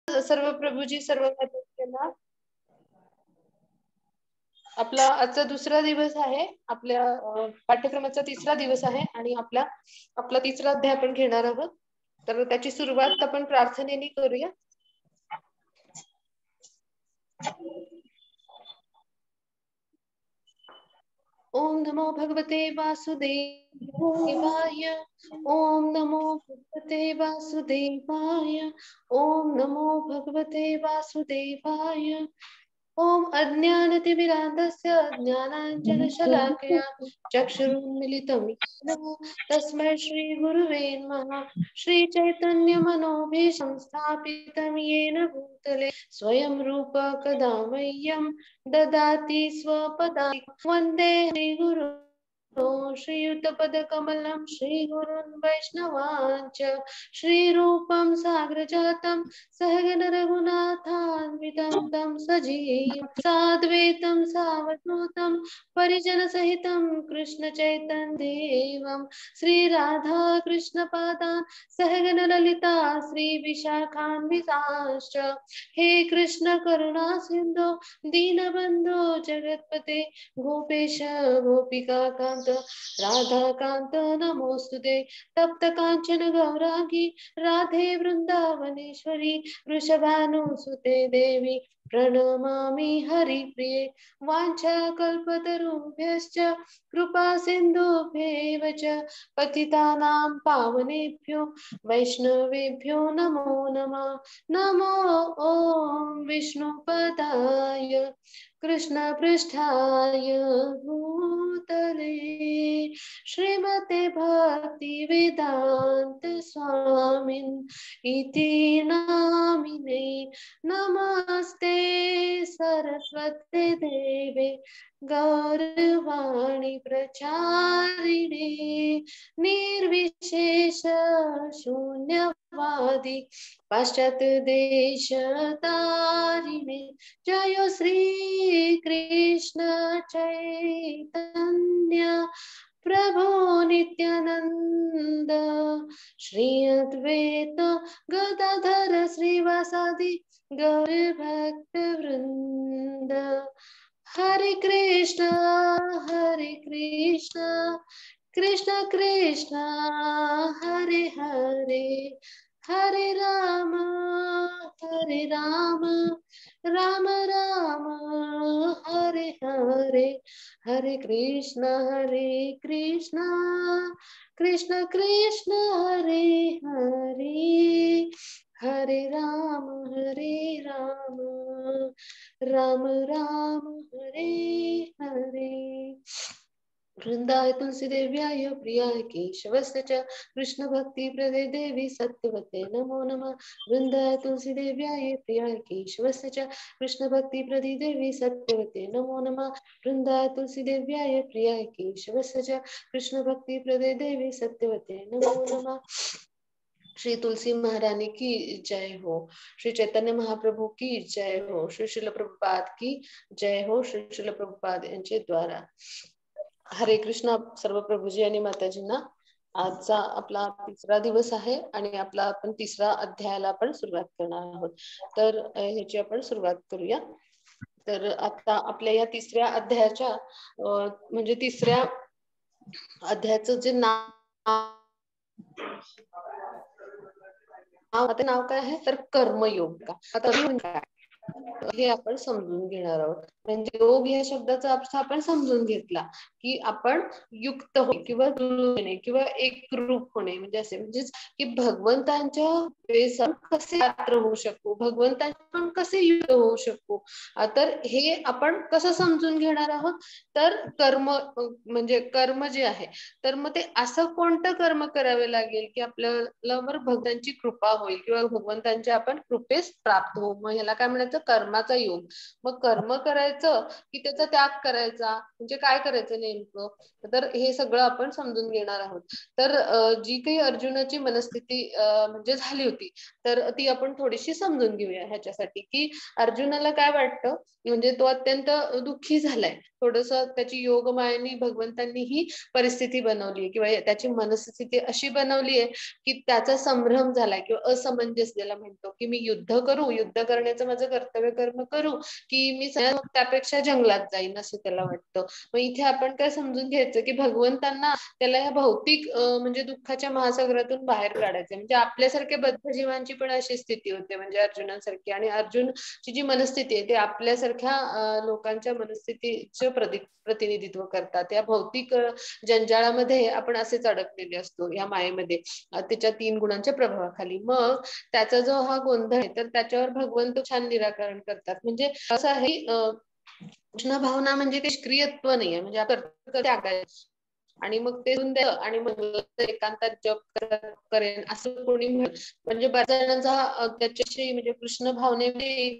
सर्व प्रभूजी सर्व मातांना आपला आजचा दुसरा दिवस आहे. आपल्या पाठ्यक्रमाचा तिसरा दिवस आहे आणि आपला तिसरा अध्याय आपण घेणार आहोत. तर त्याची सुरुवात आपण प्रार्थनेने करूया. ओम नमो भगवते वासुदेवाय. ओम नमो भगवते वासुदेवाय. ओम नमो भगवते वासुदेवाय. ओम अज्ञानतिमिरान्धस्य ज्ञानाञ्जनशलाकया चक्षुरुन्मिलितं येन तस्मै श्रीगुरुवे नमः. श्रीचैतन्यमनोभीष्टं स्थापितं येन भूतले स्वयं रूप कदा मह्यं ददाति स्वपदान्तिकं वन्दे श्रीगुरुं श्रीयुतपदकमलं श्रीगुरुन् वैष्णवांश्च श्रीरूपं साग्रजातं सहगण रघुनाथान्वितं तं सजीवं साद्वैतं सावधूतं परिजनसहितं कृष्ण चैतन्य देवं श्रीराधा कृष्णपादान् सहगण ललिता श्रीविशाखान्विताश्च हे कृष्ण करुणा सिन्धो दीनबन्धो जगत्पते गोपेश गोपिकान्त राधाकान्त नमोस्तुते तप्त काञ्चन गौरांगी राधे वृंदावनेश्वरी वृषभानुसुते देवी प्रणमामि हरिप्रिये. वाञ्छाकल्पतरुभ्यश्च कृपा सिन्धुभ्येव च पतितानां पावनेभ्यो वैष्णवेभ्यो नमो नमः. नमो ॐ विष्णुपदाय कृष्णपृष्ठाय भूतले श्रीमते भक्तिवेदान्त स्वामिन् इति नामिने. नमस्ते सरस्वती देवे गौरवाणी प्रचारिणे निर्विशेष शून्यवादी पाश्चात्य देश तारिणे. जय श्री कृष्ण चैतन्य प्रभो नित्यानंद श्री अद्वैत गदाधर श्रीवासादि गौर भक्त वृंद. हरे कृष्ण कृष्ण कृष्ण हरे हरे हरे राम राम राम हरे हरे. हरे कृष्ण कृष्ण कृष्ण हरे हरे हरे राम राम राम हरे हरे. वृंदाय तुलसी देव्याय प्रियाय केशवस्य च कृष्ण भक्ति प्रदे देवी सत्यवते नमो नमः. वृंदाय तुलसी देव्याय प्रियाय केशवस्य च कृष्ण भक्ति प्रदे देवी सत्यवते नमो नमः. वृंदाय तुलसी देव्याय प्रियाय केशवस्य च कृष्ण भक्ति प्रदे देवी सत्यवते नमो नमः. श्री तुलसी महारानी की जय हो. श्री चैतन्य महाप्रभू की जय हो. श्री शिल प्रभुपाद की जय हो. श्री शिल प्रभुपाद यांचे द्वारा. हरे कृष्ण सर्व प्रभूजी आणि माताजींना. आजचा आपला तिसरा दिवस आहे आणि आपण तिसरा अध्यायाला आपण सुरुवात करणार आहोत. तर ह्याची आपण सुरुवात करूया. तर आता आपल्या या तिसऱ्या अध्यायाच्या म्हणजे तिसऱ्या अध्यायाचं जे नाव काय आहे तर कर्मयोग. आता काय हे आपण समजून घेणार आहोत. म्हणजे योग या शब्दाचा अर्थ आपण समजून घेतला की आपण युक्त होणे किंवा जुळणे किंवा एकरूप होणे म्हणजे असे म्हणजे की भगवंतांच्या बेसन कसे पात्र होऊ शकू, भगवंतांच्या आपण कसे युक्त होऊ शकू. तर हे आपण कसं समजून घेणार आहोत तर कर्म म्हणजे कर्म जे आहे तर मग ते असं कोणतं कर्म करावे लागेल की आपल्यावर भगवानची कृपा होईल किंवा भगवंतांच्या आपण कृपेस प्राप्त होऊ. मग ह्याला काय म्हणायचं कर्माचा योग. मग कर्म करायचं की त्याचा त्याग करायचा म्हणजे काय करायचं नेमकं, तर हे सगळं आपण समजून घेणार आहोत. तर जी काही अर्जुनाची मनस्थिती म्हणजे झाली होती, तर ती आपण थोडीशी समजून घेऊया ह्याच्यासाठी, की अर्जुनाला काय वाटतं, म्हणजे तो अत्यंत दुःखी झालाय. थोडंसं त्याची योगमायेने भगवंतांनी ही परिस्थिती बनवली आहे किंवा त्याची मनस्थिती अशी बनवली आहे, की त्याचा संभ्रम झालाय किंवा असमंजस ज्याला म्हणतो, की मी युद्ध करू, युद्ध करण्याचं माझं कर्तव्य कर्म करू, की मी त्यापेक्षा जंगलात जाईन असं त्याला वाटतं. मग इथे आपण काय समजून घ्यायचं, की भगवंतांना त्याला या भौतिक म्हणजे दुःखाच्या महासागरातून बाहेर काढायचं. म्हणजे आपल्यासारख्या बद्ध जीवांची पण अशी स्थिती होते, म्हणजे अर्जुनासारखी. आणि अर्जुनची जी मनस्थिती आहे, ते आपल्यासारख्या लोकांच्या मनस्थितीचं प्रतिनिधित्व करतात. या भौतिक जंजाळामध्ये आपण असेच अडकलेले असतो या मायेमध्ये, त्याच्या 3 गुणांच्या प्रभावाखाली. मग त्याचा जो हा गोंधळ आहे, तर त्याच्यावर भगवंत छान निराकरण करतात. म्हणजे असं आहे, कृष्ण भावना म्हणजे ते निष्क्रियत्व नाहीये, म्हणजे आपण त्याग आहे. आणि मग ते आणि मग एकांतात जप करेन असं कोणी म्हणजे बऱ्याच जणांचा त्याच्याशी म्हणजे कृष्ण भावनेमध्ये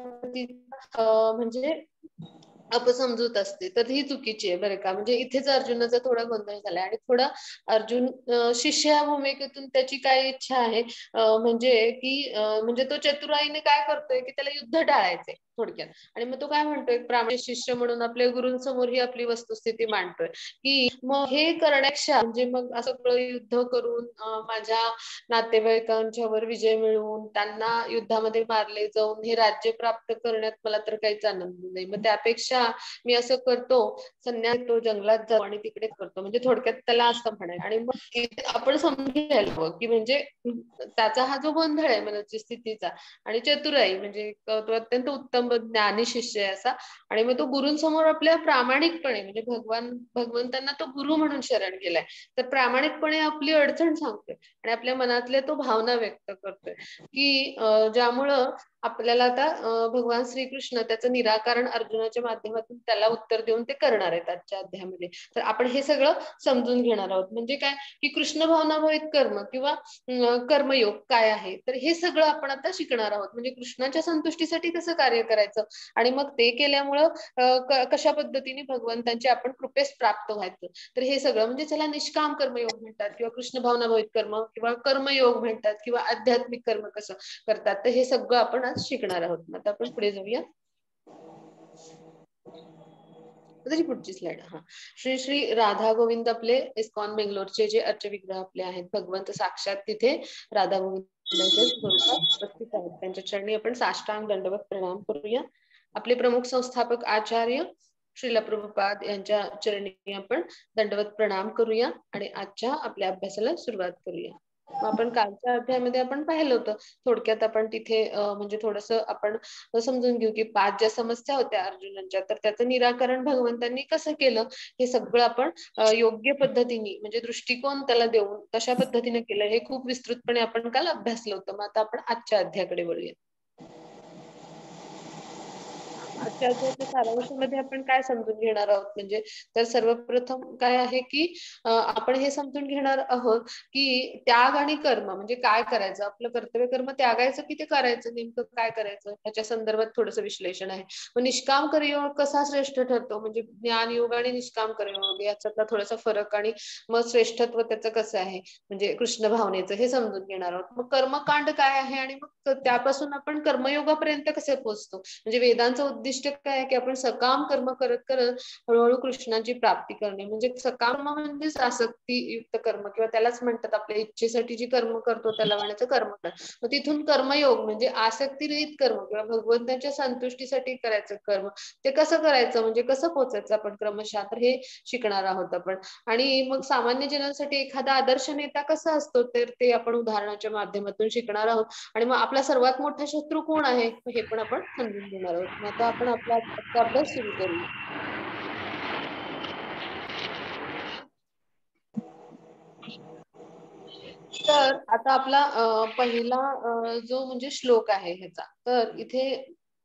म्हणजे अपसमजूत असते, तर ही चुकीची आहे बरं का. म्हणजे इथेच अर्जुनाचा थोडा गोंधळ झालाय. आणि थोडा अर्जुन शिष्य या भूमिकेतून त्याची काय इच्छा आहे, म्हणजे की म्हणजे तो चतुराईने काय करतोय, की त्याला युद्ध टाळायचंय थोडक्यात. आणि मग तो काय म्हणतोय, प्रामाणिक शिष्य म्हणून आपल्या गुरूंसमोर ही आपली वस्तुस्थिती मांडतोय, की मग हे करण्यापेक्षा म्हणजे मग असं सगळं युद्ध करून माझ्या नातेवाईकांच्यावर विजय मिळवून त्यांना युद्धामध्ये मारले जाऊन हे राज्य प्राप्त करण्यात मला तर काहीच आनंद नाही. मग त्यापेक्षा मी असं करतो, संन्यास तो जंगलात जातो आणि तिकडे करतो. म्हणजे थोडक्यात त्याला असं म्हणायचं. आणि मग आपण समजून घ्यायला हवं, की म्हणजे त्याचा हा जो गोंधळ आहे मनाची स्थितीचा, आणि चतुराई म्हणजे तो अत्यंत उत्तम ज्ञानी शिष्य आहे असा. आणि मग तो गुरूंसमोर आपल्या प्रामाणिकपणे म्हणजे भगवंतांना तो गुरु म्हणून शरण गेलाय, तर प्रामाणिकपणे आपली अडचण सांगतोय आणि आपल्या मनातल्या तो भावना व्यक्त करतोय, की ज्यामुळं आपल्याला आता भगवान श्रीकृष्ण त्याचं निराकरण अर्जुनाच्या माध्यमातून त्याला उत्तर देऊन ते करणार आहेत आजच्या अध्यायामध्ये. तर आपण हे सगळं समजून घेणार आहोत. म्हणजे काय, की कृष्ण भावनाभरित कर्म किंवा कर्मयोग काय आहे, तर हे सगळं आपण आता शिकणार आहोत. म्हणजे कृष्णाच्या संतुष्टीसाठी कसं कार्य करायचं आणि मग ते केल्यामुळं कशा पद्धतीने भगवंतांचे आपण कृपेस प्राप्त व्हायचं. तर हे सगळं म्हणजे त्याला निष्काम कर्मयोग म्हणतात किंवा कृष्ण भावनाभरित कर्म किंवा कर्मयोग म्हणतात किंवा आध्यात्मिक कर्म कसं करतात. तर हे सगळं आपण आज शिकणार आहोत. आता आपण पुढे जाऊया. त्याची पुढची स्लाइड. हा, श्री श्री राधा गोविंद आपले इस्कॉन बेंगलोरचे जे अर्चविग्रह आपले आहेत, भगवंत साक्षात तिथे राधा गोविंदांच्या स्वरूपात उपस्थित आहेत. त्यांच्या चरणी आपण साष्टांग दंडवत प्रणाम करूया. आपले प्रमुख संस्थापक आचार्य श्रील प्रभुपाद यांच्या चरणी आपण दंडवत प्रणाम करूया आणि आजच्या आपल्या अभ्यासाला सुरुवात करूया. आपण कालच्या अध्यायामध्ये आपण पाहिलं होतं थोडक्यात. आपण तिथे म्हणजे थोडस आपण समजून घेऊ, की 5 ज्या समस्या होत्या अर्जुनांच्या, तर त्याचं निराकरण भगवंतांनी कसं केलं हे सगळं आपण योग्य पद्धतीने म्हणजे दृष्टिकोन त्याला देऊन तशा पद्धतीने केलं. हे खूप विस्तृतपणे आपण काल अभ्यासलं होतं. मग आता आपण आजच्या अध्यायाकडे वळूया. आजच्या अध्यायाच्या सारांशामध्ये आपण काय समजून घेणार आहोत, म्हणजे तर सर्वप्रथम काय आहे, की आपण हे समजून घेणार आहोत, की त्याग आणि कर्म म्हणजे काय करायचं. आपलं कर्तव्य कर्म त्यागायचं की ते करायचं, नेमकं काय करायचं ह्याच्या संदर्भात थोडंसं विश्लेषण आहे. मग निष्काम कर्मयोग कसा श्रेष्ठ ठरतो, म्हणजे ज्ञानयोग आणि निष्काम कर्मयोग याच्यातला थोडासा फरक आणि मग श्रेष्ठत्व त्याचं कसं आहे, म्हणजे कृष्ण भावनेचं हे समजून घेणार आहोत. मग कर्मकांड काय आहे आणि मग त्यापासून आपण कर्मयोगापर्यंत कसे पोहोचतो. म्हणजे वेदांचं उद्दिष्ट काय आहे, की आपण सकाम कर्म करत करत हळूहळू कृष्णाची प्राप्ती करणे. म्हणजे सकाम म्हणजे आसक्तीयुक्त कर्म किंवा त्यालाच म्हणतात आपल्या इच्छेसाठी जी कर्म करतो त्याला म्हणायचं कर्मकांड. मग तिथून कर्मयोग म्हणजे आसक्तीरहित कर्म किंवा भगवंताच्या संतुष्टीसाठी करायचं कर्म, ते कसं करायचं म्हणजे कसं पोहोचायचं आपण क्रमशः, तर हे शिकणार आहोत आपण. आणि मग सामान्य जनांसाठी एखादा आदर्श नेता कसा असतो, तर ते आपण उदाहरणाच्या माध्यमातून शिकणार आहोत. आणि मग आपला सर्वात मोठा शत्रू कोण आहे हे पण आपण समजून घेणार आहोत. मग आता आपण आपला अभ्यास सुरू करूया. तर आता आपला पहिला जो म्हणजे श्लोक आहे ह्याचा, तर इथे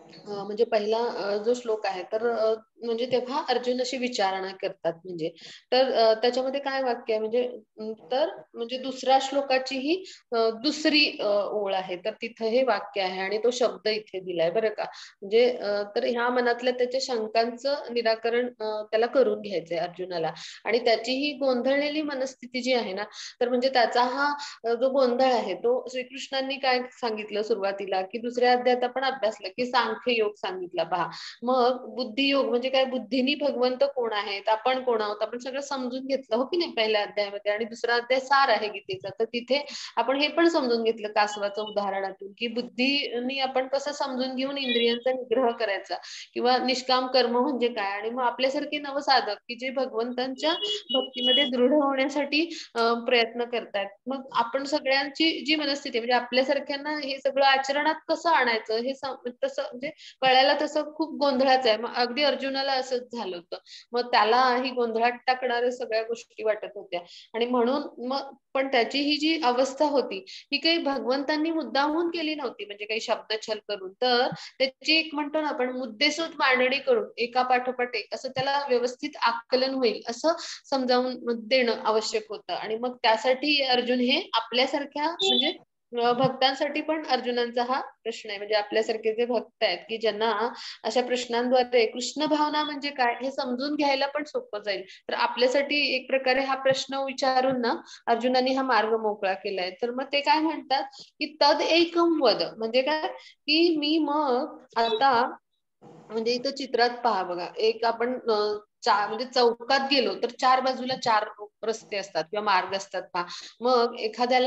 म्हणजे पहिला जो श्लोक आहे तर म्हणजे तेव्हा अर्जुन अशी विचारणा करतात म्हणजे तर त्याच्यामध्ये काय वाक्य आहे म्हणजे तर म्हणजे दुसऱ्या श्लोकाची ही दुसरी ओळ आहे तर तिथं हे वाक्य आहे आणि तो शब्द इथे दिलाय बरं का म्हणजे तर ह्या मनातल्या त्याच्या शंकांचं निराकरण त्याला करून घ्यायचंय अर्जुनाला आणि त्याची ही गोंधळलेली मनस्थिती जी आहे ना तर म्हणजे त्याचा हा जो गोंधळ आहे तो श्रीकृष्णांनी काय सांगितलं सुरुवातीला की दुसऱ्या अध्यायात आपण अभ्यासलं की सांख्य योग सांगितला पहा मग बुद्धियोग म्हणजे काय बुद्धीनी भगवंत कोण आहेत आपण कोण आहोत आपण सगळं समजून घेतलं हो की नाही पहिल्या अध्यायामध्ये आणि दुसरा अध्याय सार आहे गीतेचा तर तिथे आपण हे पण समजून घेतलं कासवाचं उदाहरणातून की बुद्धीनी आपण कसं समजून घेऊन इंद्रियांचा निग्रह करायचा किंवा निष्काम कर्म म्हणजे काय आणि मग आपल्यासारखे नवसाधक की जे भगवंतांच्या भक्तीमध्ये दृढ होण्यासाठी प्रयत्न करतायत मग आपण सगळ्यांची जी मनस्थिती म्हणजे आपल्यासारख्यांना हे सगळं आचरणात कसं आणायचं हे तसं म्हणजे कळायला तसं खूप गोंधळाचं आहे मग अगदी अर्जुनाला असंच झालं होतं मग त्याला ही गोंधळात टाकणाऱ्या सगळ्या गोष्टी वाटत होत्या आणि म्हणून मग पण त्याची ही जी अवस्था होती ही काही भगवंतांनी मुद्दामहून केली नव्हती म्हणजे काही शब्दछल करून तर त्याची एक म्हणतो ना आपण मुद्देसूद मांडणी करून एका पाठोपाठ एक असं त्याला व्यवस्थित आकलन होईल असं समजावून देणं आवश्यक होतं आणि मग त्यासाठी अर्जुन हे आपल्यासारख्या म्हणजे भक्तांसाठी पण अर्जुनांचा हा प्रश्न आहे म्हणजे आपल्यासारखे जे भक्त आहेत की ज्यांना अशा प्रश्नांद्वारे कृष्ण भावना म्हणजे काय हे समजून घ्यायला पण सोपं जाईल तर आपल्यासाठी एक प्रकारे हा प्रश्न विचारून ना अर्जुनाने हा मार्ग मोकळा केलाय तर मग ते काय म्हणतात की तद एकम वद म्हणजे काय की मी मग आता म्हणजे इथं चित्रात पहा बघा एक आपण चार म्हणजे चौकात गेलो तर चार बाजूला चार रस्ते असतात किंवा मार्ग असतात पहा मग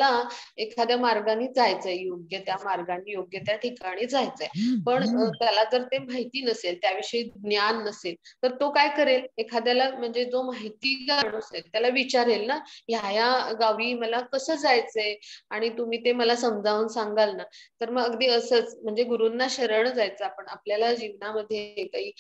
एखाद्या मार्गाने जायचंय योग्य त्या मार्गाने योग्य त्या ठिकाणी जायचंय पण त्याला जर ते माहिती नसेल त्याविषयी ज्ञान नसेल तर तो काय करेल एखाद्याला म्हणजे जो माहितीगार असेल त्याला विचारेल ना ह्या गावी मला कसं जायचंय आणि तुम्ही ते मला समजावून सांगाल ना तर मग अगदी असंच म्हणजे गुरूंना शरण जायचं आपण आपल्याला जीवनामध्ये काही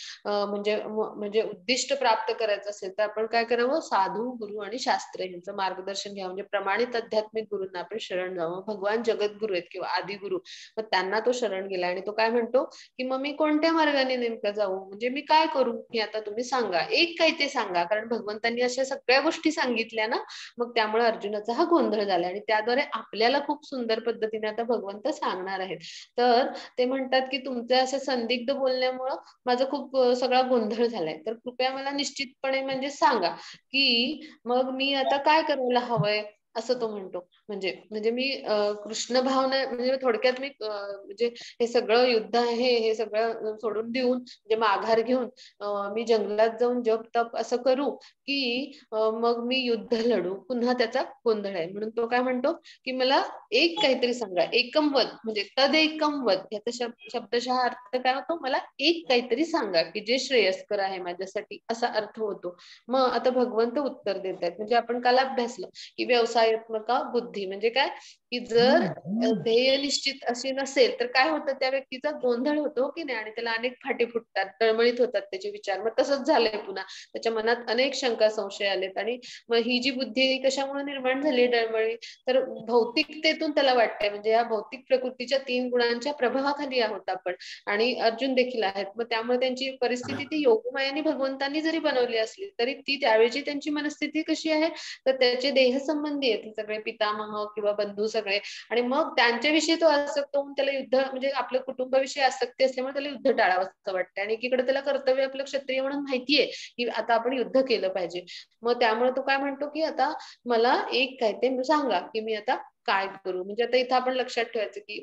म्हणजे उद्दिष्ट प्राप्त करायचं असेल तर आपण काय करावं साधू गुरु आणि शास्त्र यांचं मार्गदर्शन घ्यावं म्हणजे प्रमाणित आध्यात्मिक गुरूंना आपण शरण जावं भगवान जगद्गुरु आहेत किंवा आदिगुरु मग त्यांना तो शरण गेला आणि तो काय म्हणतो की मग मी कोणत्या मार्गाने नेमकं जाऊ म्हणजे मी काय करू हे आता तुम्ही सांगा एक काही ते सांगा कारण भगवंतांनी अशा सगळ्या गोष्टी सांगितल्या ना मग त्यामुळे अर्जुनाचा हा गोंधळ झाला आणि त्याद्वारे आपल्याला खूप सुंदर पद्धतीने आता भगवंत सांगणार आहेत तर ते म्हणतात की तुमच्या असं संदिग्ध बोलण्यामुळं माझा खूप सगळा गोंधळ झालाय तर कृपया मला निश्चितपणे म्हणजे सांगा की मग मी आता काय करायला हवंय असं तो म्हणतो म्हणजे म्हणजे मी कृष्ण भावना म्हणजे थोडक्यात मी म्हणजे हे सगळं युद्ध आहे हे सगळं सोडून देऊन म्हणजे माघार घेऊन मी जंगलात जाऊन जप तप असं करू की मग मी युद्ध लढू पुन्हा त्याचा गोंधळ आहे म्हणून तो काय म्हणतो की मला एक काहीतरी सांगा एकम वद म्हणजे तद एकम वद याचा शब्दशः अर्थ काय होतो मला एक काहीतरी सांगा की जे श्रेयस्कर आहे माझ्यासाठी असा अर्थ होतो मग आता भगवंत उत्तर देत आहेत म्हणजे आपण काल अभ्यासलं की व्यवसायात्मका बुद्धी म्हणजे काय की जर ध्येय निश्चित अशी नसेल तर काय होतं त्या व्यक्तीचा गोंधळ होतो की नाही आणि त्याला अनेक फाटे फुटतात तळमळीत होतात त्याचे विचार मग तसंच झालंय पुन्हा त्याच्या मनात अनेक शंका संशय आलेत आणि मग ही जी बुद्धी कशामुळे निर्माण झाली डळमळी तर भौतिकतेतून त्याला वाटतंय म्हणजे या भौतिक प्रकृतीच्या 3 गुणांच्या प्रभावाखाली आहोत आपण आणि अर्जुन देखील आहेत मग त्यामुळे त्यांची परिस्थिती ती योगमायाने भगवंतांनी जरी बनवली असली तरी ती त्यावेळची त्यांची मनस्थिती कशी आहे तर त्याचे देह संबंधी आहेत सगळे पितामह किंवा बंधू सगळे आणि मग त्यांच्याविषयी तो आसक्त होऊन त्याला युद्ध म्हणजे आपल्या कुटुंबाविषयी आसक्ती असल्यामुळे त्याला युद्ध टाळावं असं वाटतं आणि एकीकडे त्याला कर्तव्य आपलं क्षत्रिय म्हणून माहितीये की आता आपण युद्ध केलं पाहिजे मग त्यामुळे तो काय म्हणतो की आता मला एक काय ते सांगा की मी आता काय करू म्हणजे आता इथं आपण लक्षात ठेवायचं की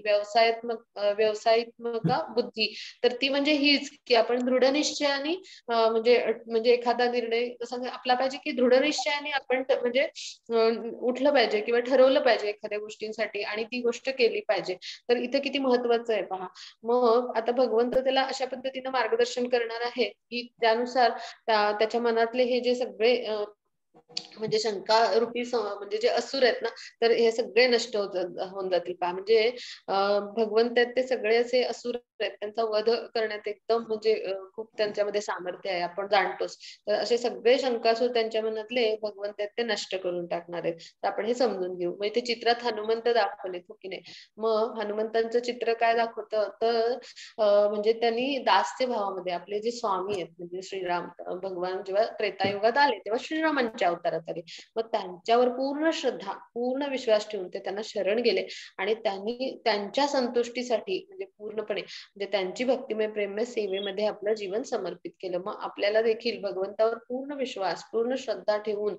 व्यवसायात्मक बुद्धी तर ती म्हणजे हीच की आपण दृढ निश्चयाने म्हणजे म्हणजे एखादा निर्णय कसा आपला पाहिजे की दृढ निश्चयाने आपण म्हणजे उठलं पाहिजे किंवा ठरवलं पाहिजे एखाद्या गोष्टींसाठी आणि ती गोष्ट केली पाहिजे तर इथे किती महत्वाचं आहे पहा मग आता भगवंत त्याला अशा पद्धतीनं मार्गदर्शन करणार आहे की त्यानुसार त्याच्या मनातले हे जे सगळे म्हणजे शंका रूपी म्हणजे जे असुर आहेत ना, तर हे सगळे नष्ट होऊन जातील पहा. म्हणजे भगवंत आहेत ते सगळे असे असुर आहेत, त्यांचा वध करण्यात एकदम म्हणजे खूप त्यांच्यामध्ये सामर्थ्य आहे, आपण जाणतोच. तर असे सगळे शंकासूर त्यांच्या मनातले भगवंत आहेत ते नष्ट करून टाकणार आहेत. तर आपण हे समजून घेऊ. मग इथे चित्रात हनुमंत दाखवले हो की नाही. मग हनुमंतांचं चित्र काय दाखवतं, तर म्हणजे त्यांनी दास्य भावामध्ये आपले जे स्वामी आहेत म्हणजे श्रीराम भगवान जेव्हा त्रेतायुगात आले तेव्हा श्रीरामांच्या अवतारात आले. मग त्यांच्यावर पूर्ण श्रद्धा पूर्ण विश्वास ठेवून ते त्यांना शरण गेले आणि त्यांनी त्यांच्या संतुष्टीसाठी म्हणजे पूर्णपणे म्हणजे त्यांची भक्तिमय प्रेममय सेवेमध्ये आपलं जीवन समर्पित केलं. मग आपल्याला देखील भगवंतावर पूर्ण विश्वास पूर्ण श्रद्धा ठेवून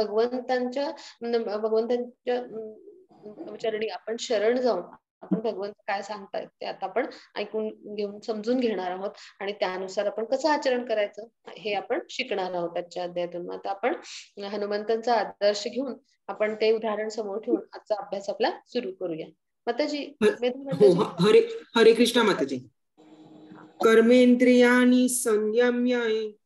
भगवंतांच्या चरणी आपण शरण जाऊन आपण भगवंत काय सांगतायत ते आता आपण ऐकून घेऊन समजून घेणार आहोत आणि त्यानुसार आपण कसं आचरण करायचं हे आपण शिकणार आहोत आजच्या अध्यायातून. आता आपण हनुमंतांचा आदर्श घेऊन आपण ते उदाहरण समोर ठेवून आजचा अभ्यास आपला सुरू करूया. माताजी हो, हरे हरे कृष्णा माताजी. कर्मेंद्रियाणि संयम्य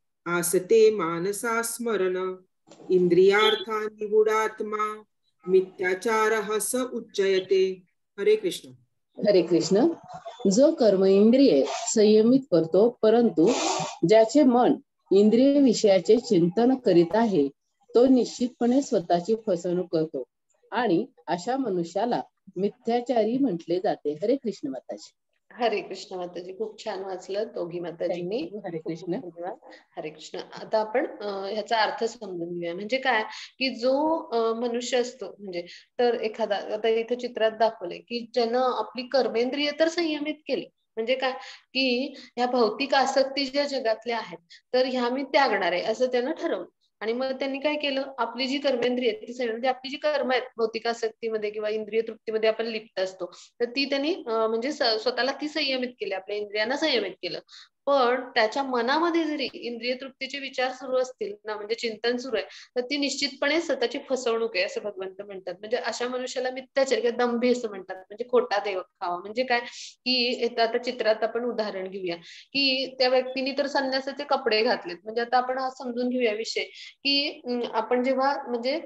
आसते मानसा स्मरण इंद्रियार्थानि गुणात्मा मिथ्याचारः स उच्चयते. हरे कृष्ण. हरे कृष्ण. जो कर्म इंद्रिये संयमित करतो परंतु ज्याचे मन इंद्रिय विषयाचे चिंतन करीत आहे तो निश्चितपणे स्वतःची फसवणूक करतो आणि अशा मनुष्याला मिथ्याचारी म्हटले जाते. हरे कृष्ण माताजी. हरे कृष्ण माताजी. खूप छान वाचलं दोघी माताजींनी. हरे कृष्ण. हरे कृष्ण. आता आपण ह्याचा अर्थ समजून घेऊया. म्हणजे काय की जो मनुष्य असतो म्हणजे तर एखादा आता इथे चित्रात दाखवले की ज्यानं आपली कर्मेंद्रिय तर संयमित केली म्हणजे काय की ह्या भौतिक आसक्ती ज्या जगातल्या आहेत तर ह्या मी त्यागणार आहे असं त्यानं ठरवलं. आणि मग त्यांनी काय केलं आपली जी कर्मेंद्रिय ती म्हणजे आपली जी कर्म आहेत भौतिक आसक्तीमध्ये किंवा इंद्रिय तृप्तीमध्ये आपण लिप्त असतो तर ती त्यांनी म्हणजे स्वतःला ती संयमित केली आपल्या इंद्रियांना संयमित केलं. पण त्याच्या मनामध्ये जरी इंद्रिय तृप्तीचे विचार सुरू असतील ना म्हणजे चिंतन सुरू आहे तर ती निश्चितपणे स्वतःची फसवणूक आहे असं भगवंत म्हणतात. म्हणजे अशा मनुष्याला मिथ्याचार किंवा दंभी असं म्हणतात म्हणजे खोटा देव खावा. म्हणजे काय की आता चित्रात आपण उदाहरण घेऊया की त्या व्यक्तीने तर संन्यासाचे कपडे घातलेत. म्हणजे आता आपण हा समजून घेऊया विषय की आपण जेव्हा म्हणजे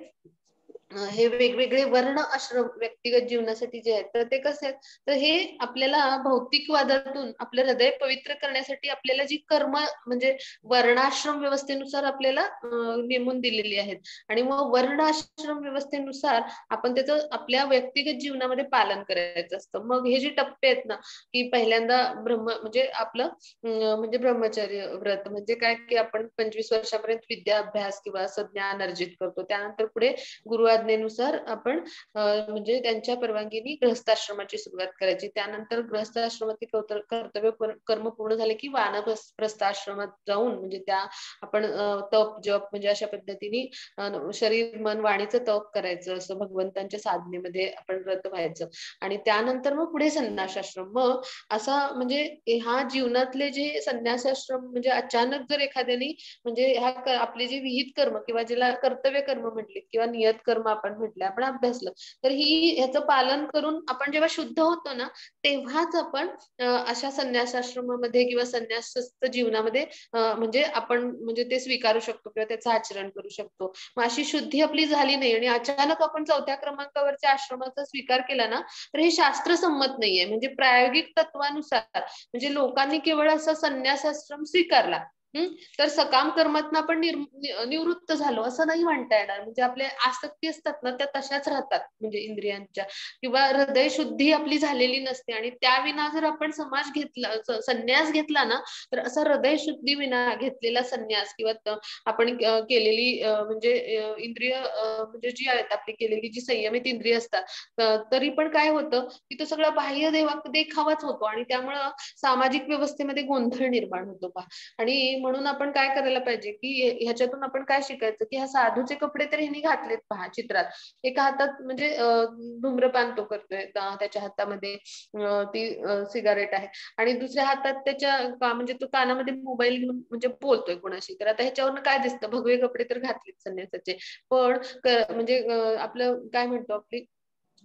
हे वेगवेगळे वर्ण आश्रम व्यक्तिगत जीवनासाठी जे आहेत तर ते कसे आहेत तर हे आपल्याला भौतिकवादातून आपलं हृदय पवित्र करण्यासाठी आपल्याला जी कर्म म्हणजे वर्णाश्रम व्यवस्थेनुसार आपल्याला नेमून दिलेली आहेत आणि मग वर्णाश्रम व्यवस्थेनुसार आपण त्याचं आपल्या व्यक्तिगत जीवनामध्ये पालन करायचं असतं. मग हे जे टप्पे आहेत ना की पहिल्यांदा म्हणजे आपलं म्हणजे ब्रह्मचर्य व्रत म्हणजे काय की आपण 25 वर्षापर्यंत विद्या अभ्यास किंवा असं ज्ञान अर्जित करतो. त्यानंतर पुढे गुरु आज्ञेनुसार आपण म्हणजे त्यांच्या परवानगीने गृहस्थाश्रमाची सुरुवात करायची. त्यानंतर गृहस्थाश्रमातील कर्तव्य कर्म पूर्ण झाले की वानप्रस्थाश्रमात जाऊन म्हणजे त्या आपण तप जप म्हणजे अशा पद्धतीने शरीर मन वाणीचं तप करायचं असं भगवंतांच्या साधनेमध्ये आपण व्रत व्हायचं. आणि त्यानंतर मग पुढे संन्यासाश्रम. मग असा म्हणजे ह्या जीवनातले जे संन्यासाश्रम म्हणजे अचानक जर एखाद्याने म्हणजे आपले जे विहित कर्म किंवा ज्याला कर्तव्य कर्म म्हटले किंवा नियत कर्म आपण म्हटलं आपण अभ्यासलं तर ही ह्याचं पालन करून आपण जेव्हा शुद्ध होतो ना तेव्हाच आपण अशा संन्यासाश्रमामध्ये किंवा संन्यासस्थ जीवनामध्ये म्हणजे आपण म्हणजे ते स्वीकारू शकतो किंवा त्याचं आचरण करू शकतो. मग अशी शुद्धी आपली झाली नाही आणि अचानक आपण 4थ्या क्रमांकावरच्या आश्रमाचा स्वीकार केला ना तर हे शास्त्रसंमत नाहीये. म्हणजे प्रायोगिक तत्वानुसार म्हणजे लोकांनी केवळ असा संन्यासाश्रम स्वीकारला तर सकाम कर्मातनं आपण निवृत्त झालो असं नाही म्हणता येणार. म्हणजे आपल्या आसक्ती असतात ना त्या तशाच राहतात म्हणजे इंद्रियांच्या किंवा हृदय शुद्धी आपली झालेली नसते आणि त्या जर आपण समाज घेतला संन्यास घेतला ना तर असा हृदय शुद्धी विना घेतलेला संन्यास किंवा आपण केलेली म्हणजे इंद्रिय म्हणजे जी आहेत आपली केलेली जी संयमित इंद्रिय असतात तरी पण काय होतं की तो सगळा बाह्य देखावाच होतो आणि त्यामुळं सामाजिक व्यवस्थेमध्ये गोंधळ निर्माण होतो पहा. आणि म्हणून आपण काय करायला पाहिजे की ह्याच्यातून आपण काय शिकायचं की ह्या साधूचे कपडे तर ह्यांनी घातलेत पहा चित्रात. एका हातात म्हणजे धूम्रपान तो करतोय त्याच्या हातामध्ये ती सिगारेट आहे आणि दुसऱ्या हातात त्याच्या म्हणजे तो कानामध्ये मोबाईल घेऊन म्हणजे बोलतोय कोणाशी. तर आता ह्याच्यावरून काय दिसतं भगवे कपडे तर घातलेत संन्यासाचे पण म्हणजे आपलं काय म्हणतो आपली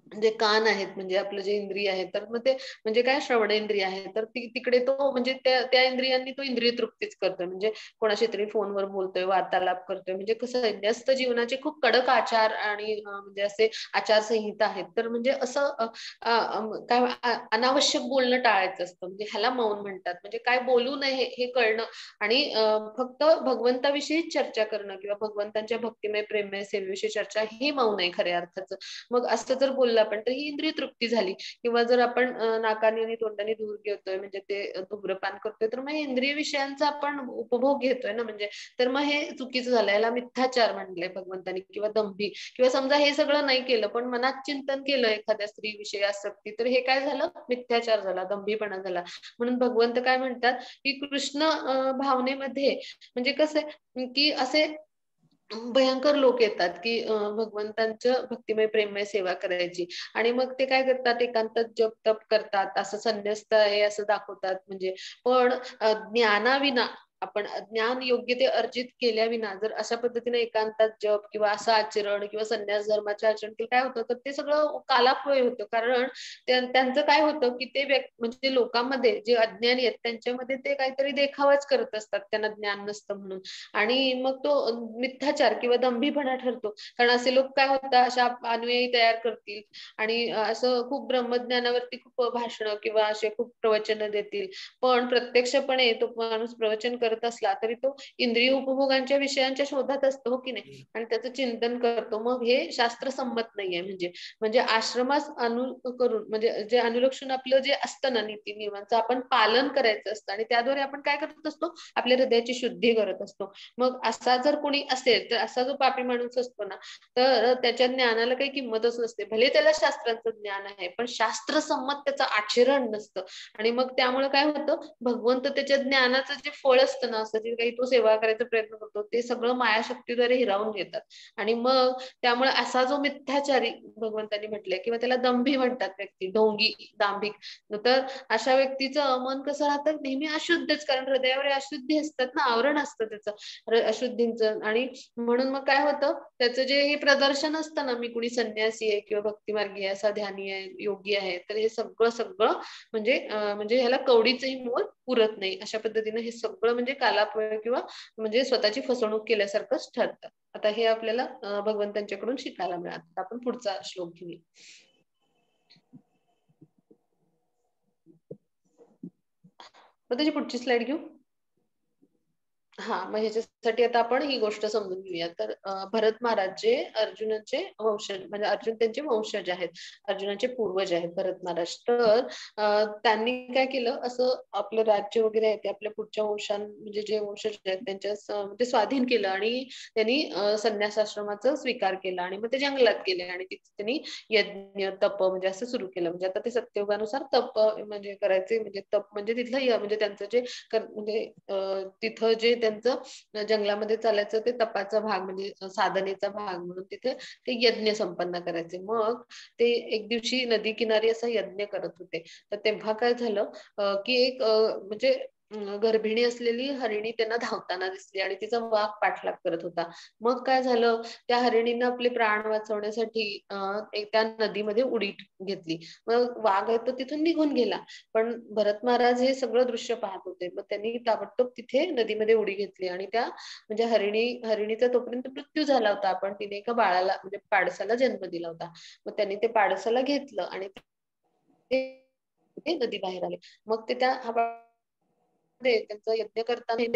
जे कान आहेत म्हणजे आपलं जे इंद्रिय आहे, तर मग ते म्हणजे काय श्रवणेंद्रिय आहे, तर तिकडे तो म्हणजे त्या इंद्रियांनी तो इंद्रिय तृप्तीच करतोय. म्हणजे कोणाशी तरी फोनवर बोलतोय, वार्तालाप करतोय, म्हणजे कसं आहे, व्यस्त जीवनाचे खूप कडक आचार आणि म्हणजे असे आचारसंहिता आहेत. तर म्हणजे असं काय अनावश्यक बोलणं टाळायचं असतं, म्हणजे ह्याला मौन म्हणतात. म्हणजे काय बोलू नये हे कळणं आणि फक्त भगवंताविषयी चर्चा करणं किंवा भगवंतांच्या भक्तिमय प्रेममय सेवेविषयी चर्चा, हे मौन आहे खऱ्या अर्थाचं. मग असं जर बोललं आपण तर ही इंद्रिय तृप्ती झाली. किंवा जर आपण नाकाने आणि तोंडाने धूर घेतोय, म्हणजे ते धूम्रपान करतोय, तर मग इंद्रिय विषयांचा आपण उपभोग घेतोय ना, म्हणजे तर मग हे चुकीचं झालं. याला मिथ्याचार म्हणलंय भगवंतांनी, किंवा दंभी. किंवा समजा हे सगळं नाही केलं पण मनात चिंतन केलं एखाद्या स्त्री विषयी आसक्ती, तर हे काय झालं, मिथ्याचार झाला, दंभीपणा झाला. म्हणून भगवंत काय म्हणतात की कृष्ण भावनेमध्ये म्हणजे कसं आहे की असे भयंकर लोक येतात की भगवंतांचं भक्तिमय प्रेममय सेवा करायची, आणि मग ते काय करतात, एकांतात जप तप करतात, असं संन्यस्त आहे असं दाखवतात. म्हणजे पण ज्ञानाविना आपण ज्ञान योग्य ते अर्जित केल्याविना जर अशा पद्धतीने एकांतात जप किंवा असं आचरण किंवा संन्यास धर्माचे आचरण केलं, काय होतं तर ते सगळं कालापय होतं. कारण त्यांचं काय होतं की ते म्हणजे लोकांमध्ये जे अज्ञानी आहेत त्यांच्यामध्ये ते काहीतरी देखावाच करत असतात, त्यांना ज्ञान नसतं म्हणून. आणि मग तो मिथ्याचार किंवा दंभीपणा ठरतो. कारण असे लोक काय होतात, अशा अनुयायी तयार करतील आणि असं खूप ब्रह्मज्ञानावरती खूप भाषणं किंवा असे खूप प्रवचन देतील, पण प्रत्यक्षपणे तो माणूस प्रवचन करत असला तरी तो इंद्रिय उपभोगांच्या विषयांच्या शोधात असतो, हो की नाही, आणि त्याचं चिंतन करतो. मग हे शास्त्रसंमत नाहीये. म्हणजे आश्रमास करून, म्हणजे जे अनुलक्षून आपलं जे असतं ना नीती नियमांचं आपण पालन करायचं असतं, आणि त्याद्वारे आपण काय करत असतो, आपल्या हृदयाची शुद्धी करत असतो. मग असा जर कोणी असेल, तर असा जो पापी माणूस असतो ना, तर त्याच्या ज्ञानाला काही किंमतच नसते. भले त्याला शास्त्रांचं ज्ञान आहे पण शास्त्रसंमत त्याचं आचरण नसतं. आणि मग त्यामुळे काय होतं, भगवंत त्याच्या ज्ञानाचं जे फळ असतं ना, असं जे काही तो सेवा करायचा प्रयत्न करतो, ते सगळं मायाशक्तीद्वारे हिरावून घेतात. आणि मग त्यामुळे असा जो मिथ्याचारी भगवंतांनी म्हटलंय, किंवा त्याला दंभी म्हणतात, व्यक्ती ढोंगी दांभिक, तर अशा व्यक्तीचं मन कसं राहतं, नेहमी अशुद्धच. कारण हृदयावर अशुद्धी असतात ना, आवरण असतं त्याचं अशुद्धींचं. आणि म्हणून मग काय होतं, त्याचं जे हे प्रदर्शन असतं ना, मी कुणी संन्यासी आहे किंवा भक्तिमार्गी आहे, असा ध्यानी आहे, योगी आहे, तर हे सगळं सगळं म्हणजे ह्याला कवडीचंही मोल पुरत नाही. अशा पद्धतीने हे सगळं म्हणजे कालापय किंवा म्हणजे स्वतःची फसवणूक केल्यासारखंच ठरतं. आता हे आपल्याला भगवंतांच्याकडून शिकायला मिळालं. आपण पुढचा श्लोक घेऊया. मग त्याची पुढची स्लाइड घेऊ. हा, मग ह्याच्यासाठी आता आपण ही गोष्ट समजून घेऊया. तर भरत महाराज जे अर्जुनाचे वंशज, म्हणजे अर्जुन त्यांचे वंशज आहेत, अर्जुनाचे पूर्वज आहेत भरत महाराज. तर त्यांनी काय केलं, असं आपलं राज्य वगैरे आहे ते आपल्या पुढच्या वंशां म्हणजे जे वंशज आहेत त्यांच्या म्हणजे स्वाधीन केलं, आणि त्यांनी संन्यासाश्रमाचा स्वीकार केला, आणि मग ते जंगलात गेले, आणि तिथे त्यांनी यज्ञ तप म्हणजे असं सुरू केलं. म्हणजे आता ते सत्ययुगानुसार तप म्हणजे करायचे, म्हणजे तप म्हणजे तिथलं म्हणजे त्यांचं जे म्हणजे तिथं जे त्यांचं जंगलामध्ये चालायचं ते तपाचा भाग, म्हणजे साधनेचा भाग म्हणून तिथे ते यज्ञ संपन्न करायचे. मग ते एक दिवशी नदी किनारी असा यज्ञ करत होते. तर तेव्हा काय झालं की एक म्हणजे गर्भिणी असलेली हरिणी त्यांना धावताना दिसली, आणि तिचा वाघ पाठलाग करत होता. मग काय झालं, त्या हरिणीनं आपले प्राण वाचवण्यासाठी त्या नदीमध्ये उडी घेतली. मग वाघ आहे तो तिथून निघून गेला. पण भरत महाराज हे सगळं दृश्य पाहत होते. मग त्यांनी ताबडतोब तिथे नदीमध्ये उडी घेतली, आणि त्या म्हणजे हरिणीचा तोपर्यंत मृत्यू झाला होता, पण तिने एका बाळाला म्हणजे पाडसाला जन्म दिला होता. मग त्यांनी ते पाडसाला घेतलं आणि ते नदी बाहेर आले. मग ते त्या त्यांचा यज्ञ करताना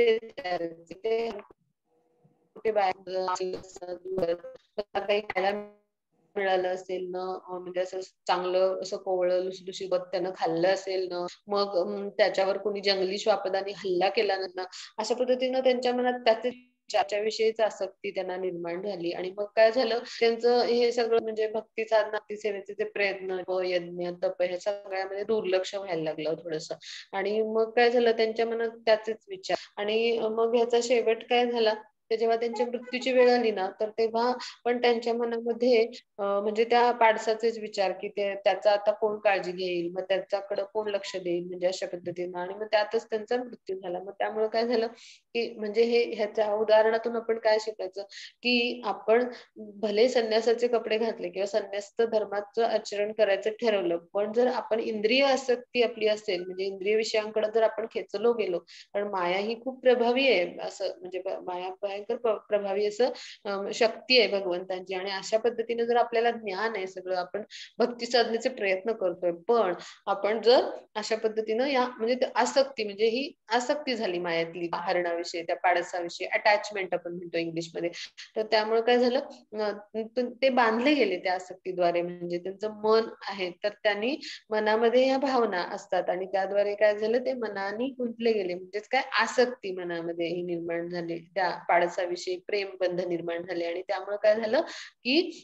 काही खायला मिळालं असेल ना, म्हणजे असं चांगलं असं कोवळं लुसलुशीत त्यानं खाल्लं असेल ना, मग त्याच्यावर कोणी जंगली श्वापदाने हल्ला केला ना, अशा पद्धतीनं त्यांच्या मनात त्याच्या विषयीच आसक्ती त्यांना निर्माण झाली. आणि मग काय झालं, त्यांचं हे सगळं म्हणजे भक्ती साधना सेवेचे जे प्रयत्न यज्ञ तप ह्या सगळ्यामध्ये दुर्लक्ष व्हायला लागलं थोडस. आणि मग काय झालं, त्यांच्या मनात त्याचेच विचार, आणि मग ह्याचा शेवट काय झाला तर जेव्हा त्यांच्या मृत्यूची वेळ आली ना, तर तेव्हा पण त्यांच्या मनामध्ये म्हणजे त्या पाडसाचेच विचार, की त्याचा आता कोण काळजी घेईल, मग त्याच्याकडे कोण लक्ष देईल, म्हणजे अशा पद्धतीनं. आणि मग त्यातच त्यांचा मृत्यू झाला. मग त्यामुळे काय झालं, की म्हणजे ह्याच्या उदाहरणातून आपण काय शिकायचं, की आपण भले संन्यासाचे कपडे घातले किंवा संन्यास धर्माचं आचरण करायचं ठरवलं, पण जर आपण इंद्रिय आसक्ती आपली असेल, म्हणजे इंद्रिय विषयांकडे जर आपण खेचलो गेलो, कारण माया ही खूप प्रभावी आहे, असं म्हणजे माया भयंकर प्रभावी असं शक्ती आहे भगवंतांची. आणि अशा पद्धतीने जर आपल्याला ज्ञान आहे सगळं, आपण भक्ती साधण्याचे प्रयत्न करतोय, पण आपण जर अशा पद्धतीनं या म्हणजे आसक्ती, म्हणजे ही आसक्ती झाली मायातली, हरणाविषयी, त्या पाडसाविषयी अटॅचमेंट आपण म्हणतो इंग्लिशमध्ये. तर त्यामुळे काय झालं, ते बांधले गेले त्या आसक्तीद्वारे, म्हणजे त्यांचं मन आहे, तर त्यांनी मनामध्ये या भावना असतात आणि त्याद्वारे काय झालं, ते मनाने गुंतले गेले, म्हणजेच काय आसक्ती मनामध्ये ही निर्माण झाली, त्या पाडसाविषयी प्रेमबंध निर्माण झाले. आणि त्यामुळे काय झालं, की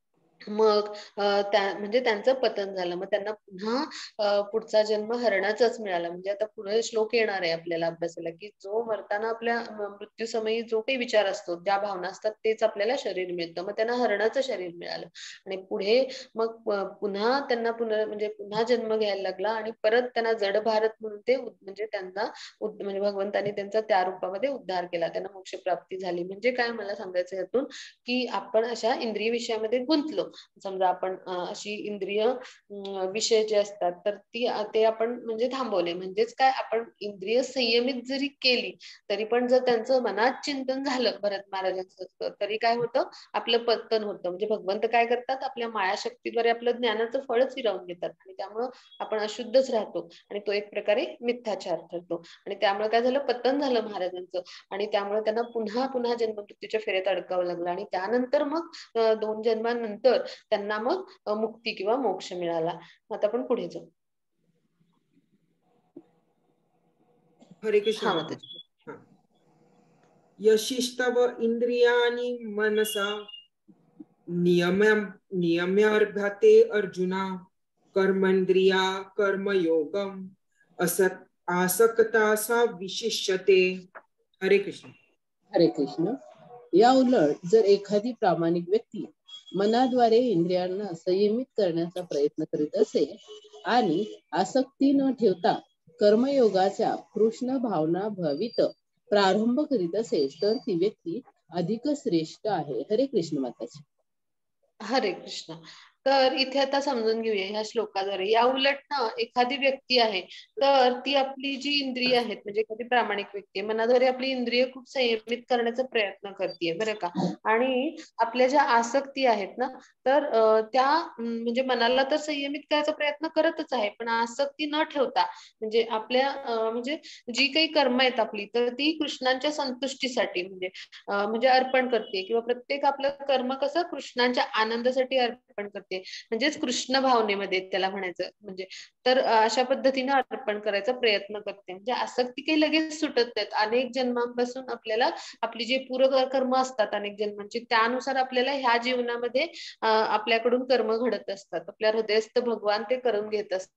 मग म्हणजे त्यांचं पतन झालं. मग त्यांना पुन्हा पुढचा जन्म हरणाचाच मिळाला. म्हणजे आता पुढे श्लोक येणार आहे आपल्याला अभ्यासाला, की जो मरताना आपल्या मृत्यू समयी जो काही विचार असतो, ज्या भावना असतात, तेच आपल्याला शरीर मिळतं. मग त्यांना हरणाचं शरीर मिळालं आणि पुढे मग पुन्हा त्यांना म्हणजे पुन्हा जन्म घ्यायला लागला आणि परत त्यांना जड भारत म्हणून ते म्हणजे त्यांना म्हणजे भगवंतांनी त्यांचा त्या रूपामध्ये उद्धार केला, त्यांना मोक्ष प्राप्ती झाली. म्हणजे काय मला सांगायचं यातून, की आपण अशा इंद्रिय विषयामध्ये गुंतलो, समजा आपण अशी इंद्रिय विषय जे असतात, तर ते आपण म्हणजे थांबवले, म्हणजेच काय, आपण इंद्रिय संयमित जरी केली तरी पण जर त्यांचं मनात चिंतन झालं भरत महाराजांचं, तरी काय होतं, आपलं पतन होतं. म्हणजे भगवंत काय करतात, आपल्या मायाशक्तीद्वारे आपलं ज्ञानाचं फळच हिरावून घेतात आणि त्यामुळं आपण अशुद्धच राहतो आणि तो एक प्रकारे मिथ्याचार ठरतो. आणि त्यामुळे काय झालं, पतन झालं महाराजांचं आणि त्यामुळे त्यांना पुन्हा पुन्हा जन्म मृत्यूच्या फेऱ्यात अडकावं लागलं. आणि त्यानंतर मग 2 जन्मानंतर त्यांना मग मुक्ती किंवा मोक्ष मिळाला. आता आपण पुढे जाऊ. हरे कृष्ण हा माताजी. माताजी. हा. यशिस्तव इंद्रियाणि मनसा नियम्यार्भते अर्जुना कर्मेंद्रिया कर्मयोगम असत आसक्ता सा विशिष्यते. हरे कृष्ण. हरे कृष्ण. या उलट जर एखादी प्रामाणिक व्यक्ती मनाद्वारे इंद्रियांना संयमित करण्याचा प्रयत्न करीत असेल आणि आसक्ती न ठेवता कर्मयोगाच्या कृष्ण भावना भावित प्रारंभ करीत असेल, तर ती व्यक्ती अधिक श्रेष्ठ आहे. हरे कृष्ण माताजी. हरे कृष्ण. तर इथे आता समजून घेऊया ह्या श्लोकाद्वारे, या उलट ना एखादी व्यक्ती आहे, तर ती आपली जी इंद्रिय आहेत, म्हणजे एखादी प्रामाणिक व्यक्ती आहे, मनाद्वारे आपली इंद्रिय खूप संयमित करण्याचा प्रयत्न करते, बरं का. आणि आपल्या ज्या आसक्ती आहेत ना, तर त्या म्हणजे मनाला तर संयमित करायचा प्रयत्न करतच आहे, पण आसक्ती न ठेवता, म्हणजे आपल्या म्हणजे जी काही कर्म आहेत आपली, तर ती कृष्णांच्या संतुष्टीसाठी म्हणजे अर्पण करते, किंवा प्रत्येक आपलं कर्म कसं कृष्णांच्या आनंदासाठी अर्पण करते, म्हणजेच कृष्ण भावनेमध्ये त्याला म्हणायचं म्हणजे. तर अशा पद्धतीने अर्पण करायचा प्रयत्न करते. म्हणजे आसक्ती काही लगेच सुटत नाहीत, अनेक जन्मांपासून आपल्याला आपली जे पूर्व कर्म असतात अनेक जन्मांची, त्यानुसार आपल्याला ह्या जीवनामध्ये आपल्याकडून कर्म घडत असतात, आपल्या हृदयस्थ भगवान ते करून घेत असतात.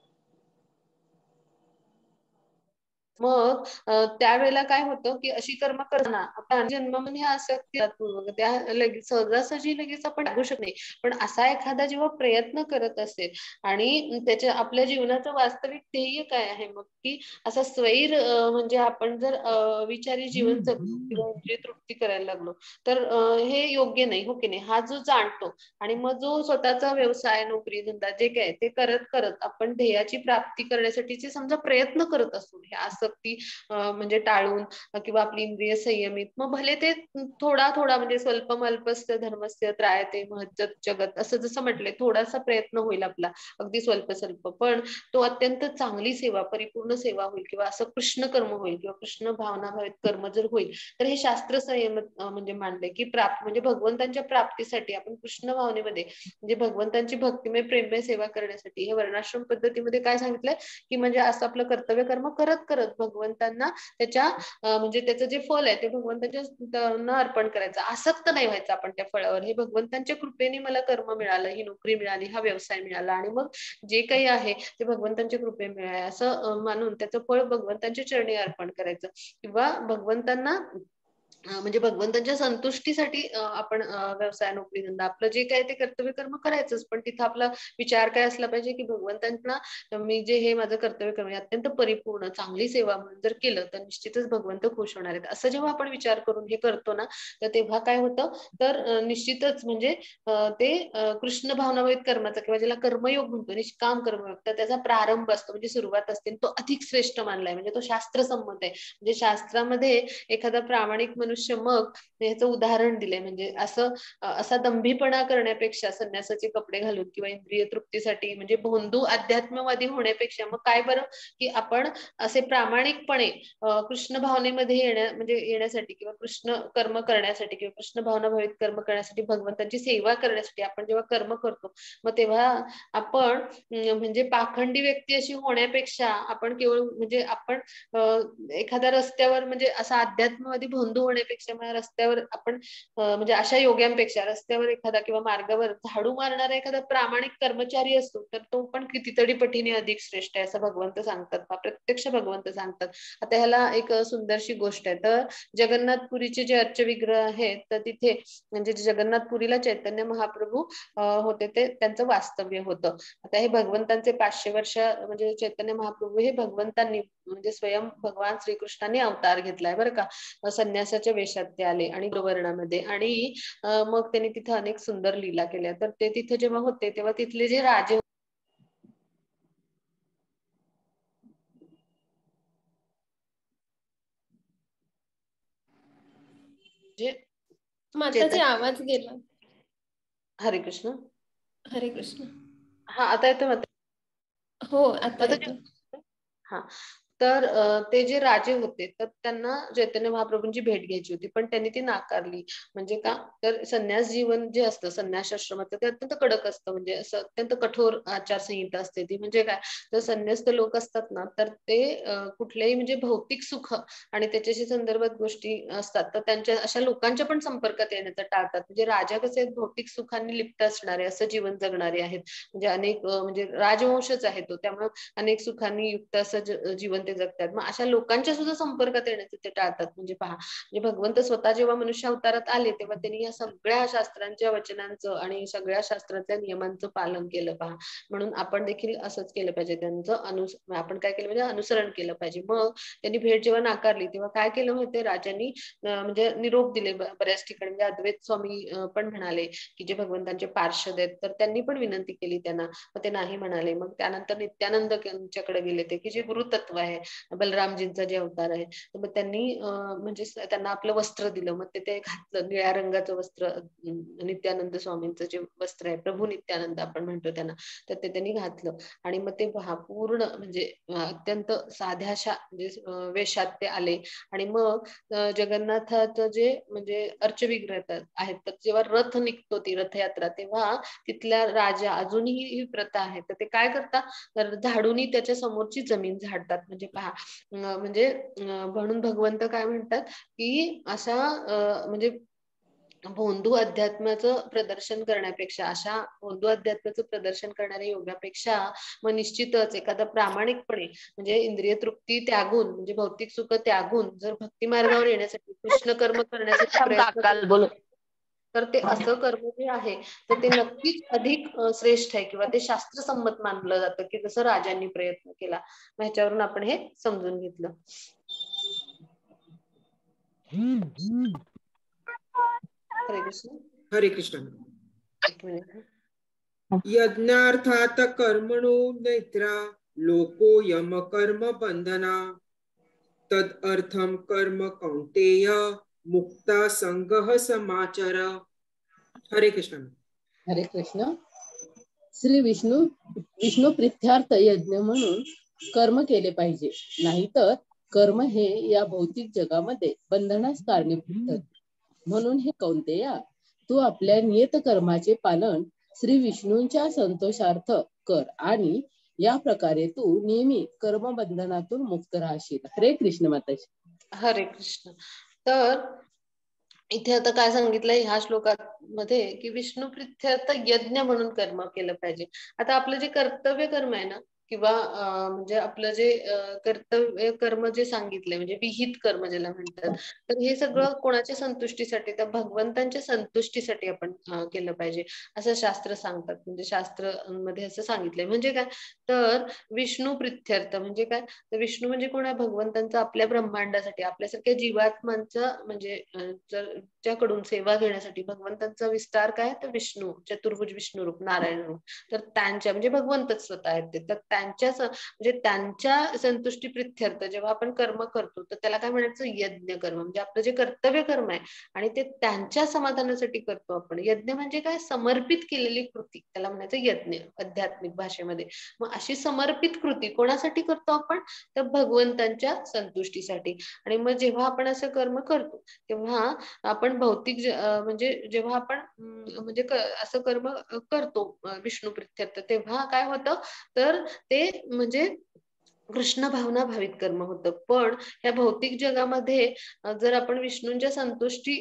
मग त्यावेळेला काय होतं, की अशी कर्म करताना आपण जन्मामध्ये आसक्ती त्या लगेच सहजासहजी लगेच आपण टाळू शकत नाही. पण असा एखादा जेव्हा प्रयत्न करत असेल आणि त्याच्या आपल्या जीवनाचं वास्तविक ध्येय काय आहे, मग की असा स्वैर म्हणजे आपण जर विचारी जीवन जगलो किंवा इंद्रिय तृप्ती करायला लागलो, तर हे योग्य नाही, हो की नाही. हा जो जाणतो आणि मग जो स्वतःचा व्यवसाय, नोकरी, धंदा जे काय ते करत करत आपण ध्येयाची प्राप्ती करण्यासाठीचे समजा प्रयत्न करत असतो, हे आसक्ती म्हणजे टाळून किंवा आपली इंद्रिय संयमित, मग भले ते थोडा थोडा म्हणजे स्वल्पम अल्पस्य धर्मस्य त्रायते महच्च जगत, असं जसं म्हटलंय, थोडासा प्रयत्न होईल आपला, अगदी स्वल्प स्वल्प, पण तो अत्यंत चांगली सेवा, परिपूर्ण सेवा होईल, किंवा असं कृष्ण कर्म होईल, किंवा कृष्ण भावना भावित कर्म जर होईल, तर हे शास्त्र संयम म्हणजे मांडले, की म्हणजे भगवंतांच्या प्राप्तीसाठी आपण कृष्ण भावनेमध्ये म्हणजे भगवंतांची भक्तिमय प्रेममय सेवा करण्यासाठी हे वर्णाश्रम पद्धतीमध्ये काय सांगितलंय, की म्हणजे असं आपलं कर्तव्य कर्म करत करत भगवंतांना त्याच्या म्हणजे त्याचं जे फल आहे ते भगवंतांच्या अर्पण करायचं, आसक्त नाही व्हायचं आपण त्या फळावर. हे भगवंतांच्या कृपेने मला कर्म मिळालं, ही नोकरी मिळाली, हा व्यवसाय मिळाला, आणि मग जे काही आहे ते भगवंतांच्या कृपे मिळाले असं मानून त्याचं फळ भगवंतांच्या चरणी अर्पण करायचं, किंवा भगवंतांना म्हणजे भगवंतांच्या संतुष्टीसाठी आपण व्यवसाय नोकरी धंदा आपलं जे काय ते कर्तव्य कर्म करायचंच, पण तिथं आपला विचार काय असला पाहिजे की भगवंतांना मी जे हे माझं कर्तव्य कर्म आहे अत्यंत परिपूर्ण चांगली सेवा म्हणून जर केलं तर निश्चितच भगवंत खुश होणार आहेत. असं जेव्हा आपण विचार करून हे करतो ना, तर तेव्हा काय होतं, तर निश्चितच म्हणजे ते कृष्ण भावनावहित कर्माचा किंवा ज्याला कर्मयोग म्हणतो, निष्काम कर्मयोग, तर त्याचा प्रारंभ असतो, म्हणजे सुरुवात असते. तो अधिक श्रेष्ठ मानलाय, म्हणजे तो शास्त्रसंमत आहे. म्हणजे शास्त्रामध्ये एखादा प्रामाणिक मनुष्य, मग याचं उदाहरण दिलंय, म्हणजे असा दंभीपणा करण्यापेक्षा संन्यासाचे कपडे घालून किंवा इंद्रिय तृप्तीसाठी म्हणजे भोंदू अध्यात्मवादी होण्यापेक्षा मग काय बरं, की आपण असे प्रामाणिकपणे कृष्ण भावनेमध्ये येण्यासाठी किंवा कृष्ण कर्म करण्यासाठी किंवा कृष्ण भावना भावित कर्म करण्यासाठी, भगवंतांची सेवा करण्यासाठी आपण जेव्हा कर्म करतो, मग तेव्हा आपण म्हणजे पाखंडी व्यक्ती अशी होण्यापेक्षा आपण केवळ म्हणजे आपण एखाद्या रस्त्यावर म्हणजे असा अध्यात्मवादी भोंदू होण्यापेक्षा रस्त्यावर आपण म्हणजे अशा योग्यांपेक्षा रस्त्यावर एखादा किंवा मार्गावर झाडू मारणारा एखादा प्रामाणिक कर्मचारी असतो, तर तो पण कितीतरी पटीने अधिक श्रेष्ठ आहे असं भगवंत सांगतात, प्रत्यक्ष भगवंत सांगतात. आता ह्याला एक सुंदरशी गोष्ट आहे. तर जगन्नाथपुरीचे जे अर्चविग्रह आहेत, तर तिथे म्हणजे जगन्नाथपुरीला चैतन्य महाप्रभू होते, ते त्यांचं वास्तव्य होतं. आता हे भगवंतांचे 500 वर्ष म्हणजे चैतन्य महाप्रभू हे भगवंतांनी म्हणजे स्वयं भगवान श्रीकृष्णाने अवतार घेतलाय बरं का. संन्यासाच्या वेशात ते आले आणि गौवर्णामध्ये, आणि मग त्यांनी तिथे अनेक सुंदर लीला केल्या. तर ते तिथे जेव्हा होते तेव्हा तिथले जे राजे जे माताजी चैतन्य, आवाज गेला. हरे कृष्ण. हरे कृष्ण. हा आता येतो. हो आता येतो. हा, तर ते जे राजे होते, तर त्यांना चैतन्य महाप्रभूंची भेट घ्यायची होती, पण त्यांनी ती नाकारली. म्हणजे का, तर संन्यास जीवन जे असतं संन्यास आश्रमाचं ते अत्यंत कडक असतं, म्हणजे असं अत्यंत कठोर आचारसंहिता असते ती. म्हणजे काय, तर संन्यस्त लोक असतात ना, तर ते कुठल्याही म्हणजे भौतिक सुख आणि त्याच्याशी संदर्भात गोष्टी असतात, तर त्यांच्या अशा लोकांच्या पण संपर्कात येण्याचं टाळतात. म्हणजे राजा कसे आहेत, भौतिक सुखांनी लिप्त असणारे असं जीवन जगणारे आहेत, म्हणजे अनेक म्हणजे राजवंशच आहे तो, त्यामुळे अनेक सुखांनी युक्त असं जीवन ते जगतात. मग अशा लोकांच्या सुद्धा संपर्कात येण्याचे ते टाळतात. म्हणजे पहा, म्हणजे भगवंत स्वतः जेव्हा मनुष्य अवतारात आले, तेव्हा त्यांनी या सगळ्या शास्त्रांच्या वचनांचं आणि सगळ्या शास्त्राच्या नियमांचं पालन केलं. पहा, म्हणून आपण देखील असंच केलं पाहिजे, त्यांचं आपण काय केलं म्हणजे अनुसरण केलं पाहिजे. मग त्यांनी भेट जेव्हा नाकारली, तेव्हा काय केलं माहितीये, राजांनी म्हणजे निरोप दिले बऱ्याच ठिकाणी. म्हणजे अद्वैत स्वामी पण म्हणाले की जे भगवंतांचे पार्षद आहेत, तर त्यांनी पण विनंती केली त्यांना, मग ते नाही म्हणाले. मग त्यानंतर नित्यानंद यांच्याकडे गेले ते, की जे गुरुतत्व आहे, बलरामजींचा जे अवतार आहे, तर मग त्यांनी म्हणजे त्यांना आपलं वस्त्र दिलं. मग ते घातलं, निळ्या रंगाचं वस्त्र, नित्यानंद स्वामींचं जे वस्त्र आहे, प्रभू नित्यानंद आपण म्हणतो त्यांना, तर ते त्यांनी घातलं. आणि मग ते पूर्ण म्हणजे अत्यंत साध्याशा म्हणजे वेशात ते आले. आणि मग जगन्नाथाचं जे म्हणजे अर्चविग्रह आहेत, तर जेव्हा रथ निघतो, ती रथयात्रा, तेव्हा तिथल्या राजा, अजूनही ही प्रथा आहे, तर ते काय करतात, तर झाडूनी त्याच्या समोरची जमीन झाडतात. म्हणजे पहा, म्हणजे म्हणून भगवंत काय म्हणतात, की अशा म्हणजे भोंदू अध्यात्माचं प्रदर्शन करण्यापेक्षा, अशा भोंदू अध्यात्माचं प्रदर्शन करणाऱ्या योगापेक्षा मग निश्चितच एखादा प्रामाणिकपणे म्हणजे इंद्रिय तृप्ती त्यागून, म्हणजे भौतिक सुख त्यागून जर भक्ती मार्गावर येण्यासाठी, कृष्ण कर्म करण्यासाठी प्रयत्न, तर ते असं कर्म जे आहे, तर ते नक्कीच अधिक श्रेष्ठ आहे, किंवा ते शास्त्रसंमत मानलं जातं, की जसं राजांनी प्रयत्न केला. ह्याच्यावरून आपण हे समजून घेतलं. हरे कृष्ण. हरे कृष्ण. एक मिनिट. यज्ञार्थात कर्मणो नैत्रा लोको यम कर्म बंधना तद अर्थम कर्म कौंतेय मुक्ता संगह समाचार. हरे कृष्ण. हरे कृष्ण. श्री विष्णू प्रित्यार्थ यज्ञ म्हणून कर्म केले पाहिजे, नाहीतर कर्म हे या भौतिक जगामध्ये बंधनास कारणीभूत ठरते. म्हणून हे कौंतेया, तू आपल्या नियत कर्माचे पालन श्री विष्णूंच्या संतोषार्थ कर, आणि या प्रकारे तू नेहमी कर्मबंधनातून मुक्त राहशील. हरे कृष्ण माताजी. हरे कृष्ण. तर इथे आता काय सांगितलंय ह्या श्लोकामध्ये, की विष्णू प्रित्यर्थ यज्ञ म्हणून कर्म केलं पाहिजे. आता आपलं जे कर्तव्य कर्म आहे ना, किंवा म्हणजे आपलं जे कर्तव्य कर्म जे सांगितलंय म्हणजे विहित कर्म ज्याला म्हणतात, तर हे सगळं कोणाच्या संतुष्टीसाठी, तर भगवंतांच्या संतुष्टीसाठी आपण केलं पाहिजे असं शास्त्र सांगतात. म्हणजे शास्त्र मध्ये असं सांगितलंय. म्हणजे काय, तर विष्णू प्रित्यर्थ म्हणजे काय, तर विष्णू म्हणजे कोण आहे, भगवंतांचा आपल्या ब्रह्मांडासाठी आपल्यासारख्या जीवात्मांचं म्हणजे जर च्याकडून सेवा घेण्यासाठी भगवंतांचा विस्तार काय, तर विष्णू चतुर्भुज विष्णू रूप नारायण रूप, तर त्यांच्या म्हणजे भगवंतच स्वतः आहेत ते, तर त्यांच्याच म्हणजे त्यांच्या संतुष्टी प्रित्यर्थ जेव्हा आपण कर्म करतो तर त्याला काय म्हणायचं, यज्ञ कर्म. म्हणजे आपलं जे कर्तव्य कर्म आहे आणि ते त्यांच्या समाधानासाठी करतो आपण. यज्ञ म्हणजे काय, समर्पित केलेली कृती, त्याला म्हणायचं यज्ञ आध्यात्मिक भाषेमध्ये. मग अशी समर्पित कृती कोणासाठी करतो आपण, तर भगवंतांच्या संतुष्टीसाठी. आणि मग जेव्हा आपण असं कर्म करतो तेव्हा आपण भौतिक म्हणजे जेव्हा आपण म्हणजे असं कर्म करतो विष्णू प्रित्यर्थ, तेव्हा काय होतं, तर ते म्हणजे कृष्ण भावना भावित कर्म होतं. पण या भौतिक जगामध्ये जर आपण विष्णूंच्या संतुष्टी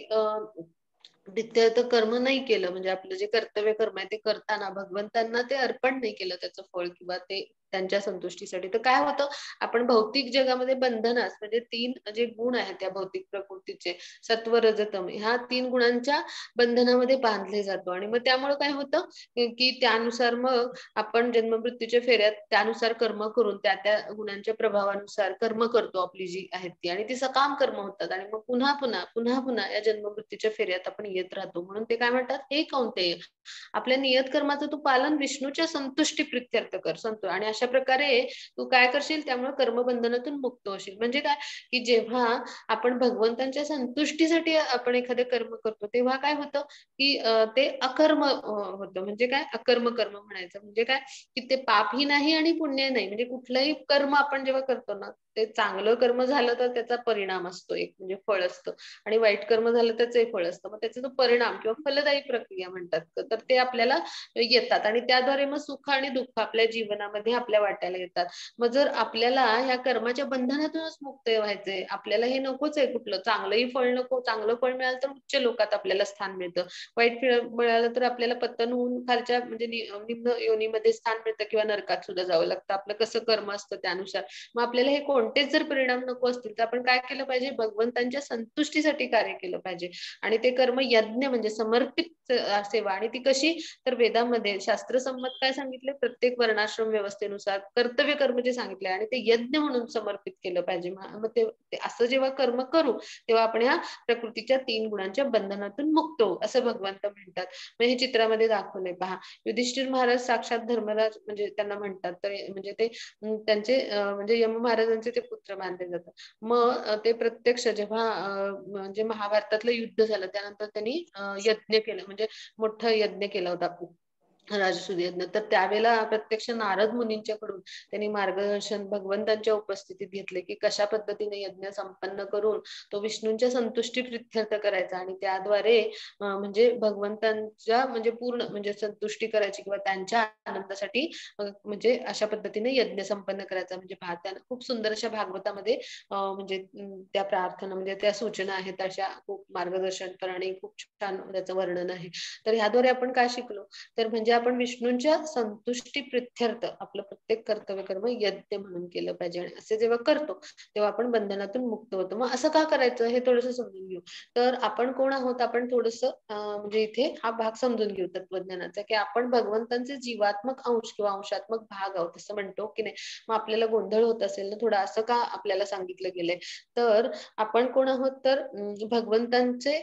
प्रित्यर्थ कर्म नाही केलं, म्हणजे आपलं जे कर्तव्य कर्म आहे ते करताना भगवंतांना ते अर्पण नाही केलं त्याचं फळ किंवा ते त्यांच्या संतुष्टीसाठी, तर काय होतं, आपण भौतिक जगामध्ये बंधनास म्हणजे तीन जे गुण आहेत त्या भौतिक प्रकृतीचे, सत्व रज तम, ह्या तीन गुणांच्या बंधनामध्ये बांधले जातो. आणि मग त्यामुळे काय होतं की त्यानुसार मग आपण जन्ममृत्यूच्या फेऱ्यात त्यानुसार कर्म करून त्या त्या गुणांच्या प्रभावानुसार कर्म करतो आपली जी आहेत ती, आणि ती सकाम कर्म होतात. आणि मग पुन्हा पुन्हा पुन्हा पुन्हा या जन्ममृत्यूच्या फेऱ्यात आपण येत राहतो. म्हणून ते काय म्हणतात, हे कौंतेय, आपल्या नियत कर्माचं तू पालन विष्णूच्या संतुष्टी प्रित्यर्थ कर, आणि अशा प्रकारे तू काय करशील, त्यामुळे कर्मबंधनातून मुक्त होशील. म्हणजे काय, की जेव्हा आपण भगवंतांच्या संतुष्टीसाठी आपण एखादं कर्म करतो तेव्हा काय होतं, की ते अकर्म होतं. म्हणजे काय, अकर्म कर्म म्हणायचं. म्हणजे काय, की ते पापही नाही आणि पुण्य नाही. म्हणजे कुठलंही कर्म आपण जेव्हा करतो ना, ते चांगलं कर्म झालं तर त्याचा परिणाम असतो, एक म्हणजे फळ असतं, आणि वाईट कर्म झालं त्याचंही फळ असतं. मग त्याचा जो परिणाम किंवा फलदायी प्रक्रिया म्हणतात, तर ते आपल्याला येतात आणि त्याद्वारे मग सुख आणि दुःख आपल्या जीवनामध्ये आपल्या वाट्याला येतात. मग जर आपल्याला या कर्माच्या बंधनातूनच मुक्त व्हायचंय, आपल्याला हे नकोच आहे, कुठलं चांगलंही फळ नको, चांगलं फळ मिळालं तर उच्च लोकात आपल्याला स्थान मिळतं, वाईट फळ मिळालं तर आपल्याला पतन होऊन खालच्या म्हणजे निम्न योनीमध्ये स्थान मिळतं किंवा नरकात सुद्धा जावं लागतं. आपलं कसं कर्म असतं त्यानुसार. मग आपल्याला हे कोणतेच जर परिणाम नको असतील तर आपण काय केलं पाहिजे, भगवंतांच्या संतुष्टीसाठी कार्य केलं पाहिजे. आणि ते कर्म यज्ञ म्हणजे समर्पित सेवा. आणि ती कशी, तर वेदामध्ये शास्त्रसंमत काय सांगितले, प्रत्येक वर्णाश्रम व्यवस्थेनुसार कर्तव्य कर्म जे सांगितले आणि ते यज्ञ म्हणून समर्पित केलं पाहिजे. मग ते असं जेव्हा कर्म करू तेव्हा आपण ह्या प्रकृतीच्या तीन गुणांच्या बंधनातून मुक्त होऊ असं भगवंत म्हणतात. मग हे चित्रामध्ये दाखवलंय पहा. युधिष्ठिर महाराज साक्षात धर्मराज म्हणजे त्यांना म्हणतात, तर म्हणजे ते त्यांचे म्हणजे यम महाराजांचे ते पुत्र मानले जातात. मग ते प्रत्यक्ष जेव्हा म्हणजे महाभारतातलं युद्ध झालं त्यानंतर त्यांनी यज्ञ केलं, म्हणजे मोठा यज्ञ केला होता राजसूय यज्ञ. तर त्यावेळेला प्रत्यक्ष नारद मुनींच्याकडून त्यांनी मार्गदर्शन भगवंतांच्या उपस्थितीत घेतले, की कशा पद्धतीने यज्ञ संपन्न करून तो विष्णूंच्या संतुष्टी प्रित्यर्थ करायचा आणि त्याद्वारे म्हणजे भगवंतांच्या म्हणजे पूर्ण म्हणजे संतुष्टी करायची किंवा त्यांच्या आनंदासाठी म्हणजे अशा पद्धतीने यज्ञ संपन्न करायचा. म्हणजे त्यानं खूप सुंदर अशा भागवतामध्ये म्हणजे त्या प्रार्थना म्हणजे त्या सूचना आहेत, अशा खूप मार्गदर्शन आणि खूप छान त्याचं वर्णन आहे. तर ह्याद्वारे आपण काय शिकलो, तर म्हणजे आपण विष्णूंच्या संतुष्टी प्रित्यर्थ आपलं प्रत्येक कर्तव्य कर्म यज्ञ म्हणून केलं पाहिजे. आणि असे जेव्हा करतो तेव्हा आपण बंधनातून मुक्त होतो. मग असं का करायचं हे थोडंसं समजून घेऊ. तर आपण कोण आहोत, आपण थोडंसं म्हणजे इथे हा भाग समजून घेऊ तत्वज्ञानाचा, की आपण भगवंतांचे जीवात्मक अंश किंवा अंशात्मक भाग आहोत असं म्हणतो की नाही. मग आपल्याला गोंधळ होत असेल ना थोडा, असं का आपल्याला सांगितलं गेलंय, तर आपण कोण आहोत, तर भगवंतांचे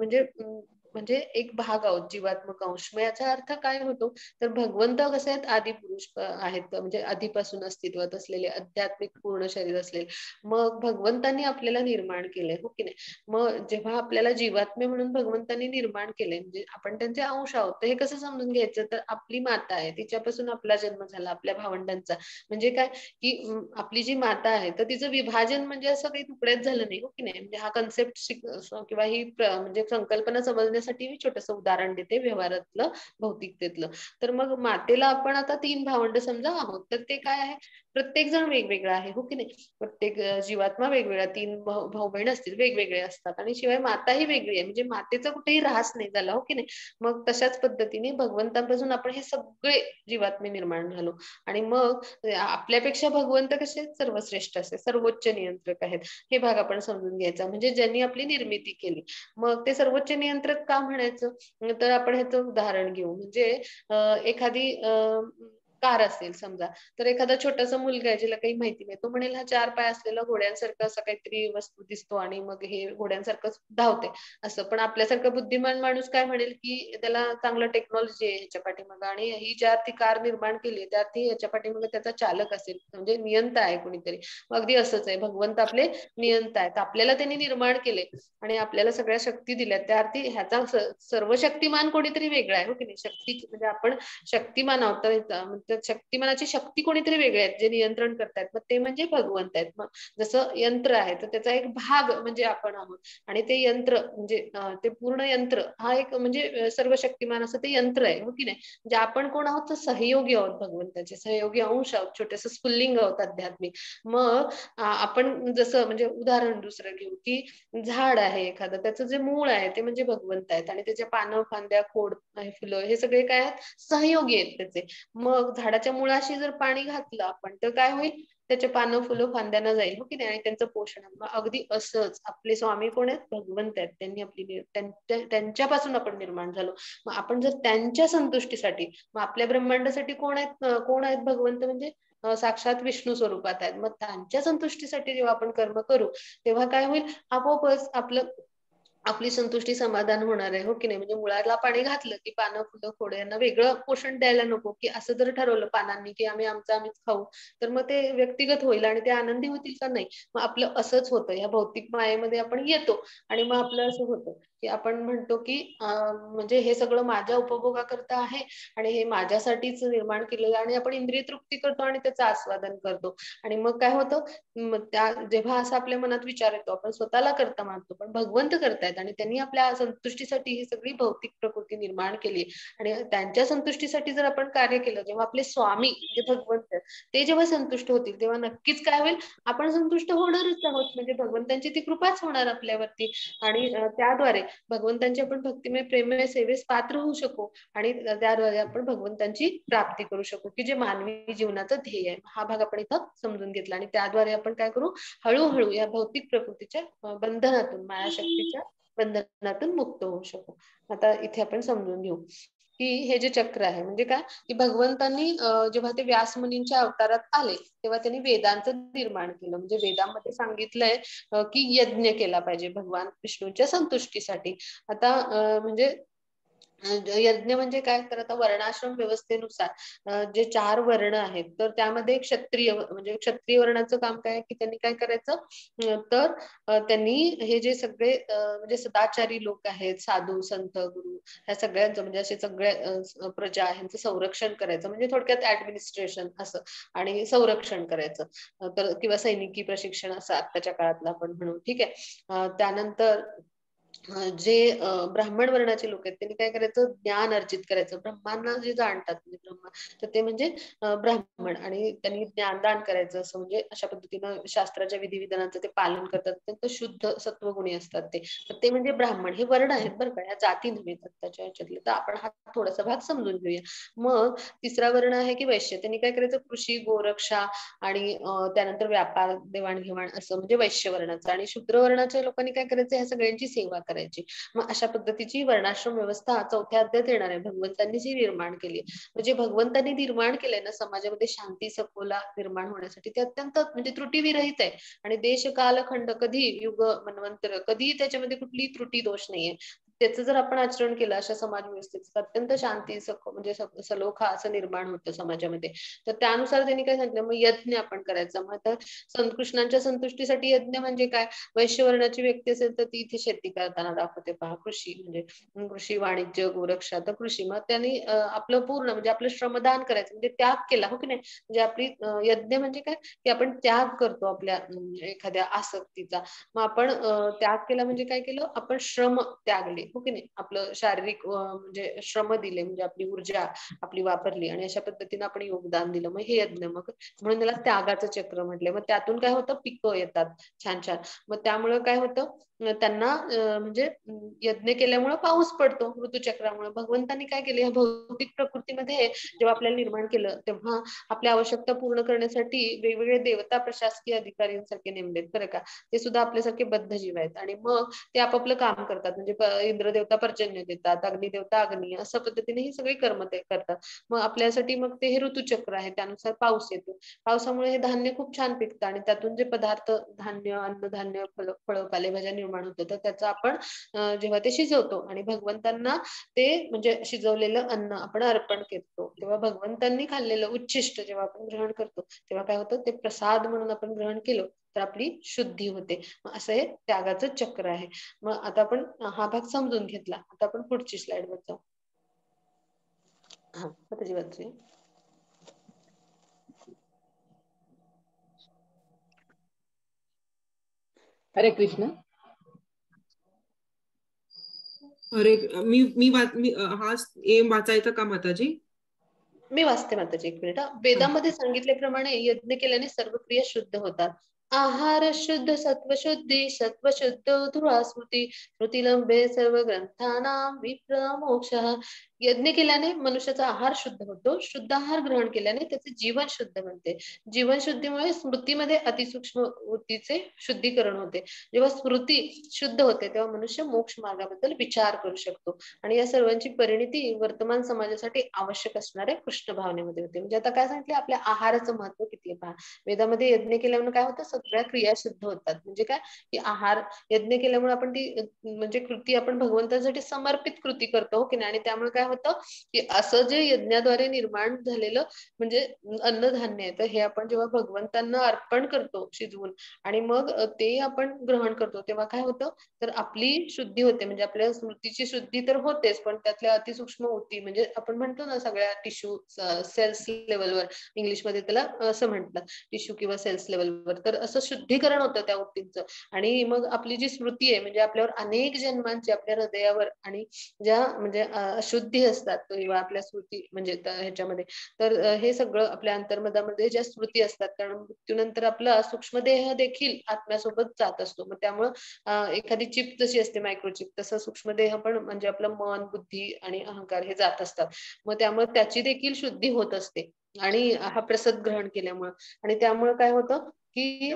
म्हणजे एक भाग आहोत, जीवात्मक अंश. मग याचा अर्थ काय होतो, तर भगवंत कसे आहेत, आदिपुरुष आहेत, म्हणजे आधीपासून अस्तित्वात असलेले आध्यात्मिक पूर्ण शरीर असलेले. मग भगवंतांनी आपल्याला निर्माण केलंय, हो की नाही. मग जेव्हा आपल्याला जीवात्मे म्हणून भगवंतांनी निर्माण केलंय म्हणजे आपण त्यांचे अंश आहोत. तर हे कसं समजून घ्यायचं, तर आपली माता आहे तिच्यापासून आपला जन्म झाला, आपल्या भावंडांचा. म्हणजे काय, की आपली जी माता आहे तर तिचं विभाजन म्हणजे असं काही तुकड्यात झालं नाही, हो की नाही. म्हणजे हा कन्सेप्ट किंवा ही म्हणजे संकल्पना समजण्यासाठी मी छोटंसं उदाहरण देते व्यवहारातलं भौतिकतेतलं. तर मग मातेला आपण आता तीन भावंड समजा आहोत, तर ते काय आहे, प्रत्येक जण वेगवेगळा आहे, हो की नाही. प्रत्येक जीवात्मा वेगवेगळा, 3 भाऊ बहीण असतील वेगवेगळे असतात, आणि शिवाय माता ही वेगळी आहे, म्हणजे मातेचा कुठेही ऱ्हास नाही झाला, हो की नाही. मग तशाच पद्धतीने भगवंतापासून आपण हे सगळे जीवात्मे निर्माण झालो. आणि मग आपल्यापेक्षा भगवंत कसे सर्वश्रेष्ठ असे सर्वोच्च नियंत्रक आहेत, हे भाग आपण समजून घ्यायचा. म्हणजे ज्यांनी आपली निर्मिती केली, मग ते सर्वोच्च नियंत्रक का म्हणायचं, तर आपण ह्याचं उदाहरण घेऊ. म्हणजे एखादी कार असेल समजा, तर एखादा छोटासा मुलगा आहे ज्याला काही माहिती नाही, तो म्हणेल हा 4 पाय असलेला घोड्यांसारखं असं काहीतरी वस्तू दिसतो आणि मग हे घोड्यांसारखं धावते असं. पण आपल्यासारखा बुद्धिमान माणूस काय म्हणेल की त्याला चांगलं टेक्नॉलॉजी आहे ह्याच्या पाठीमागं, आणि ही ज्या ती कार निर्माण केली त्यात ती ह्याच्या पाठीमागं त्याचा चालक असेल, म्हणजे नियंता आहे कोणीतरी. अगदी असंच आहे, भगवंत आपले नियंता आहेत. आपल्याला त्यांनी निर्माण केले आणि आपल्याला सगळ्या शक्ती दिल्या, त्या अर्थी ह्याचा सर्वशक्तिमान कोणीतरी वेगळा आहे, हो की नाही. शक्ती म्हणजे आपण शक्तिमान आहोत, तर शक्तिमानाची शक्ती कोणीतरी वेगळे आहेत जे नियंत्रण करतायत, मग ते म्हणजे भगवंत आहेत. मग जसं यंत्र आहे तर त्याचा एक भाग म्हणजे आपण आहोत, आणि ते यंत्र म्हणजे ते पूर्ण यंत्र हा एक म्हणजे सर्वशक्तिमान असं ते यंत्र आहे, हो की नाही. म्हणजे आपण कोण आहोत, तर सहयोगी आहोत, भगवंताचे सहयोगी अंश आहोत, छोटेस स्फुल्लिंग आहोत आध्यात्मिक. मग आपण जसं म्हणजे उदाहरण दुसरं घेऊ की झाड आहे एखादं, त्याचं जे मूळ आहे ते म्हणजे भगवंत आहेत, आणि त्याच्या पानं, फांद्या, खोड, फुलं हे सगळे काय आहेत, सहयोगी आहेत त्याचे. मग झाडाच्या मुळाशी जर पाणी घातलं आपण तर काय होईल, त्याचे पानं, फुलं फांद्यांना जाईल, हो की नाही, आणि त्यांचं पोषण. मग अगदी असंच आपले स्वामी कोण आहेत, भगवंत आहेत. त्यांनी आपली त्यांच्यापासून आपण निर्माण झालो. मग आपण जर त्यांच्या संतुष्टीसाठी, मग आपल्या ब्रह्मांडासाठी कोण आहेत भगवंत, म्हणजे साक्षात विष्णू स्वरूपात आहेत. मग त्यांच्या संतुष्टीसाठी जेव्हा आपण कर्म करू, तेव्हा काय होईल, आपोआपच आपली संतुष्टी समाधान होणार आहे, हो की नाही. म्हणजे मुळाला पाणी घातलं की पानं, फुलं, खोडे यांना वेगळं पोषण द्यायला नको, की असं जर ठरवलं पानांनी की आम्ही आम्हीच खाऊ, तर मग ते व्यक्तिगत होईल आणि ते आनंदी होतील का, नाही. मग आपलं असंच होतं, या भौतिक मायेमध्ये आपण येतो, आणि मग आपलं असं होतं की आपण म्हणतो की म्हणजे हे सगळं माझ्या उपभोगाकरता आहे, आणि हे माझ्यासाठीच निर्माण केलेलं, आणि आपण इंद्रिय तृप्ती करतो आणि त्याचं आस्वादन करतो. आणि मग काय होतं, मग त्या जेव्हा असा आपल्या मनात विचार येतो, आपण स्वतःला करता मानतो, पण भगवंत करतायत, आणि त्यांनी आपल्या संतुष्टीसाठी ही सगळी भौतिक प्रकृती निर्माण केली. आणि त्यांच्या संतुष्टीसाठी जर आपण कार्य केलं, जेव्हा आपले स्वामी जे भगवंत ते जेव्हा संतुष्ट होतील, तेव्हा नक्कीच काय होईल, आपण संतुष्ट होणारच आहोत. म्हणजे भगवंतांची ती कृपाच होणार आपल्यावरती, आणि त्याद्वारे भगवंतांची आपण भक्तिमय प्रेममय सेवेस पात्र होऊ शकू, आणि त्याद्वारे आपण भगवंतांची प्राप्ती करू शकू, की जे मानवी जीवनाचं ध्येय आहे. हा भाग आपण इथं समजून घेतला, आणि त्याद्वारे आपण काय करू, हळूहळू या भौतिक प्रकृतीच्या बंधनातून, मायाशक्तीच्या बंधनातून मुक्त होऊ शकू. आता इथे आपण समजून घेऊ की हे जे चक्र आहे म्हणजे काय, की भगवंतांनी जेव्हा ते व्यास मुनींच्या अवतारात आले, तेव्हा त्यांनी वेदांचं निर्माण केलं. म्हणजे वेदांमध्ये सांगितलंय की यज्ञ केला पाहिजे भगवान विष्णूच्या संतुष्टीसाठी. आता म्हणजे यज्ञ म्हणजे काय, तर आता वर्णाश्रम व्यवस्थेनुसार जे 4 वर्ण आहेत, तर त्यामध्ये क्षत्रिय म्हणजे क्षत्रिय वर्णाचं काम काय, की त्यांनी काय करायचं, तर त्यांनी हे जे सगळे म्हणजे सदाचारी लोक आहेत, साधू संत गुरु, ह्या सगळ्यांचं म्हणजे असे सगळ्या प्रजा ह्यांचं संरक्षण करायचं, म्हणजे थोडक्यात ऍडमिनिस्ट्रेशन असं, आणि संरक्षण करायचं. तर किंवा सैनिकी प्रशिक्षण असं आत्ताच्या काळातलं आपण म्हणू, ठीक आहे. त्यानंतर जे ब्राह्मण वर्णाचे लोक आहेत त्यांनी काय करायचं, ज्ञान अर्जित करायचं, ब्रह्मांना जे जाणतात म्हणजे ब्रह्मा, तर ते म्हणजे ब्राह्मण, आणि त्यांनी ज्ञानदान करायचं असं. म्हणजे अशा पद्धतीनं शास्त्राच्या विधिविधानांचं ते पालन करतात, अत्यंत शुद्ध सत्वगुणी असतात ते, तर ते म्हणजे ब्राह्मण. हे वर्ण आहेत बरं का, ह्या जाती नव्हे त्याच्या ह्याच्यातले. तर आपण हा थोडासा भाग समजून घेऊया. मग तिसरा वर्ण आहे की वैश्य. त्यांनी काय करायचं, कृषी, गोरक्षा, आणि त्यानंतर व्यापार, देवाणघेवाण असं, म्हणजे वैश्य वर्णाचं. आणि शूद्र वर्णाच्या लोकांनी काय करायचं, ह्या सगळ्यांची सेवा करायची. मग अशा पद्धतीची वर्णाश्रम व्यवस्था 4थ्या अध्यायात येणार आहे, भगवंतांनी जी निर्माण केली. म्हणजे भगवंतांनी निर्माण केलंय ना समाजामध्ये शांती सखोला निर्माण होण्यासाठी, ते अत्यंत म्हणजे त्रुटीविरहित आहे. आणि देश काल खंड कधी युग मनवंतर कधी त्याच्यामध्ये कुठली त्रुटी दोष नाहीये. त्याचं जर आपण आचरण केलं अशा समाज व्यवस्थेचं, अत्यंत शांती म्हणजे सलोखा असं निर्माण होतं समाजामध्ये. तर त्यानुसार त्यांनी काय सांगितलं, मग यज्ञ आपण करायचा. मग तर कृष्णांच्या संतुष्टीसाठी यज्ञ म्हणजे काय, वैश्यवर्णाची व्यक्ती असेल तर ती इथे शेती करताना दाखवते पहा, कृषी म्हणजे कृषी, वाणिज्य, गोरक्षा, तर कृषी. मग त्यांनी आपलं पूर्ण म्हणजे आपलं श्रमदान करायचं, म्हणजे त्याग केला, हो की नाही. म्हणजे आपली यज्ञ म्हणजे काय, की आपण त्याग करतो आपल्या एखाद्या आसक्तीचा. मग आपण त्याग केला म्हणजे काय केलं, आपण श्रम त्यागले. हो की नाही, आपलं शारीरिक म्हणजे श्रम दिले, म्हणजे आपली ऊर्जा आपली वापरली आणि अशा पद्धतीने आपण योगदान दिलं, मग हे यज्ञ, मग म्हणून त्याला त्यागाचं चक्र म्हटले. मग त्यातून काय होतं, पिकं येतात छान छान. मग त्यामुळे काय होतं, त्यांना म्हणजे यज्ञ केल्यामुळे पाऊस पडतो ऋतुचक्रामुळे. भगवंतांनी काय केले, या भौतिक प्रकृतीमध्ये जेव्हा आपल्याला निर्माण केलं तेव्हा आपल्या आवश्यकता पूर्ण करण्यासाठी वेगवेगळे देवता प्रशासकीय अधिकाऱ्यांसारखे नेमलेत बरं का. ते सुद्धा आपल्यासारखे बद्ध जीव आहेत आणि मग ते आपापलं काम करतात. म्हणजे इंद्रदेवता पर्जन्य देतात, अग्निदेवता अग्नी, अशा पद्धतीने ही सगळी कर्म ते करतात. मग आपल्यासाठी मग ते हे ऋतुचक्र आहे, त्यानुसार पाऊस येतो. पावसामुळे हे धान्य खूप छान पिकतं आणि त्यातून जे पदार्थ, धान्य, अन्नधान्य, फळं पालेभाज्या निर्माण होतं, तर त्याचं आपण जेव्हा ते शिजवतो आणि भगवंतांना ते म्हणजे शिजवलेलं अन्न आपण अर्पण करतो, तेव्हा भगवंतांनी खाल्लेलं उच्छिष्ट जेव्हा आपण ग्रहण करतो तेव्हा काय होतं, ते प्रसाद म्हणून आपण ग्रहण केलं तर आपली शुद्धी होते. मग असं हे त्यागाचं चक्र आहे. मग आता आपण हा भाग समजून घेतला, आता आपण पुढची स्लाइड वर जाऊ. हा त्याची वाचूया. हरे कृष्ण. अरे हा वाचायचा का माताजी? मी वाचते माताजी, एक मिनिट. वेदामध्ये सांगितल्याप्रमाणे यज्ञ केल्याने सर्व क्रिया शुद्ध होतात. आहार शुद्ध, सत्वशुद्धी, सत्वशुद्ध धुरा स्मृती, स्मृतिलंबे सर्व ग्रंथानां विप्र मोक्ष. यज्ञ केल्याने मनुष्याचा आहार शुद्ध होतो, शुद्ध आहार ग्रहण केल्याने त्याचे जीवन शुद्ध बनते. जीवन शुद्धीमुळे स्मृतीमध्ये अतिसूक्ष्म वृत्तीचे शुद्धीकरण होते. जेव्हा स्मृती शुद्ध होते तेव्हा मनुष्य मोक्ष मार्गाबद्दल विचार करू शकतो आणि या सर्वांची परिणिती वर्तमान समाजासाठी आवश्यक असणाऱ्या कृष्ण भावनेमध्ये होते. म्हणजे आता काय सांगितले, आपल्या आहाराचं महत्व किती आहे पहा. वेदामध्ये यज्ञ केल्यामुळे काय होतं, सगळ्या क्रिया शुद्ध होतात. म्हणजे काय की आहार, यज्ञ केल्यामुळे आपण ती म्हणजे कृती आपण भगवंतासाठी समर्पित कृती करतो हो की नाही. आणि त्यामुळे काय होतं की असं जे यज्ञाद्वारे निर्माण झालेलं म्हणजे अन्नधान्य आहे, तर हे आपण जेव्हा भगवंतांना अर्पण करतो शिजवून आणि मग ते आपण ग्रहण करतो तेव्हा काय होतं, तर आपली शुद्धी होते. म्हणजे आपल्या स्मृतीची शुद्धी तर होतेच, पण त्यातल्या अतिसूक्ष्म ऊती म्हणजे आपण म्हणतो ना सगळ्या टिश्यू सेल्स लेवलवर, इंग्लिशमध्ये त्याला असं म्हणतात टिश्यू किंवा सेल्स लेवलवर, तर असं शुद्धीकरण होतं त्या ऊतींचं. आणि मग आपली जी स्मृती आहे म्हणजे आपल्यावर अनेक जन्मांची आपल्या हृदयावर आणि ज्या म्हणजे अशुद्धी असतात किंवा आपल्या स्मृती म्हणजे ह्याच्यामध्ये, तर हे सगळं आपल्या अंतर्मनामध्ये ज्या स्मृती असतात, कारण मृत्यूनंतर आपला सूक्ष्मदेह देखील आत्म्यासोबत जात असतो. मग त्यामुळं एखादी चिप जशी असते मायक्रोचिप, तसं सूक्ष्मदेह पण म्हणजे आपलं मन, बुद्धी आणि अहंकार हे जात असतात. मग त्यामुळे त्याची देखील शुद्धी होत असते आणि हा प्रसाद ग्रहण केल्यामुळे. आणि त्यामुळे काय होतं की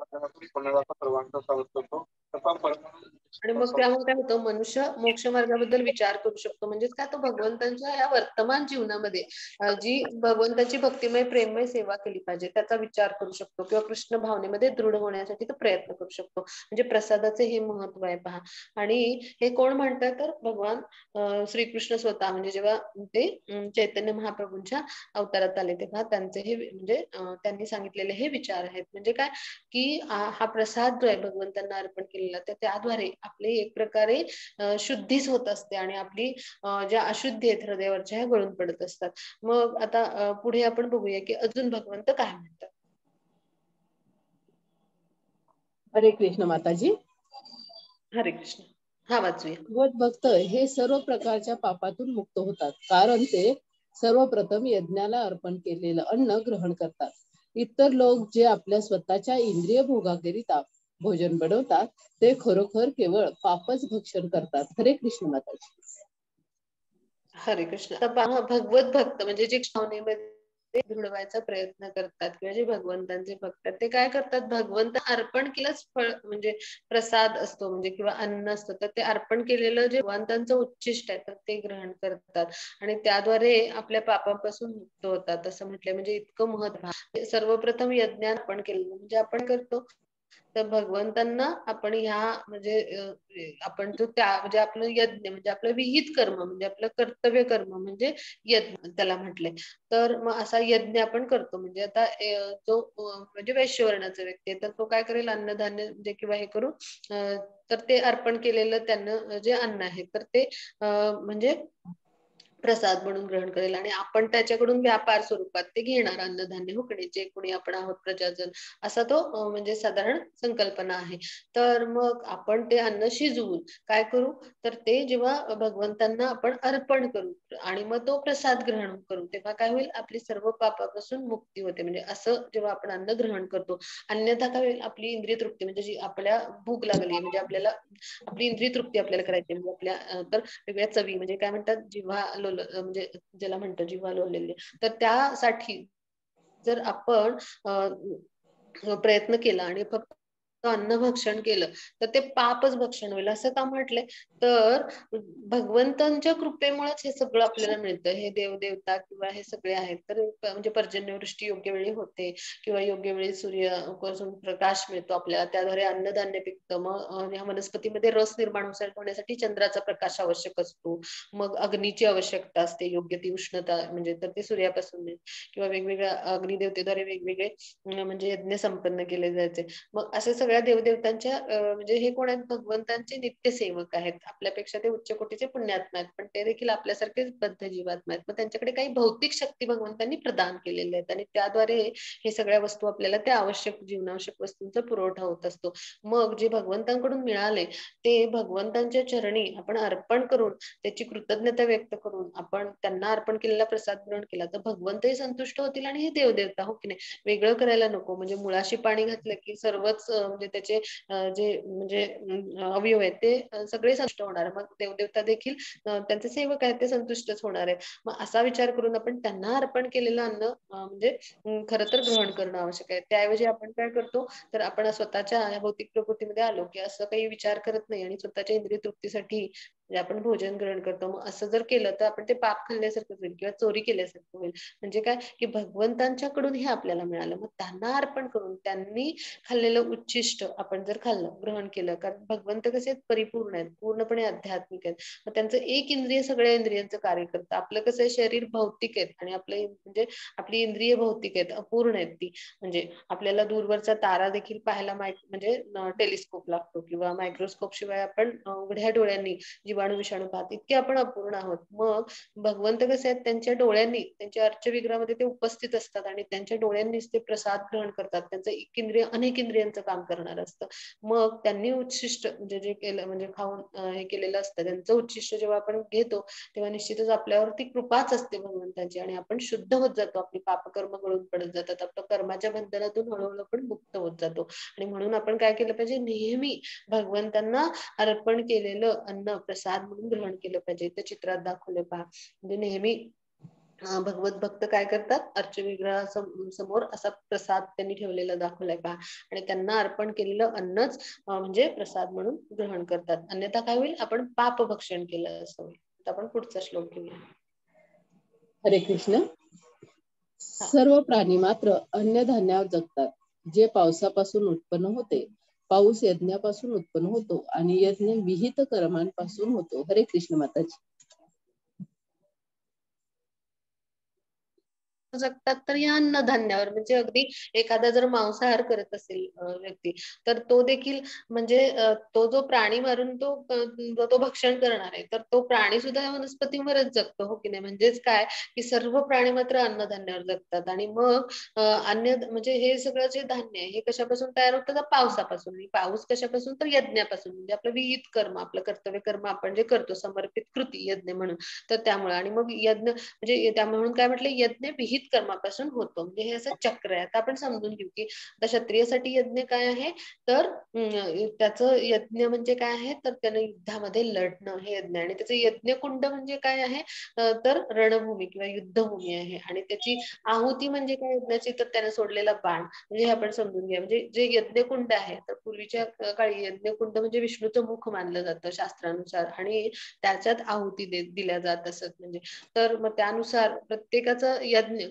आणि मग त्यामुळे काय होतं, मनुष्य मोक्ष मार्गाबद्दल विचार करू शकतो. म्हणजेच काय, तो भगवंतांच्या या वर्तमान जीवनामध्ये जी भगवंताची भक्तिमय प्रेममय सेवा केली पाहिजे त्याचा विचार करू शकतो किंवा कृष्ण भावनेमध्ये दृढ होण्यासाठी तो प्रयत्न करू शकतो. म्हणजे प्रसादाचे हे महत्व आहे पहा. आणि हे कोण म्हणतात, तर भगवान श्रीकृष्ण स्वतः, म्हणजे जेव्हा ते चैतन्य महाप्रभूंच्या अवतारात आले तेव्हा त्यांचे हे म्हणजे त्यांनी सांगितलेले हे विचार आहेत. म्हणजे काय की हा प्रसाद जो आहे भगवंतांना अर्पण केलेला, तर त्याद्वारे आपले एक प्रकारे शुद्धीच होत असते आणि आपली ज्या अशुद्धी आहेत हृदयावरच्या ह्या गळून पडत असतात. मग आता पुढे आपण बघूया की अजून भगवंत काय म्हणतात. हरे कृष्ण माताजी. हरे कृष्ण. हा वाचूया. भगवत भक्त हे सर्व प्रकारच्या पापातून मुक्त होतात, कारण ते सर्वप्रथम यज्ञाला अर्पण केलेलं अन्न ग्रहण करतात. इतर लोक जे आपल्या स्वतःच्या इंद्रिय भोगाकरिता भोजन बनवतात ते खरोखर केवळ पापच भक्षण करतात. हरे कृष्ण माताजी. हरे कृष्ण. आता पहा, भगवत भक्त म्हणजे जे भावनेमध्ये दृढ व्हायचा प्रयत्न करतात किंवा जे भगवंतांचे भक्त ते काय करतात, भगवंत अर्पण केलंच फळ म्हणजे प्रसाद असतो म्हणजे किंवा अन्न असतं, तर ते अर्पण केलेलं जे भगवंतांचं उच्चिष्ट आहे तर ते ग्रहण करतात आणि त्याद्वारे आपल्या पापापासून मुक्त होतात असं म्हटलंय. म्हणजे इतकं महत्व. सर्वप्रथम यज्ञ अर्पण केलं म्हणजे आपण करतो तर भगवंतांना आपण ह्या म्हणजे आपण जो त्या म्हणजे आपलं यज्ञ म्हणजे आपलं विहित कर्म म्हणजे आपलं कर्तव्य कर्म म्हणजे यज्ञ त्याला म्हटलंय. तर मग असा यज्ञ आपण करतो. म्हणजे आता जो म्हणजे वैश्यवर्णाचा व्यक्ती आहे तर तो काय करेल, अन्नधान्य म्हणजे किंवा हे करून तर ते अर्पण केलेलं त्यांना जे अन्न आहे तर ते म्हणजे प्रसाद म्हणून ग्रहण करेल आणि आपण त्याच्याकडून व्यापार स्वरूपात ते घेणार अन्नधान्य हुकणे जे कोणी आपण आहोत प्रजाजन असा तो म्हणजे साधारण संकल्पना आहे. तर मग आपण ते अन्न शिजवून काय करू तर ते जेव्हा भगवंतांना आपण अर्पण करू आणि मग तो प्रसाद ग्रहण करू तेव्हा काय होईल आपली सर्व पापापासून मुक्ती होते. म्हणजे असं जेव्हा आपण अन्न ग्रहण करतो अन्यथा काय होईल आपली इंद्रिय तृप्ती म्हणजे जी आपल्या भूक लागली म्हणजे आपल्याला आपली इंद्रिय तृप्ती आपल्याला करायची म्हणजे आपल्या तर वेगळ्या चवी म्हणजे काय म्हणतात जिव्हा म्हणजे ज्याला म्हणतो जिव्हा लोललेले तर त्यासाठी जर आपण प्रयत्न केला आणि फक्त अन्न भक्षण केलं तर ते पापच भक्षण होईल असं का म्हटलंय तर भगवंतांच्या कृपेमुळेच हे सगळं आपल्याला मिळतं. हे देवदेवता किंवा हे सगळे आहेत तर म्हणजे पर्जन्यवृष्टी योग्य वेळी होते किंवा योग्य वेळी सूर्यापासून प्रकाश मिळतो आपल्याला त्याद्वारे अन्नधान्य पिकतं. मग ह्या वनस्पतीमध्ये रस निर्माण होण्यासाठी चंद्राचा प्रकाश आवश्यक असतो. मग अग्नीची आवश्यकता असते योग्य ती उष्णता म्हणजे तर ते सूर्यापासून मिळते किंवा वेगवेगळ्या अग्निदेवतेद्वारे वेगवेगळे म्हणजे यज्ञ संपन्न केले जायचे. मग असे सगळ्या देवदेवतांच्या म्हणजे हे कोण आहेत भगवंतांचे नित्य सेवक आहेत. आपल्यापेक्षा ते उच्च कोटीचे पुण्यात्मा आहेत पण ते देखील आपल्यासारखेच बद्ध जीवात्मा आहेत. मग त्यांच्याकडे काही भौतिक शक्ती भगवंतांनी प्रदान केलेल्या आहेत आणि त्याद्वारे हे सगळ्या वस्तू आपल्याला त्या आवश्यक जीवनावश्यक वस्तूंचा पुरवठा होत असतो. मग जे भगवंतांकडून मिळाले ते भगवंतांच्या चरणी आपण अर्पण करून त्याची कृतज्ञता व्यक्त करून आपण त्यांना अर्पण केलेला प्रसाद ग्रहण केला तर भगवंतही संतुष्ट होतील आणि हे देवदेवता हो की नाही वेगळं करायला नको. म्हणजे मुळाशी पाणी घातलं की सर्वच म्हणजे त्याचे जे म्हणजे अवयव आहेत ते सगळे संतुष्ट होणार. मग देवदेवता देखील त्यांचे सेवक आहेत ते संतुष्टच होणार आहेत. मग असा विचार करून आपण त्यांना अर्पण केलेलं अन्न म्हणजे खरं तर ग्रहण करणं आवश्यक आहे. त्याऐवजी आपण काय करतो तर आपण स्वतःच्या भौतिक प्रकृतीमध्ये आलो की असं काही विचार करत नाही आणि स्वतःच्या इंद्रिय तृप्तीसाठी म्हणजे आपण भोजन ग्रहण करतो. मग असं जर केलं तर आपण ते पाप खाल्ल्यासारखं होईल किंवा चोरी केल्यासारखं होईल. म्हणजे काय की भगवंतांच्याकडून हे आपल्याला मिळालं मग त्यांना अर्पण करून त्यांनी खाल्लेलं उच्छिष्ट आपण जर खाल्लं ग्रहण केलं कारण भगवंत कसे आहेत परिपूर्ण आहेत पूर्णपणे आध्यात्मिक आहेत. मग त्यांचं एक इंद्रिय सगळ्या इंद्रियांचं कार्य करतं. आपलं कसं आहे शरीर भौतिक आहेत आणि आपले म्हणजे आपली इंद्रिय भौतिक आहेत अपूर्ण आहेत ती म्हणजे आपल्याला दूरवरचा तारा देखील पाहायला म्हणजे टेलिस्कोप लागतो किंवा मायक्रोस्कोप शिवाय आपण उघड्या डोळ्यांनी जीवाणू विषाणू पाहत इतके आपण अपूर्ण आहोत. मग भगवंत कसे आहेत त्यांच्या डोळ्यांनी त्यांच्या अर्चविग्रहामध्ये ते उपस्थित असतात आणि त्यांच्या डोळ्यांनीच ते प्रसाद ग्रहण करतात. त्यांचं एक इंद्रिय अनेक इंद्रियांचं काम करणार असतं. मग त्यांनी उच्छिष्ट म्हणजे जे केलं म्हणजे खाऊन हे केलेलं असतं त्यांचं उच्छिष्ट जेव्हा आपण घेतो तेव्हा निश्चितच आपल्यावरती कृपाच असते भगवंताची आणि आपण शुद्ध होत जातो. आपली पापकर्म गळून पडत जातात. आपण कर्माच्या बंधनातून हळूहळू आपण मुक्त होत जातो आणि म्हणून आपण काय केलं पाहिजे नेहमी भगवंतांना अर्पण केलेलं अन्न प्रसाद म्हणून ग्रहण केलं पाहिजे. ते चित्रात दाखवले पहा म्हणजे नेहमी भगवत भक्त काय करतात अर्चविग्रहा समोर असा प्रसाद त्यांनी ठेवलेला दाखवलाय पहा आणि त्यांना अर्पण केलेलं अन्नच म्हणजे प्रसाद म्हणून ग्रहण करतात. अन्यथा काय होईल आपण पाप भक्षण केलं असं होईल. आता आपण पुढचा श्लोक घेऊया. हरे कृष्ण. हा. सर्व प्राणी मात्र अन्नधान्यावर जगतात. जे पावसापासून उत्पन्न होते. पाऊस यज्ञापासून उत्पन्न होतो आणि यज्ञ विहित कर्मांपासून होतो. हरे कृष्ण माताजी. जगतात तर या अन्नधान्यावर म्हणजे अगदी एखादा जर मांसाहार करत असेल व्यक्ती तर तो देखील म्हणजे तो जो प्राणी मारून तो भक्षण करणार आहे तर तो प्राणी सुद्धा वनस्पतीवरच जगतो हो की नाही. म्हणजेच काय की सर्व प्राणी मात्र अन्नधान्यावर जगतात आणि मग अन्न म्हणजे हे सगळं जे धान्य आहे हे कशापासून तयार होतं तर पावसापासून आणि पाऊस कशापासून तर यज्ञापासून म्हणजे आपलं विहित कर्म आपलं कर्तव्य कर्म आपण जे करतो समर्पित कृती यज्ञ म्हणून तर त्यामुळे आणि मग यज्ञ म्हणजे त्या म्हणून काय म्हटलं यज्ञ विहित कर्मापासून होतो. म्हणजे हे असं चक्र आहे. आता आपण समजून घेऊ की आता क्षत्रियासाठी यज्ञ काय आहे तर त्याचं यज्ञ म्हणजे काय आहे तर त्यानं युद्धामध्ये लढणं हे यज्ञ आणि त्याचं यज्ञकुंड म्हणजे काय आहे तर रणभूमी किंवा युद्धभूमी आहे आणि त्याची आहुती म्हणजे काय यज्ञाची तर त्याने सोडलेला बाण म्हणजे हे आपण समजून घ्या. म्हणजे जे यज्ञकुंड आहे तर पूर्वीच्या काळी यज्ञकुंड म्हणजे विष्णूचं मुख मानलं जातं शास्त्रानुसार आणि त्याच्यात आहुती दिल्या जात असत म्हणजे तर मग त्यानुसार प्रत्येकाचं यज्ञ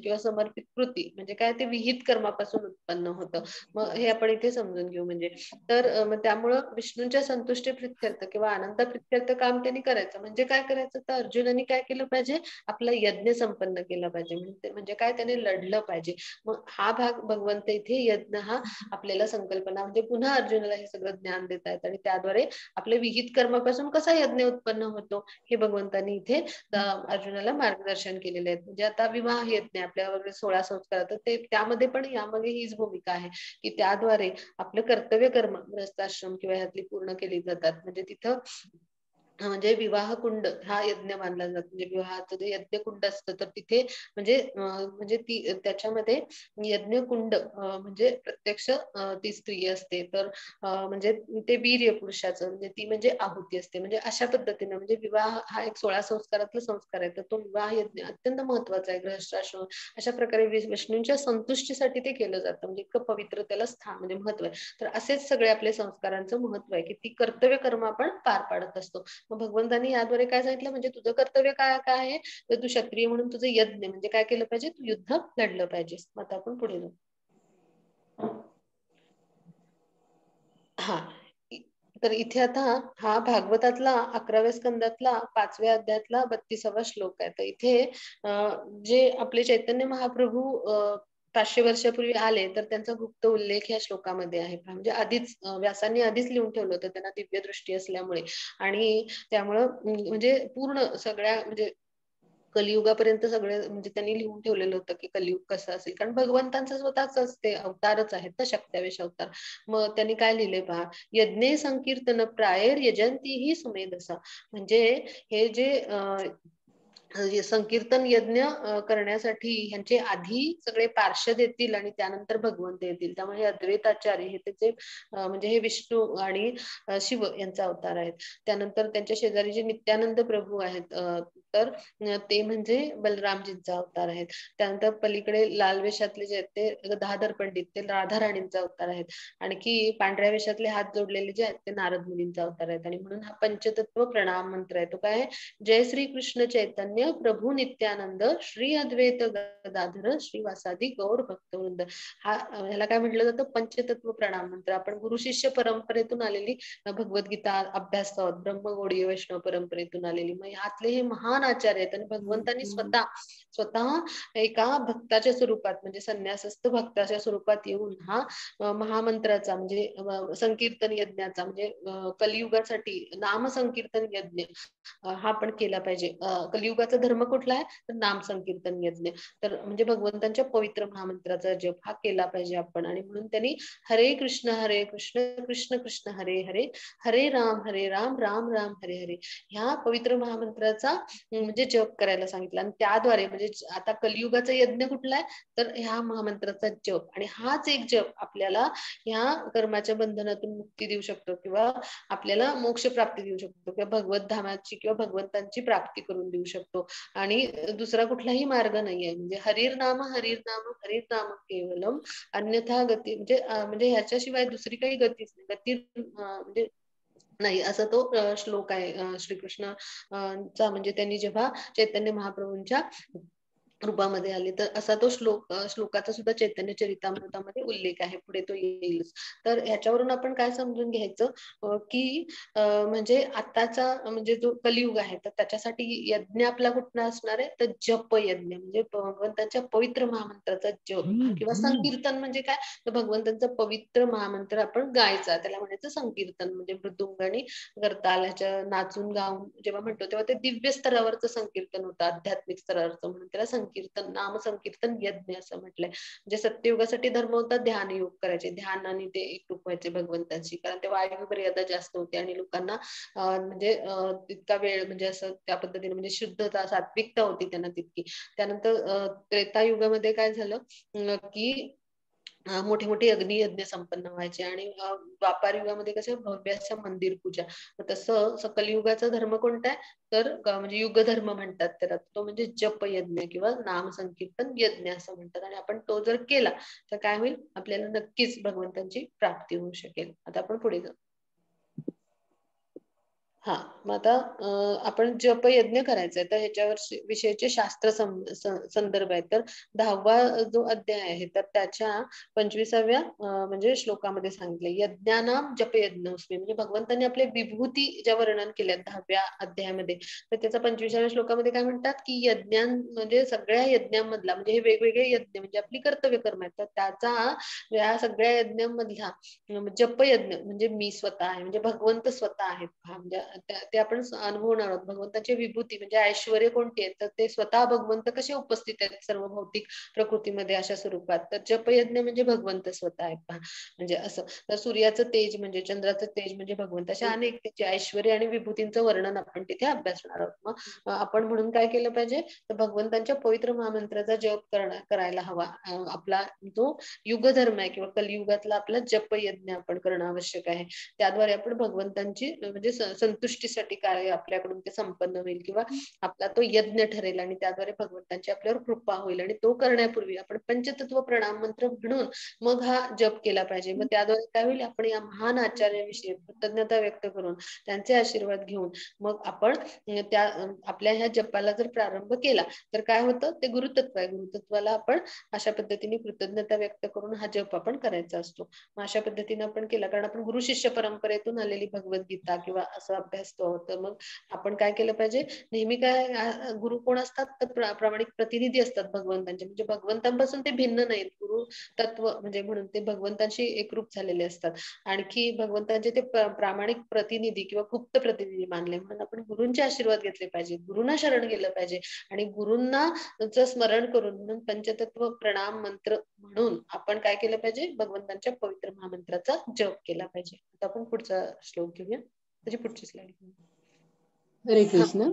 किंवा समर्पित कृती म्हणजे काय, ते विहित कर्मापासून उत्पन्न होतं. मग हे आपण इथे समजून घेऊ. म्हणजे तर मग त्यामुळं विष्णूंच्या संतुष्टी प्रित्यर्थ किंवा आनंद प्रित्यर्थ काम त्यांनी करायचं. म्हणजे काय करायचं, तर अर्जुनाने काय केलं पाहिजे, आपला यज्ञ संपन्न केला पाहिजे. म्हणजे काय, त्याने लढलं पाहिजे. मग हा भाग भगवंत इथे यज्ञ हा आपल्याला संकल्पना म्हणजे पुन्हा अर्जुनाला हे सगळं ज्ञान देत आहेत आणि त्याद्वारे आपल्या विहित कर्मापासून कसा यज्ञ उत्पन्न होतो हे भगवंतांनी इथे अर्जुनाला मार्गदर्शन केलेले आहेत. म्हणजे आता विवाह यज्ञ आपल्यावर 16 संस्कार, तर ते त्यामध्ये पण यामध्ये हीच भूमिका आहे की त्याद्वारे आपलं कर्तव्य कर्म गृहस्थाश्रम किंवा ह्यातली पूर्ण केली जातात. म्हणजे तिथं म्हणजे विवाह कुंड हा यज्ञ मानला जातो. म्हणजे विवाहाचं जे यज्ञ कुंड असतं तर तिथे म्हणजे ती त्याच्यामध्ये यज्ञ कुंड म्हणजे प्रत्यक्ष ती स्त्री असते. तर म्हणजे ते वीर्य पुरुषाचं म्हणजे ती म्हणजे आहुती असते. म्हणजे अशा पद्धतीने म्हणजे विवाह हा एक 16 संस्कारातला संस्कार आहे. तर तो विवाह यज्ञ अत्यंत महत्वाचा आहे. गृहस्थाश्रम अशा प्रकारे विष्णूंच्या संतुष्टीसाठी ते केलं जातं. म्हणजे इतकं पवित्र त्याला स्थान म्हणजे महत्व आहे. तर असेच सगळे आपले संस्कारांचं महत्व आहे की ती कर्तव्य कर्म आपण पार पाडत असतो. मग भगवंतांनी याद्वारे काय सांगितलं, म्हणजे तुझं कर्तव्य काय काय आहे, तर तू क्षत्रिय म्हणून तुझं यज्ञ म्हणजे काय केलं पाहिजे, तू युद्ध लढलं पाहिजेस. मग आता आपण पुढे जाऊ. हा तर इथे आता हा भागवतातला 11व्या स्कंदातला 5व्या अध्यायातला 32वा श्लोक आहे. तर इथे जे आपले चैतन्य महाप्रभू 500 वर्षापूर्वी आले तर त्यांचा गुप्त उल्लेख या श्लोकामध्ये आहे. म्हणजे आधीच व्यासांनी आधीच लिहून ठेवलं होतं, त्यांना दिव्य दृष्टी असल्यामुळे. आणि त्यामुळं म्हणजे पूर्ण सगळ्या म्हणजे कलियुगापर्यंत सगळे म्हणजे त्यांनी लिहून ठेवलेलं होतं की कलियुग कसं असेल. कारण भगवंतांचं स्वतःच ते अवतारच आहेत ना, शक्त्यावेश अवतार. मग त्यांनी काय लिहिले पहा, यज्ञे संकीर्तन प्रायर यजंती ही सुमेधसा. म्हणजे हे जे संकीर्तन यज्ञ करण्यासाठी ह्यांचे आधी सगळे पार्षद येतील आणि त्यानंतर भगवंत येतील. त्यामुळे हे अद्वैताचार्य हे त्याचे म्हणजे हे विष्णू आणि शिव यांचा अवतार आहेत. त्यानंतर त्यांच्या शेजारी जे नित्यानंद प्रभू आहेत तर ते म्हणजे बलरामजींचा अवतार आहेत. त्यानंतर पलीकडे लाल वेशातले जे आहेत ते गदाधर पंडित ते राधा राणींचा अवतार आहेत. आणखी पांढऱ्या वेशातले हात जोडलेले जे आहेत ते नारद मुनींचा अवतार आहेत. आणि म्हणून हा पंचतत्व प्रणाम मंत्र आहे. तो काय आहे, जय श्री कृष्ण चैतन्य प्रभू नित्यानंद श्री अद्वैत गदाधर श्रीवासादि गौर भक्तवृंद. ह्याला काय म्हटलं जातं, पंचतत्व प्रणाम मंत्र. आपण गुरु शिष्य परंपरेतून आलेली भगवद्गीता अभ्यास आहोत, ब्रह्मगौडीय वैष्णव परंपरेतून आलेली. मग ह्यातले हे महान आचार्य आहेत आणि भगवंतांनी स्वतः एका भक्ताच्या स्वरूपात म्हणजे संन्यासस्थ भक्ताच्या स्वरूपात येऊन हा महामंत्राचा म्हणजे संकीर्तन यज्ञाचा म्हणजे कलियुगासाठी नाम संकीर्तन यज्ञ हा पण केला पाहिजे. कलियुगाचा धर्म कुठला आहे, तर नाम संकीर्तन यज्ञ. तर म्हणजे भगवंतांच्या पवित्र महामंत्राचा जप हा केला पाहिजे आपण. आणि म्हणून त्यांनी हरे कृष्ण कृष्ण कृष्ण हरे हरे, हरे राम राम राम हरे हरे ह्या पवित्र महामंत्राचा म्हणजे जप करायला सांगितलं. आणि त्याद्वारे म्हणजे आता कलियुगाचा यज्ञ कुठला आहे, तर ह्या महामंत्राचा जप. आणि हाच एक जप आपल्याला ह्या कर्माच्या बंधनातून मुक्ती देऊ शकतो किंवा आपल्याला मोक्ष प्राप्ती देऊ शकतो किंवा भगवत धामाची किंवा भगवंतांची प्राप्ती करून देऊ शकतो. आणि दुसरा कुठलाही मार्ग नाहीये. म्हणजे हरिर नाम केवलम अन्यथा गती म्हणजे ह्याच्याशिवाय दुसरी काही गतीच नाही. गती म्हणजे नाही असं तो श्लोक आहे श्रीकृष्ण चा. म्हणजे त्यांनी जेव्हा चैतन्य महाप्रभूंच्या रूपामध्ये आले तर असा तो श्लोकाचा सुद्धा चैतन्य चरितामृतामध्ये उल्लेख आहे. पुढे तो येईल. तर ह्याच्यावरून आपण काय समजून घ्यायचं की म्हणजे आताचा म्हणजे जो कलियुग आहे तर त्याच्यासाठी यज्ञ आपला कुठला असणार आहे, तर जप यज्ञ म्हणजे भगवंतांच्या पवित्र महामंत्राचा जप किंवा संकीर्तन. म्हणजे काय, तर भगवंतांचा पवित्र महामंत्र आपण गायचा, त्याला म्हणायचं संकीर्तन. म्हणजे मृदुंग आणि करताल ह्याच्या नाचून गाऊन जेव्हा म्हणतो तेव्हा ते दिव्य स्तरावरचं संकीर्तन होतं, आध्यात्मिक स्तरावरचं. म्हणून त्याला संकीर्तन नाम संकीर्तन यज्ञ असं म्हटलंय. म्हणजे सत्ययुगासाठी धर्म होता ध्यान योग करायचे, ध्यान आणि ते एकरूप व्हायचे भगवंतांशी. कारण ते वायू मर्यादा जास्त होते आणि लोकांना म्हणजे तितका वेळ म्हणजे असं त्या पद्धतीने म्हणजे शुद्धता सात्विकता होती त्यांना तितकी. त्यानंतर त्रेतायुगामध्ये काय झालं की मोठे मोठे अग्नियज्ञ संपन्न व्हायचे. आणि द्वापार युगामध्ये कसं भव्य मंदिर पूजा. तसं कलियुगाचा धर्म कोणता आहे, तर म्हणजे युग धर्म म्हणतात त्याला. तो म्हणजे जप यज्ञ किंवा नाम संकीर्तन यज्ञ असं म्हणतात. आणि आपण तो जर केला तर काय होईल, आपल्याला नक्कीच भगवंतांची प्राप्ती होऊ शकेल. आता आपण पुढे जाऊ. हा, मग आता आपण जप यज्ञ करायचा आहे तर ह्याच्यावर विषयीचे शास्त्र संदर्भ आहेत. तर 10वा जो अध्याय आहे तर त्याच्या 25व्या म्हणजे श्लोकामध्ये सांगितले यज्ञानाम जप यज्ञोस्मी, म्हणजे भगवंतांनी आपले विभूती ज्या वर्णन केल्या 10व्या अध्यायामध्ये, तर त्याचा 25व्या श्लोकामध्ये काय म्हणतात की यज्ञां म्हणजे सगळ्या यज्ञांमधला, म्हणजे हे वेगवेगळे यज्ञ म्हणजे आपली कर्तव्य कर्म आहेत, तर त्याचा या सगळ्या यज्ञांमधला जप यज्ञ म्हणजे मी स्वतः आहे, म्हणजे भगवंत स्वतः आहेत. म्हणजे ते आपण अनुभवणार आहोत. भगवंताची विभूती म्हणजे ऐश्वर्य कोणती आहे, तर ते स्वतः भगवंत कसे उपस्थित आहेत सर्व भौतिक प्रकृतीमध्ये अशा स्वरूपात. तर जपयज्ञ म्हणजे भगवंत स्वतः आहेत पहा, म्हणजे असं. तर सूर्याचं तेज म्हणजे चंद्राचं तेज म्हणजे भगवंत, अशा अनेक त्याचे ऐश्वर्य आणि विभूतींचं वर्णन आपण तिथे अभ्यासणार आहोत. मग आपण म्हणून काय केलं पाहिजे, तर भगवंतांच्या पवित्र महामंत्राचा जप करायला हवा. आपला जो युगधर्म आहे किंवा कलियुगातला आपला जपयज्ञ आपण करणं आवश्यक आहे. त्याद्वारे आपण भगवंतांची म्हणजे संतुष्टीसाठी काय आपल्याकडून ते संपन्न होईल किंवा आपला तो यज्ञ ठरेल आणि त्याद्वारे भगवंतांची आपल्यावर कृपा होईल. आणि तो करण्यापूर्वी आपण पंचतत्व प्रणाम मंत्र म्हणून मग हा जप केला पाहिजे. मग त्याद्वारे काय होईल, आपण या महान आचार्याविषयी कृतज्ञता व्यक्त करून त्यांचे आशीर्वाद घेऊन मग आपण त्या आपल्या ह्या जपाला जर प्रारंभ केला तर काय होतं, ते गुरुतत्व आहे. गुरुतत्वाला आपण अशा पद्धतीने कृतज्ञता व्यक्त करून हा जप आपण करायचा असतो. मग अशा पद्धतीने आपण केला, कारण आपण गुरु शिष्य परंपरेतून आलेली भगवद्गीता किंवा असं अभ्यासतो. तर मग आपण काय केलं पाहिजे, नेहमी काय गुरु कोण असतात, तर प्रामाणिक प्रतिनिधी असतात भगवंतांचे, म्हणजे भगवंतांपासून ते भिन्न नाहीत. गुरु तत्व म्हणजे म्हणून ते भगवंतांशी एकरूप झालेले असतात. आणखी भगवंतांचे ते प्रामाणिक प्रतिनिधी किंवा गुप्त प्रतिनिधी मानले, म्हणून आपण गुरूंचे आशीर्वाद घेतले पाहिजे, गुरुंना शरण गेलं पाहिजे आणि गुरूंना स्मरण करून म्हणून पंचतत्व प्रणाम मंत्र म्हणून आपण काय केलं पाहिजे, भगवंतांच्या पवित्र महामंत्राचा जप केला पाहिजे. आता आपण पुढचा श्लोक घेऊया, त्याची पुढची स्लाइड. हरे कृष्ण.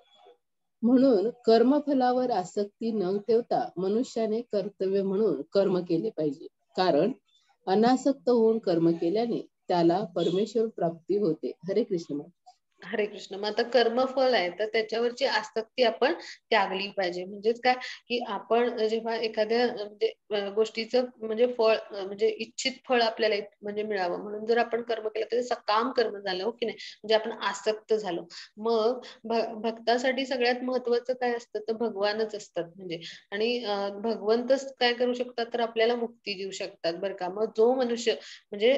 म्हणून कर्मफलावर आसक्ती न ठेवता मनुष्याने कर्तव्य म्हणून कर्म केले पाहिजे, कारण अनासक्त होऊन कर्म केल्याने त्याला परमेश्वर प्राप्ती होते. हरे कृष्ण. हरे कृष्ण. मग आता कर्मफल आहे तर त्याच्यावरची आसक्ती आपण त्यागली पाहिजे. म्हणजेच काय की आपण जेव्हा एखाद्या म्हणजे गोष्टीचं म्हणजे फळ म्हणजे इच्छित फळ आपल्याला म्हणजे मिळावं म्हणून जर आपण कर्म केलं तर सकाम कर्म झालं, हो की नाही, म्हणजे आपण आसक्त झालो. मग भक्तासाठी सगळ्यात महत्वाचं काय असतं, तर भगवानच असतात. म्हणजे आणि भगवंतच काय करू शकतात, तर आपल्याला मुक्ती देऊ शकतात बरं का. मग जो मनुष्य म्हणजे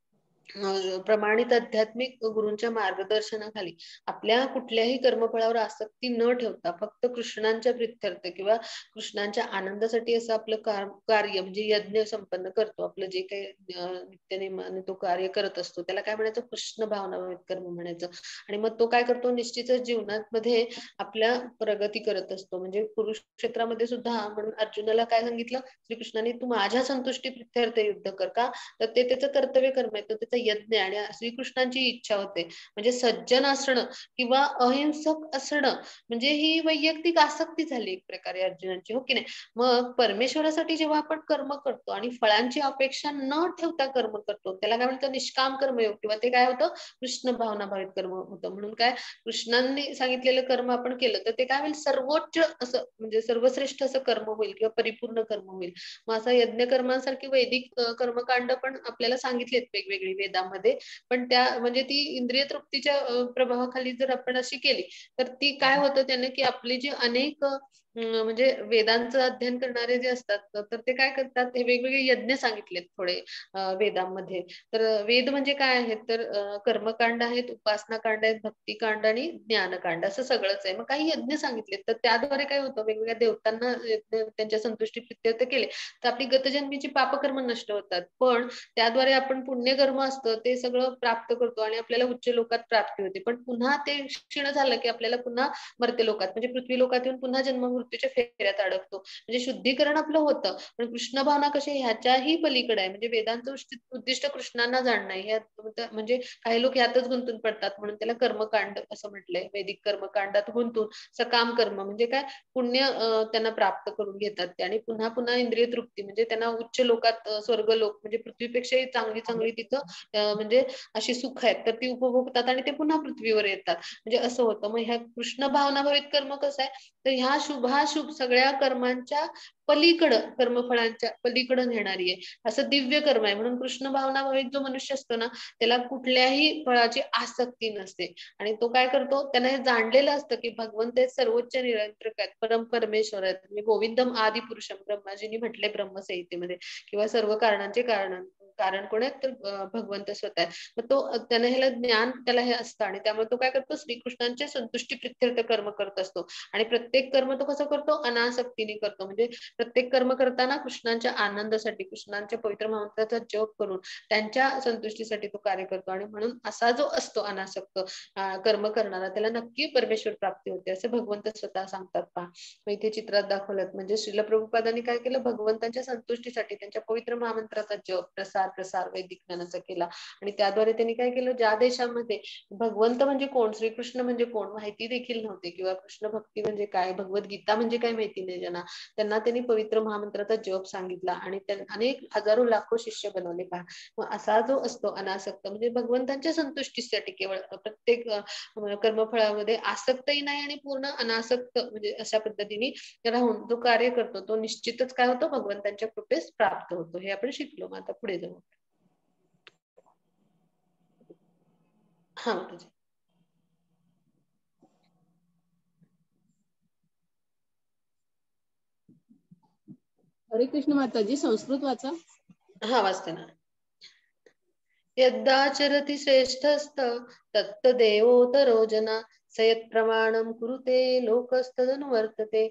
प्रमाणित आध्यात्मिक गुरूंच्या मार्गदर्शनाखाली आपल्या कुठल्याही कर्मफळावर आसक्ती न ठेवता फक्त कृष्णांच्या प्रित्यर्थ किंवा कृष्णांच्या आनंदासाठी असं आपलं कार्य म्हणजे यज्ञ संपन्न करतो, आपलं जे काही नित्यनेमाने तो कार्य करत असतो त्याला काय म्हणायचं, कृष्ण भावनामय कर्म म्हणायचं. आणि मग तो काय करतो, निश्चितच जीवनामध्ये आपल्या प्रगती करत असतो. म्हणजे कुरुक्षेत्रामध्ये सुद्धा म्हणून अर्जुनाला काय सांगितलं श्रीकृष्णाने, तू माझ्या संतुष्टी प्रित्यर्थ युद्ध कर का, तर ते त्याचं कर्तव्य कर्म आहे, त्याचा यज्ञ आणि श्रीकृष्णांची इच्छा होते. म्हणजे सज्जन असणं किंवा अहिंसक असणं म्हणजे ही वैयक्तिक आसक्ती झाली एक प्रकारे अर्जुनांची, हो की नाही. मग परमेश्वरासाठी जेव्हा आपण कर्म करतो आणि फळांची अपेक्षा न ठेवता कर्म करतो त्याला काय म्हणतं, निष्काम कर्मयोग, किंवा ते काय होतं, कृष्ण भावना भावित कर्म होतं. म्हणून काय कृष्णांनी सांगितलेलं कर्म आपण केलं तर ते काय होईल, सर्वोच्च असं म्हणजे सर्वश्रेष्ठ असं कर्म होईल किंवा परिपूर्ण कर्म होईल. मग असं यज्ञ कर्मांसारखी वैदिक कर्मकांड पण आपल्याला सांगितलेत वेगवेगळी वेदामध्ये, पण त्या म्हणजे ती इंद्रिय तृप्तीच्या प्रभावाखाली जर आपण अशी केली तर ती काय होतं त्याने, की आपली जी अनेक म्हणजे वेदांचं अध्ययन करणारे जे असतात तर ते काय करतात, हे वेगवेगळे यज्ञ सांगितलेत थोडे वेदांमध्ये. तर वेद म्हणजे काय आहेत, तर कर्मकांड आहेत, उपासना कांड आहेत, भक्तिकांड आणि ज्ञानकांड असं सगळंच आहे. मग काही यज्ञ सांगितलेत तर त्याद्वारे काय होतं, वेगवेगळ्या देवतांना त्यांच्या संतुष्टी प्रित्यर्थ केले तर आपली गतजन्मीची पापकर्म नष्ट होतात. पण त्याद्वारे आपण पुण्यकर्म असतं ते सगळं प्राप्त करतो आणि आपल्याला उच्च लोकात प्राप्ती होते. पण पुन्हा ते क्षीण झालं की आपल्याला पुन्हा मर्त्य लोकात म्हणजे पृथ्वी लोकात येऊन पुन्हा जन्म मृत्यूच्या फेऱ्यात अडकतो. म्हणजे शुद्धीकरण आपलं होतं, पण कृष्ण भावना कशी ह्याच्याही पलीकडे आहे. म्हणजे वेदांचं उद्दिष्ट कृष्णांना जाणणं आहे. म्हणजे काही लोक यातच गुंतून पडतात म्हणून त्याला कर्मकांड असं म्हटलंय. वैदिक कर्मकांडात गुंतून सकाम कर्म म्हणजे काय, पुण्य त्यांना प्राप्त करून घेतात ते आणि पुन्हा पुन्हा इंद्रिय तृप्ती म्हणजे त्यांना उच्च लोकात स्वर्ग लोक म्हणजे पृथ्वीपेक्षाही चांगली चांगली तिथं म्हणजे अशी सुख आहेत तर ती उपभोगतात आणि ते पुन्हा पृथ्वीवर येतात. म्हणजे असं होतं. मग ह्या कृष्ण भावना भावित कर्म कसं आहे, तर ह्या शुभ शुभाशुभ सगळ्या कर्मांच्या पलीकडं, कर्मफळांच्या पलीकडं नेणारी आहे, असं दिव्य कर्म आहे. म्हणून कृष्ण भावना भाविक जो मनुष्य असतो ना, त्याला कुठल्याही फळाची आसक्ती नसते. आणि तो काय करतो, त्यानं हे जाणलेलं असतं की भगवंत हे सर्वोच्च नियंत्रक आहेत, परम परमेश्वर आहेत. म्हणजे गोविंदम आदि पुरुषम, ब्रह्माजींनी म्हटले ब्रह्मसंहितेमध्ये, किंवा सर्व कारणांचे कारण कोण आहेत, तर भगवंत स्वतः आहेत. मग तो त्यानं ह्याला ज्ञान, त्याला हे असतं, आणि त्यामुळे तो काय करतो, श्रीकृष्णांचे संतुष्टी प्रित्यर्थ कर्म करत असतो. आणि प्रत्येक कर्म तो कसं करतो, अनासक्तीने करतो. म्हणजे प्रत्येक कर्म करताना कृष्णांच्या आनंदासाठी, कृष्णांच्या पवित्र मंत्राचा जप करून त्यांच्या संतुष्टीसाठी तो कार्य करतो. आणि म्हणून असा जो असतो अनासक्त कर्म करणारा, त्याला नक्की परमेश्वर प्राप्ती होते, असे भगवंत स्वतः सांगतात. पहा, मग इथे चित्रात दाखवलं. म्हणजे श्रील प्रभुपादांनी काय केलं, भगवंतांच्या संतुष्टीसाठी त्यांच्या पवित्र महामंत्राचा जप, प्रसार वैदिक ज्ञानाचा केला. आणि त्याद्वारे त्यांनी काय केलं, ज्या देशामध्ये भगवंत म्हणजे कोण, श्रीकृष्ण म्हणजे कोण माहिती देखील नव्हते, किंवा कृष्ण भक्ती म्हणजे काय, भगवद्गीता म्हणजे काय माहिती नाही ज्यांना, त्यांना त्यांनी पवित्र महामंत्राचा जप सांगितला. आणि अनेक हजारो लाखो शिष्य बनवले. पहा, मग असा जो असतो अनासक्त, म्हणजे भगवंतांच्या संतुष्टीसाठी केवळ, प्रत्येक कर्मफळामध्ये आसक्तही नाही आणि पूर्ण अनासक्त, म्हणजे अशा पद्धतीने राहून जो कार्य करतो, तो निश्चितच काय होतो, भगवंतांच्या कृपेस प्राप्त होतो. हे आपण शिकलो. मग आता पुढे जाऊ. हा माताजी. हरे कृष्ण माताजी, संस्कृत वाचा. हा, वाचते ना. यद्दाचरति श्रेष्ठस्त तत्तदेवोत्तरो जना, सयत् प्रमाणं कुरुते लोकस्तदनुवर्तते.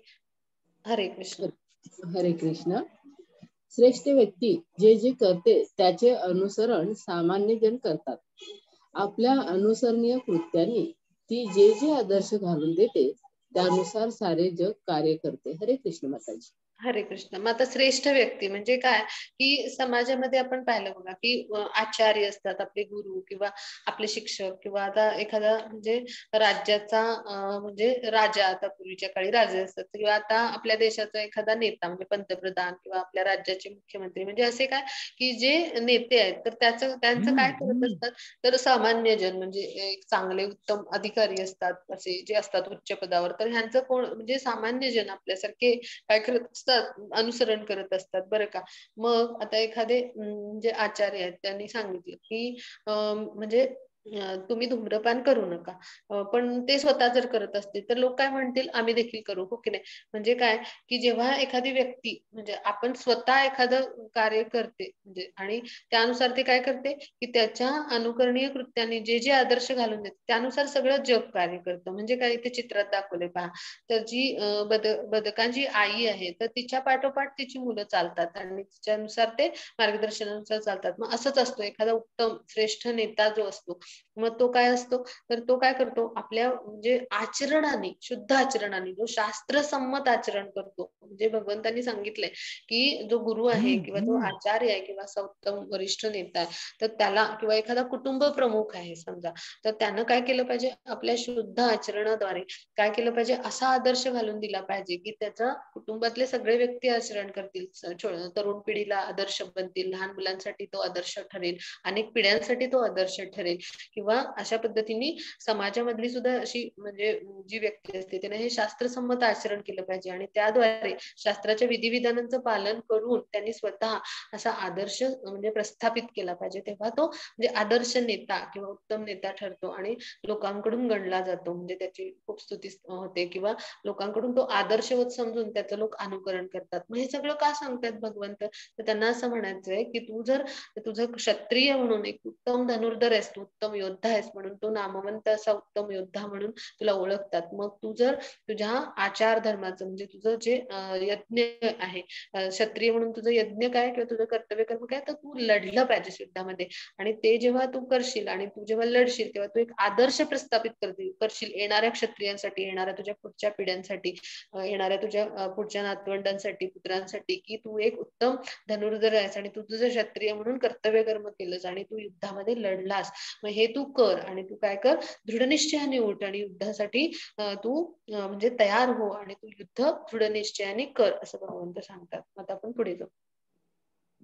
हरे कृष्ण. हरे कृष्ण. श्रेष्ठ व्यक्ती जे जे करते त्याचे अनुसरण सामान्य जन करतात. आपल्या अनुसरणीय कृत्याने ती जे जे आदर्श घालून देते त्यानुसार सारे जग कार्य करते. हरे कृष्ण माताजी. हरे कृष्ण. मग आता श्रेष्ठ व्यक्ती म्हणजे काय, की समाजामध्ये आपण पाहिलं बघा, की आचार्य असतात, आपले गुरु किंवा आपले शिक्षक, किंवा आता एखादा म्हणजे राज्याचा म्हणजे राजा, आता पूर्वीच्या काळी राजे असतात, किंवा आता आपल्या देशाचा एखादा नेता म्हणजे पंतप्रधान, किंवा आपल्या राज्याचे मुख्यमंत्री, म्हणजे असे काय की जे नेते आहेत, तर त्यांचं काय करत असतात, तर सामान्य जन म्हणजे एक चांगले उत्तम अधिकारी असतात, असे जे असतात उच्च पदावर, तर ह्यांचं कोण म्हणजे सामान्य जन आपल्यासारखे काय करत असतात, अनुसरण करत असतात. बरं का. मग आता एखादे म्हणजे आचार्य आहेत, त्यांनी सांगितलं की म्हणजे तुम्ही धूम्रपान करू नका, पण ते स्वतः जर करत असतील तर लोक काय म्हणतील, आम्ही देखील करू, हो की नाही. म्हणजे काय की जेव्हा एखादी व्यक्ती म्हणजे आपण स्वतः एखादं कार्य करते म्हणजे, आणि त्यानुसार ते काय करते की त्याच्या अनुकरणीय कृत्याने जे जे आदर्श घालून देते त्यानुसार सगळं जग कार्य करतं. म्हणजे काय इथे चित्रात दाखवले पहा, तर जी बदकांची आई आहे, तर तिच्या पाठोपाठ तिची मुलं चालतात आणि तिच्यानुसार ते मार्गदर्शनानुसार चालतात. मग असंच असतो एखादा उत्तम श्रेष्ठ नेता जो असतो, मग तो काय असतो, तर तो काय करतो, आपल्या म्हणजे आचरणाने, शुद्ध आचरणाने, जो शास्त्रसंमत आचरण करतो. म्हणजे भगवंतांनी सांगितलंय की जो गुरु आहे किंवा जो आचार्य आहे किंवा असा उत्तम वरिष्ठ नेता आहे, तर त्याला, किंवा एखादा कुटुंब प्रमुख आहे समजा, तर त्यानं काय केलं पाहिजे, आपल्या शुद्ध आचरणाद्वारे काय केलं पाहिजे, असा आदर्श घालून दिला पाहिजे की त्याचा कुटुंबातले सगळे व्यक्ती आचरण करतील, तरुण पिढीला आदर्श बनतील, लहान मुलांसाठी तो आदर्श ठरेल, अनेक पिढ्यांसाठी तो आदर्श ठरेल. किंवा अशा पद्धतीने समाजामधली सुद्धा अशी म्हणजे जी व्यक्ती असते त्याने हे शास्त्रसंमत आचरण केलं पाहिजे, आणि त्याद्वारे शास्त्राच्या विधिविधानांचं पालन करून त्यांनी स्वतः असा आदर्श म्हणजे प्रस्थापित केला पाहिजे. तेव्हा तो म्हणजे आदर्श नेता किंवा उत्तम नेता ठरतो आणि लोकांकडून गणला जातो. म्हणजे त्याची खूप स्तुती होते, किंवा लोकांकडून तो आदर्शवत समजून त्याचं लोक अनुकरण करतात. मग हे सगळं का सांगतात भगवंत, तर त्यांना असं म्हणायचंय की तू जर तुझं क्षत्रिय म्हणून एक उत्तम धनुर्धर आहेस, तू उत्तम योद्धा आहेस, म्हणून तो नामवंत असा उत्तम योद्धा म्हणून तुला ओळखतात. मग तू जर तुझ्या आचार धर्माचं म्हणजे तुझं जे यज्ञ आहे, क्षत्रिय म्हणून तुझं यज्ञ काय किंवा तुझं कर्तव्य कर्म काय, तर तू लढलं पाहिजे युद्धामध्ये. आणि ते जेव्हा तू करशील आणि तू जेव्हा लढशील तेव्हा तू एक आदर्श प्रस्थापित करशील येणाऱ्या क्षत्रियांसाठी, येणाऱ्या तुझ्या पुढच्या पिढ्यांसाठी, येणाऱ्या तुझ्या पुढच्या नातवंडांसाठी, पुत्रांसाठी, की तू एक उत्तम धनुर्धर आहेस आणि तू तुझं क्षत्रिय म्हणून कर्तव्य कर्म केलंस आणि तू युद्धामध्ये लढलास. मग हे तू कर आणि तू काय कर, दृढनिश्चयाने उठ आणि युद्धासाठी तू म्हणजे तयार हो आणि तू युद्ध दृढनिश्चयाने कर, असं भगवंत सांगतात. आता आपण पुढे जाऊ.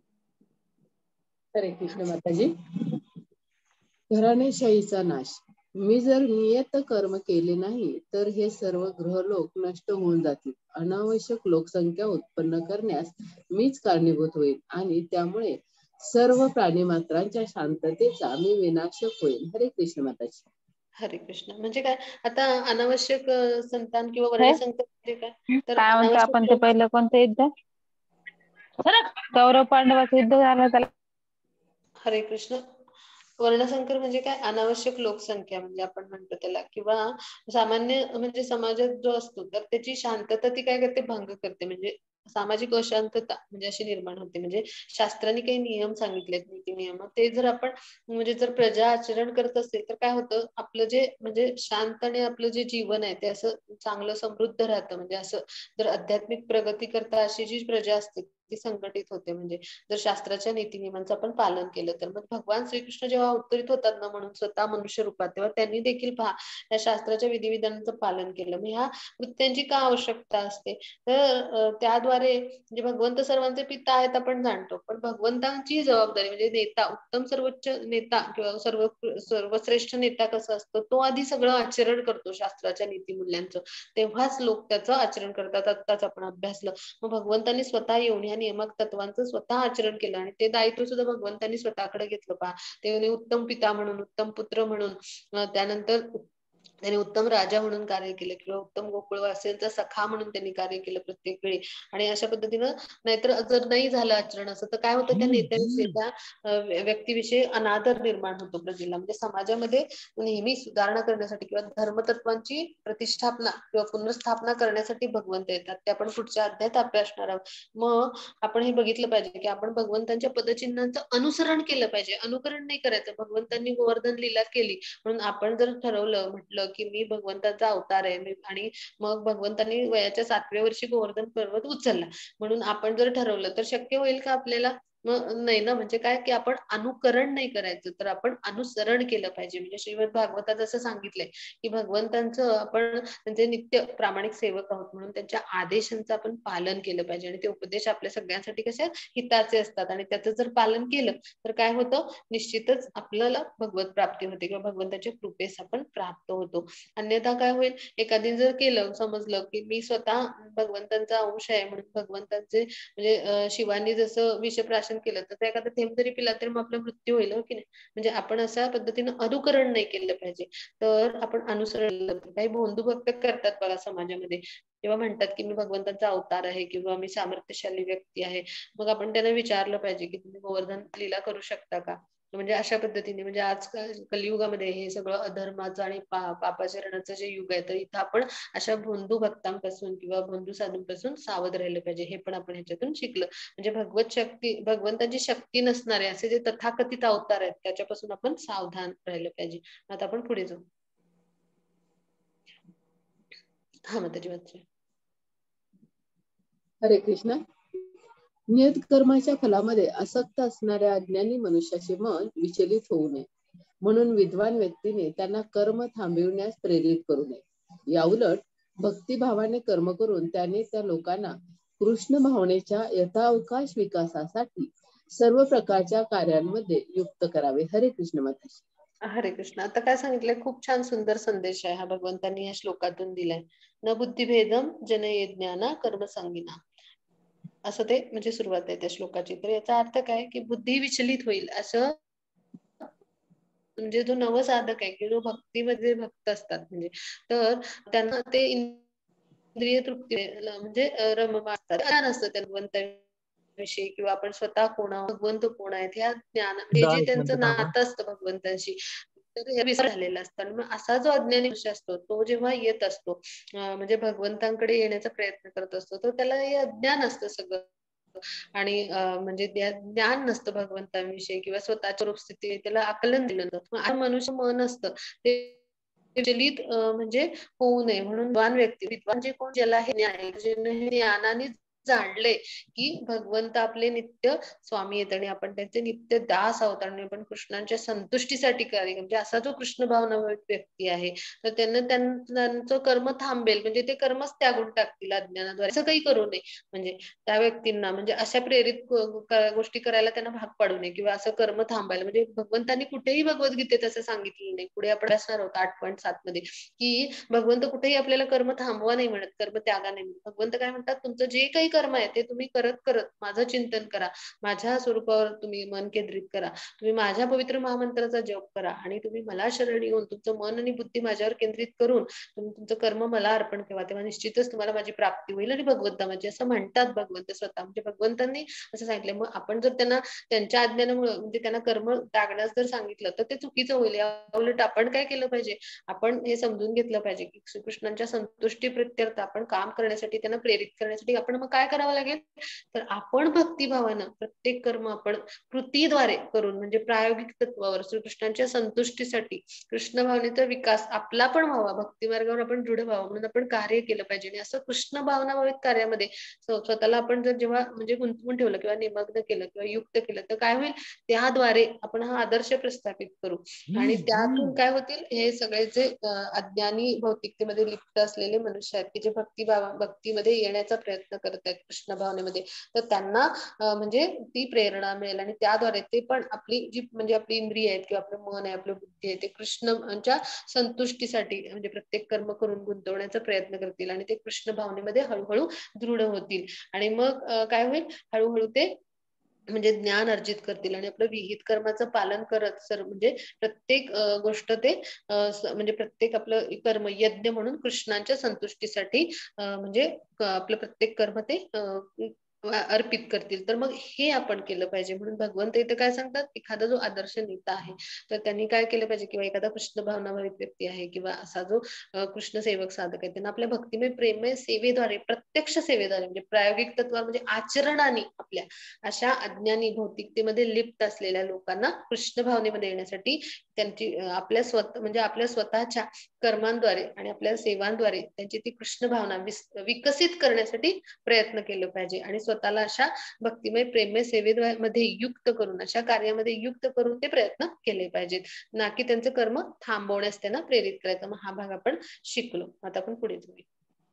हरे कृष्ण माताजी. घराणेशाहीचा नाश. मी जर नियत कर्म केले नाही तर हे सर्व ग्रहलोक नष्ट होऊन जातील. अनावश्यक लोकसंख्या उत्पन्न करण्यास मीच कारणीभूत होईल आणि त्यामुळे सर्व प्राणीमात्रांच्या शांततेचा मी विनाशक होईल. हरे कृष्ण माताजी. हरे कृष्ण. म्हणजे काय आता अनावश्यक संतान किंवा वर्णसंकर म्हणजे काय तर काय म्हणतो अनावश्यक आपण ते पहिलं कोणतं युद्ध? कौरव पांडवाचं युद्ध झालं त्याला. हरे कृष्ण. वर्णसंकर म्हणजे काय अनावश्यक लोकसंख्या म्हणजे आपण म्हणतो त्याला, किंवा सामान्य म्हणजे समाजात जो असतो तर त्याची शांतता ती काय करते, भंग करते. म्हणजे सामाजिक अशांतता म्हणजे अशी निर्माण होते. म्हणजे शास्त्राने काही नियम सांगितलेत, नीती नियम, ते जर आपण म्हणजे जर प्रजा आचरण करत असेल तर काय होतं, आपलं जे म्हणजे शांत आणि आपलं जे जीवन आहे ते असं चांगलं समृद्ध राहतं. म्हणजे असं जर आध्यात्मिक प्रगती करता अशी जी प्रजा असते ती संघटित होते. म्हणजे जर शास्त्राच्या नीती नियमांचं आपण पालन केलं तर. मग भगवान श्रीकृष्ण जेव्हा अवतरित होतात ना म्हणून स्वतः मनुष्य रूपात, तेव्हा त्यांनी देखील या शास्त्राच्या विधिविधानांचं पालन केलं. मग ह्या कृत्यांची का आवश्यकता असते तर त्याद्वारे म्हणजे भगवंत सर्वांचे पिता आहेत आपण जाणतो, पण भगवंतांची जबाबदारी म्हणजे नेता, उत्तम सर्वोच्च नेता किंवा सर्वश्रेष्ठ नेता कसा असतो, तो आधी सगळं आचरण करतो शास्त्राच्या नीतिमूल्यांचं, तेव्हाच लोक त्याचं आचरण करतात. आत्ताच आपण अभ्यासलं. मग भगवंतांनी स्वतः येऊन ह्या नियमक तत्वांचं स्वतः आचरण केलं आणि ते दायित्व सुद्धा भगवंतांनी स्वतःकडे घेतलं. पहा, ते उत्तम पिता म्हणून, उत्तम पुत्र म्हणून, त्यानंतर त्यांनी उत्तम राजा म्हणून कार्य केलं किंवा उत्तम गोकुळवासींचा सखा म्हणून त्यांनी कार्य केलं प्रत्येक वेळी. आणि अशा पद्धतीनं नाहीतर जर नाही झालं आचरण असं तर काय होतं, त्या नेत्याविषयी त्या व्यक्तीविषयी अनादर निर्माण होतो प्रजेला. म्हणजे समाजामध्ये नेहमी सुधारणा करण्यासाठी किंवा धर्मतत्वांची प्रतिष्ठापना किंवा पुनर्स्थापना करण्यासाठी भगवंत येतात. ते आपण पुढच्या अध्यायात अभ्यासणार आहोत. मग आपण हे बघितलं पाहिजे की आपण भगवंतांच्या पदचिन्हांचं अनुसरण केलं पाहिजे, अनुकरण नाही करायचं. भगवंतांनी गोवर्धन लीला केली म्हणून आपण जर ठरवलं, म्हटलं की मी भगवंताचा अवतार आहे आणि मग भगवंतांनी वयाच्या 7व्या वर्षी गोवर्धन पर्वत उचलला म्हणून आपण जर ठरवलं तर शक्य होईल का आपल्याला? नाही ना. म्हणजे काय की आपण अनुकरण नाही करायचं तर आपण अनुसरण केलं पाहिजे. म्हणजे श्रीमद भागवतात असं सांगितलंय की भगवंतांचं आपण म्हणजे नित्य प्रामाणिक सेवक आहोत म्हणून त्यांच्या आदेशांचं आपण पालन केलं पाहिजे. आणि ते उपदेश आपल्या सगळ्यांसाठी कसे हिताचे असतात आणि त्याचं जर पालन केलं तर काय होतं, निश्चितच आपल्याला भगवत प्राप्ती होते किंवा भगवंताच्या कृपेस आपण प्राप्त होतो. अन्यथा काय होईल, एखादी जर केलं, समजलं की मी स्वतः भगवंतांचा अंश आहे म्हणून भगवंतांचे म्हणजे शिवानी जसं विषप्राशन केलं तर त्या एखादा थेंब जरी पिला तरी मग आपला मृत्यू होईल, हो की नाही. म्हणजे आपण अशा पद्धतीनं अनुकरण नाही केलं पाहिजे तर आपण अनुसरण. काही भोंदू भक्त करतात बघा समाजामध्ये, तेव्हा म्हणतात की मी भगवंतांचा अवतार आहे किंवा मी सामर्थ्यशाली व्यक्ती आहे. मग आपण त्यांना विचारलं पाहिजे की तुम्ही गोवर्धन लीला करू शकता का. म्हणजे अशा पद्धतीने म्हणजे आजकाल कलियुगामध्ये हे सगळं अधर्माचं आणि पापाचरणाचं जे युग आहे, तर इथं आपण अशा भोंदू भक्तांपासून किंवा भोंदू साधूंपासून सावध राहिलं पाहिजे. हे पण आपण ह्याच्यातून शिकलं. म्हणजे भगवत शक्ती, भगवंताची शक्ती नसणारे असे जे तथाकथित अवतार आहेत त्याच्यापासून आपण सावधान राहिलं पाहिजे. आता आपण पुढे जाऊ. हा माताजी वाचा. हरे कृष्ण. नियत कर्माच्या फलामध्ये आसक्त असणाऱ्या अज्ञानी मनुष्याचे मन विचलित होऊ नये म्हणून विद्वान व्यक्तीने त्यांना कर्म थांबविण्यास प्रेरित करू नये. याउलट भक्तिभावाने कर्म करून त्याने त्या लोकांना कृष्ण भावनेच्या यथावकाश विकासासाठी सर्व प्रकारच्या कार्यांमध्ये युक्त करावे. हरे कृष्ण माताजी. हरे कृष्ण. आता काय सांगितलंय, खूप छान सुंदर संदेश आहे हा भगवंतांनी या श्लोकातून दिलाय. न बुद्धिभेदम जनये ज्ञाना कर्म संगिना, असं ते म्हणजे सुरुवात आहे त्या श्लोकाची. तर याचा अर्थ काय की बुद्धी विचलित होईल असं, म्हणजे जो नवसाधक आहे की जो भक्तीमध्ये भक्त असतात म्हणजे तर त्यांना ते इंद्रिय तृप्ती म्हणजे रममाण असतात. ज्ञान असतं त्या भगवंताविषयी किंवा आपण स्वतः कोण आहोत, भगवंत कोण आहेत, ह्या ज्ञान हे जे त्यांचं नातं असतं भगवंतांशी तर हे विसर झालेलं असतं. मग असा जो अज्ञानी मनुष्य असतो तो जेव्हा येत असतो म्हणजे भगवंतांकडे येण्याचा प्रयत्न करत असतो तर त्याला हे अज्ञान असतं सगळं. आणि म्हणजे ज्ञान नसतं भगवंतांविषयी किंवा स्वतःच्या रूपस्थिती त्याला आकलन दिलं नसतं. मनुष्य मन असतं ते विचलित म्हणजे होऊ नये म्हणून विद्वान व्यक्ती, विद्वान जे कोण ज्याला हे ज्ञानाने जाणलंय की भगवंत आपले नित्य स्वामी आहेत आणि आपण त्यांचे नित्य दास आहोत आणि आपण कृष्णांच्या संतुष्टीसाठी कार्य, म्हणजे असा जो कृष्ण भावना व्यक्ती आहे तर त्यांचं कर्म थांबेल, म्हणजे ते कर्मच त्यागून टाकतील अज्ञानाद्वारे, असं काही करू नये. म्हणजे त्या व्यक्तींना म्हणजे अशा प्रेरित गोष्टी करायला त्यांना भाग पाडू नये किंवा असं कर्म थांबायला. म्हणजे भगवंतांनी कुठेही भगवद्गीतेत असं सांगितलेलं नाही. पुढे आपण असणार आहोत 8.7 मध्ये की भगवंत कुठेही आपल्याला कर्म थांबवा नाही म्हणत, कर्म त्यागा नाही म्हणत. भगवंत काय म्हणतात, तुमचं जे काही कर्म आहे ते तुम्ही करत करत माझं चिंतन करा, माझ्या स्वरूपावर तुम्ही मन केंद्रित करा, तुम्ही माझ्या पवित्र महामंत्राचा जप करा आणि तुम्ही मला शरण येऊन तुमचं मन आणि बुद्धी माझ्यावर केंद्रित करून तुम्ही तुमचं कर्म मला अर्पण केव्हा, तेव्हा निश्चितच तुम्हाला माझी प्राप्ती होईल आणि भगवंता माझी, असं म्हणतात भगवंत स्वतः. म्हणजे भगवंतांनी असं सांगितलं. मग आपण जर त्यांना त्यांच्या आज्ञानामुळे म्हणजे त्यांना कर्म त्यागण्यास जर सांगितलं तर ते चुकीचं होईल. उलट आपण काय केलं पाहिजे, आपण हे समजून घेतलं पाहिजे की श्रीकृष्णांच्या संतुष्टी प्रित्यर्थ आपण काम करण्यासाठी, त्यांना प्रेरित करण्यासाठी आपण मग काय करावं लागेल, तर आपण भक्तिभावानं प्रत्येक कर्म आपण कृतीद्वारे करून म्हणजे प्रायोगिक तत्वावर श्रीकृष्णांच्या संतुष्टीसाठी कृष्ण भावनेचा विकास आपला पण व्हावा, भक्ती मार्गावर आपण दृढ व्हावं म्हणून आपण कार्य केलं पाहिजे. आणि असं कृष्ण भावना भावित कार्यामध्ये स्वतःला आपण जर जेव्हा म्हणजे गुंतवून ठेवलं किंवा निमग्न केलं किंवा युक्त केलं तर काय होईल, त्याद्वारे आपण हा आदर्श प्रस्थापित करू आणि त्यातून काय होतील, हे सगळे जे अज्ञानी भौतिकतेमध्ये लिप्त असलेले मनुष्य आहेत की जे भक्तीमध्ये येण्याचा प्रयत्न करत आहेत कृष्ण भावनेमध्ये, तर त्यांना म्हणजे ती प्रेरणा मिळेल आणि त्याद्वारे ते पण आपली जी म्हणजे आपली इंद्रिय आहेत किंवा आपलं मन आहे, आपलं बुद्धी आहे, ते कृष्णांच्या संतुष्टीसाठी म्हणजे प्रत्येक कर्म करून गुंतवण्याचा प्रयत्न करतील आणि ते कृष्ण भावनेमध्ये हळूहळू दृढ होतील. आणि मग काय होईल, हळूहळू ते म्हणजे ज्ञान अर्जित करतील आणि आपलं विहित कर्माचं पालन करत सर म्हणजे प्रत्येक गोष्ट ते म्हणजे प्रत्येक आपलं कर्म यज्ञ म्हणून कृष्णांच्या संतुष्टीसाठी म्हणजे आपलं प्रत्येक कर्म ते अर्पित करतील. तर मग हे आपण केलं पाहिजे. म्हणून भगवंत इथे काय सांगतात, एखादा जो आदर्श नेता आहे तर त्यांनी काय केलं पाहिजे, किंवा एखादा कृष्ण भावनाभावित व्यक्ती आहे किंवा असा जो कृष्ण सेवक साधक आहे, त्यांना आपल्या भक्तिमय प्रेममय सेवेद्वारे, प्रत्यक्ष सेवेद्वारे म्हणजे प्रायोगिक तत्वावर म्हणजे आचरणाने आपल्या अशा अज्ञानी भौतिकतेमध्ये लिप्त असलेल्या लोकांना कृष्ण भावनेमध्ये येण्यासाठी त्यांची आपल्या म्हणजे आपल्या स्वतःच्या कर्मांद्वारे आणि आपल्या सेवांद्वारे त्यांची ती कृष्ण भावना विकसित करण्यासाठी प्रयत्न केले पाहिजे आणि स्वतःला अशा भक्तिमय प्रेममय सेवेमध्ये युक्त करून, अशा कार्यामध्ये युक्त करून ते प्रयत्न केले पाहिजेत, ना की त्यांचं कर्म थांबवण्यास त्यांना प्रेरित करायचं. मग हा भाग आपण शिकलो. आता आपण पुढे जाऊया.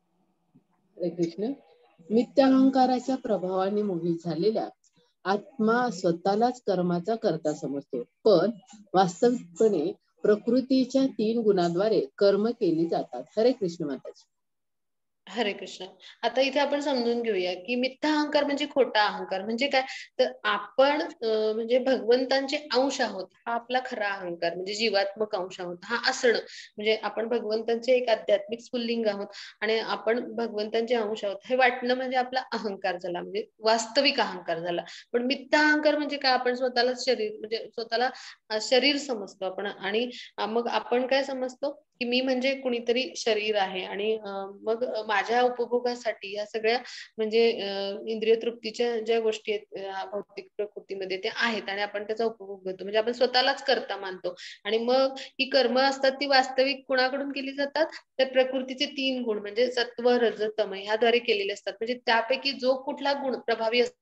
हरे कृष्ण. मिथ्याहंकाराच्या प्रभावाने मोहित झालेल्या आत्मा स्वतःलाच कर्माचा कर्ता समजतो, पण वास्तविकपणे प्रकृतीच्या 3 गुणांद्वारे कर्म केली जातात. हरे कृष्ण माताजी. हरे कृष्ण. आता इथे आपण समजून घेऊया की मिथ्या अहंकार म्हणजे खोटा अहंकार म्हणजे काय, तर आपण म्हणजे भगवंतांचे अंश आहोत हा आपला खरा अहंकार, म्हणजे जीवात्मक अंश आहोत हा असणं, म्हणजे आपण भगवंतांचे एक आध्यात्मिक स्फुल्लिंग आहोत आणि आपण भगवंतांचे अंश आहोत हे वाटणं म्हणजे आपला अहंकार झाला, म्हणजे वास्तविक अहंकार झाला. पण मिथ्या अहंकार म्हणजे काय, आपण स्वतःला शरीर म्हणजे स्वतःला शरीर समजतो आपण आणि मग आपण काय समजतो की मी म्हणजे कुणीतरी शरीर आहे आणि मग माझ्या उपभोगासाठी या सगळ्या म्हणजे इंद्रिय तृप्तीच्या ज्या गोष्टी आहेत भौतिक प्रकृतीमध्ये त्या आहेत आणि आपण त्याचा उपभोग घेतो, म्हणजे आपण स्वतःलाच कर्ता मानतो. आणि मग ही कर्म असतात ती वास्तविक कुणाकडून केली जातात, तर प्रकृतीचे 3 गुण म्हणजे सत्व रज तम ह्याद्वारे केलेले असतात. म्हणजे त्यापैकी जो कुठला गुण प्रभावी असतो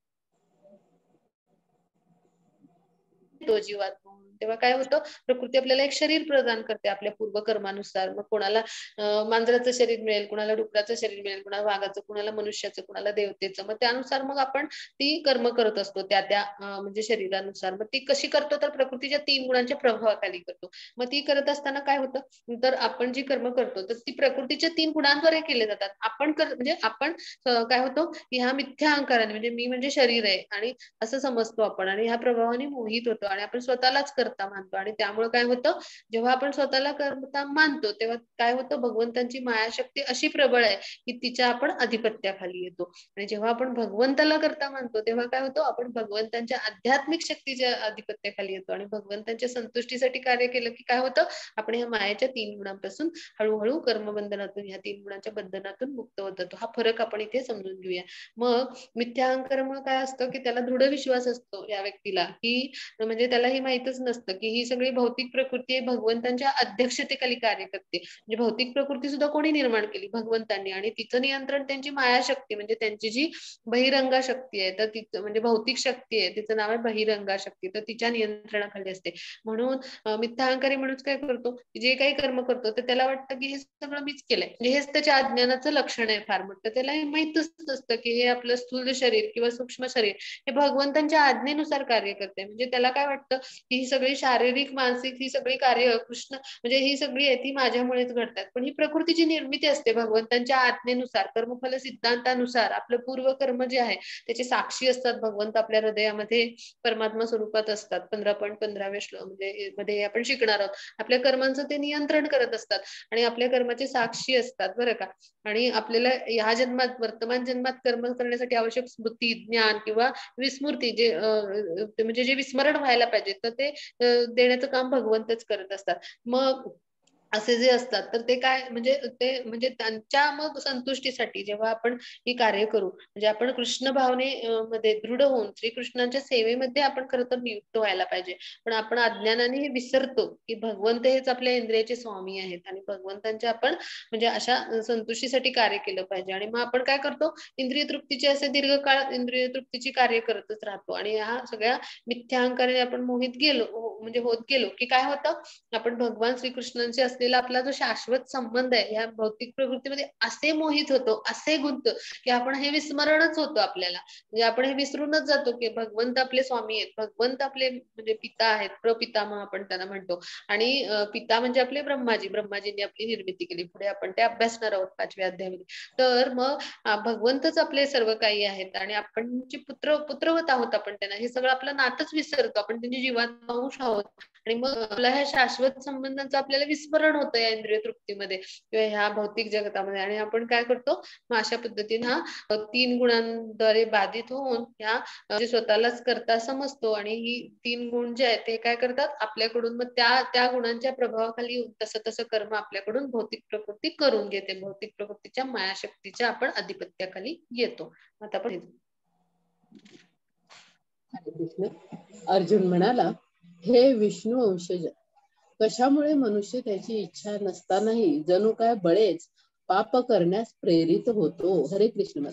तो जीवात्मा म्हणून, तेव्हा काय होतं, प्रकृती आपल्याला एक शरीर प्रदान करते आपल्या पूर्वकर्मानुसार. मग कोणाला मांजराचं शरीर मिळेल, कुणाला डुकराचं शरीर मिळेल, कुणाला वाघाचं, कुणाला मनुष्याचं, कुणाला देवतेचं. मग त्यानुसार मग आपण ती कर्म करत असतो त्या त्या म्हणजे शरीरानुसार. मग ती कशी करतो, तर प्रकृतीच्या 3 गुणांच्या प्रभावाखाली करतो. मग ती करत असताना काय होतं, तर आपण जी कर्म करतो तर ती प्रकृतीच्या 3 गुणांद्वारे केले जातात. आपण म्हणजे आपण काय होतो की ह्या मिथ्या अहंकाराने म्हणजे मी म्हणजे शरीर आहे आणि असं समजतो आपण आणि ह्या प्रभावाने मोहित होतो आणि आपण स्वतःलाच कर्ता मानतो. आणि त्यामुळे काय होतं, जेव्हा आपण स्वतःला कर्ता मानतो तेव्हा काय होतं, भगवंतांची मायाशक्ती अशी प्रबळ आहे की तिच्या आपण अधिपत्याखाली येतो. आणि जेव्हा आपण भगवंताला कर्ता मानतो तेव्हा काय होतं, आपण भगवंतांच्या आध्यात्मिक शक्तीच्या अधिपत्याखाली येतो आणि भगवंतांच्या संतुष्टीसाठी कार्य केलं की काय होतं, आपण ह्या मायाच्या 3 गुणांपासून हळूहळू कर्मबंधनातून ह्या 3 गुणांच्या बंधनातून मुक्त होत जातो. हा फरक आपण इथे समजून घेऊया. मग मिथ्या अहंकारामुळे काय असतं की त्याला दृढ विश्वास असतो या व्यक्तीला की म्हणजे त्याला हे माहितच नसतं नसतं की ही सगळी भौतिक प्रकृती भगवंतांच्या अध्यक्षतेखाली कार्य करते. म्हणजे भौतिक प्रकृती सुद्धा कोणी निर्माण केली? भगवंतांनी. आणि तिचं नियंत्रण त्यांची मायाशक्ती म्हणजे त्यांची जी बहिरंगा शक्ती आहे, तर तिचं म्हणजे भौतिक शक्ती आहे, तिचं नाव आहे बहिरंगा शक्ती, तर तिच्या नियंत्रणाखाली असते. म्हणून मिथ्या अहंकारी माणूस काय करतो, जे काही कर्म करतो तर त्याला वाटतं की हे सगळं मीच केलंय, म्हणजे हेच त्याच्या अज्ञानाचं लक्षण आहे फार मोठं. त्याला हे माहितच नसतं की हे आपलं स्थूल शरीर किंवा सूक्ष्म शरीर हे भगवंतांच्या आज्ञेनुसार कार्य करते. म्हणजे त्याला काय वाटतं की ही सगळी शारीरिक मानसिक ही सगळी कार्य कृष्ण म्हणजे ही सगळी आहे ती माझ्यामुळेच घडतात. पण ही प्रकृतीची निर्मिती असते भगवंतांच्या आज्ञेनुसार, कर्मफल सिद्धांतानुसार. आपलं पूर्व कर्म जे आहे त्याचे साक्षी असतात भगवंत आपल्या हृदयामध्ये परमात्मा स्वरूपात असतात. 15.15व्या श्लोक म्हणजे मध्ये आपण शिकणार आहोत. आपल्या कर्मांचं ते नियंत्रण करत असतात आणि आपल्या कर्माचे साक्षी असतात बरं का. आणि आपल्याला ह्या जन्मात वर्तमान जन्मात कर्म करण्यासाठी आवश्यक स्मृती ज्ञान किंवा विस्मृती जे म्हणजे जे विस्मरण व्हायला पाहिजे तर ते देण्याचं काम भगवंतच करत असतात. मग असे जे असतात तर ते काय म्हणजे त्यांच्या मग संतुष्टीसाठी जेव्हा आपण ही कार्य करू म्हणजे आपण कृष्ण भावने मध्ये दृढ होऊन श्रीकृष्णांच्या सेवेमध्ये आपण खरं तर नियुक्त व्हायला पाहिजे. पण आपण अज्ञानाने हे विसरतो की भगवंत हेच आपल्या इंद्रियाचे स्वामी आहेत आणि भगवंतांच्या आपण म्हणजे अशा संतुष्टीसाठी कार्य केलं पाहिजे. आणि मग आपण काय करतो, इंद्रिय तृप्तीचे असे दीर्घकाळ इंद्रिय तृप्तीची कार्य करतच राहतो. आणि ह्या सगळ्या मिथ्याहंकाराने आपण मोहित गेलो म्हणजे होत गेलो की काय होतं, आपण भगवान श्रीकृष्णांचे असलेला आपला जो शाश्वत संबंध आहे या भौतिक प्रकृतीमध्ये असे मोहित होतो, असे गुंततो की आपण हे विस्मरणच होतो आपल्याला. म्हणजे आपण हे विसरूनच जातो की भगवंत आपले स्वामी आहेत, भगवंत आपले म्हणजे पिता आहेत, प्रपितामह आपण त्यांना म्हणतो. आणि पिता म्हणजे आपले ब्रह्माजींनी आपली निर्मिती केली. पुढे आपण ते अभ्यासणार आहोत 5व्या अध्यायामध्ये. तर मग भगवंतच आपले सर्व काही आहेत आणि आपण जे पुत्रवत आहोत आपण त्यांना, हे सगळं आपलं नातच विसरतो, आपण त्यांची जीवात्मा अंश आहोत. आणि मग आपल्या ह्या शाश्वत संबंधांचं आपल्याला विस्मरण होतं या इंद्रिय तृप्तीमध्ये किंवा ह्या भौतिक जगतामध्ये. आणि आपण काय करतो मग अशा पद्धतीने हा 3 गुणांद्वारे बाधित होऊन ह्या म्हणजे स्वतःलाच करता समजतो. आणि ही 3 गुण जे आहेत ते काय करतात आपल्याकडून मग त्या गुणांच्या प्रभावाखाली तसं कर्म आपल्याकडून भौतिक प्रकृती करून घेते. भौतिक प्रकृतीच्या मायाशक्तीच्या आपण अधिपत्याखाली येतो. आता आपण हरे कृष्ण. अर्जुन म्हणाला, हे विष्णू वंशज, कशामुळे मनुष्य त्याची इच्छा नसतानाही जणू काय बळेच पाप करण्यास प्रेरित होतो? हरे कृष्ण.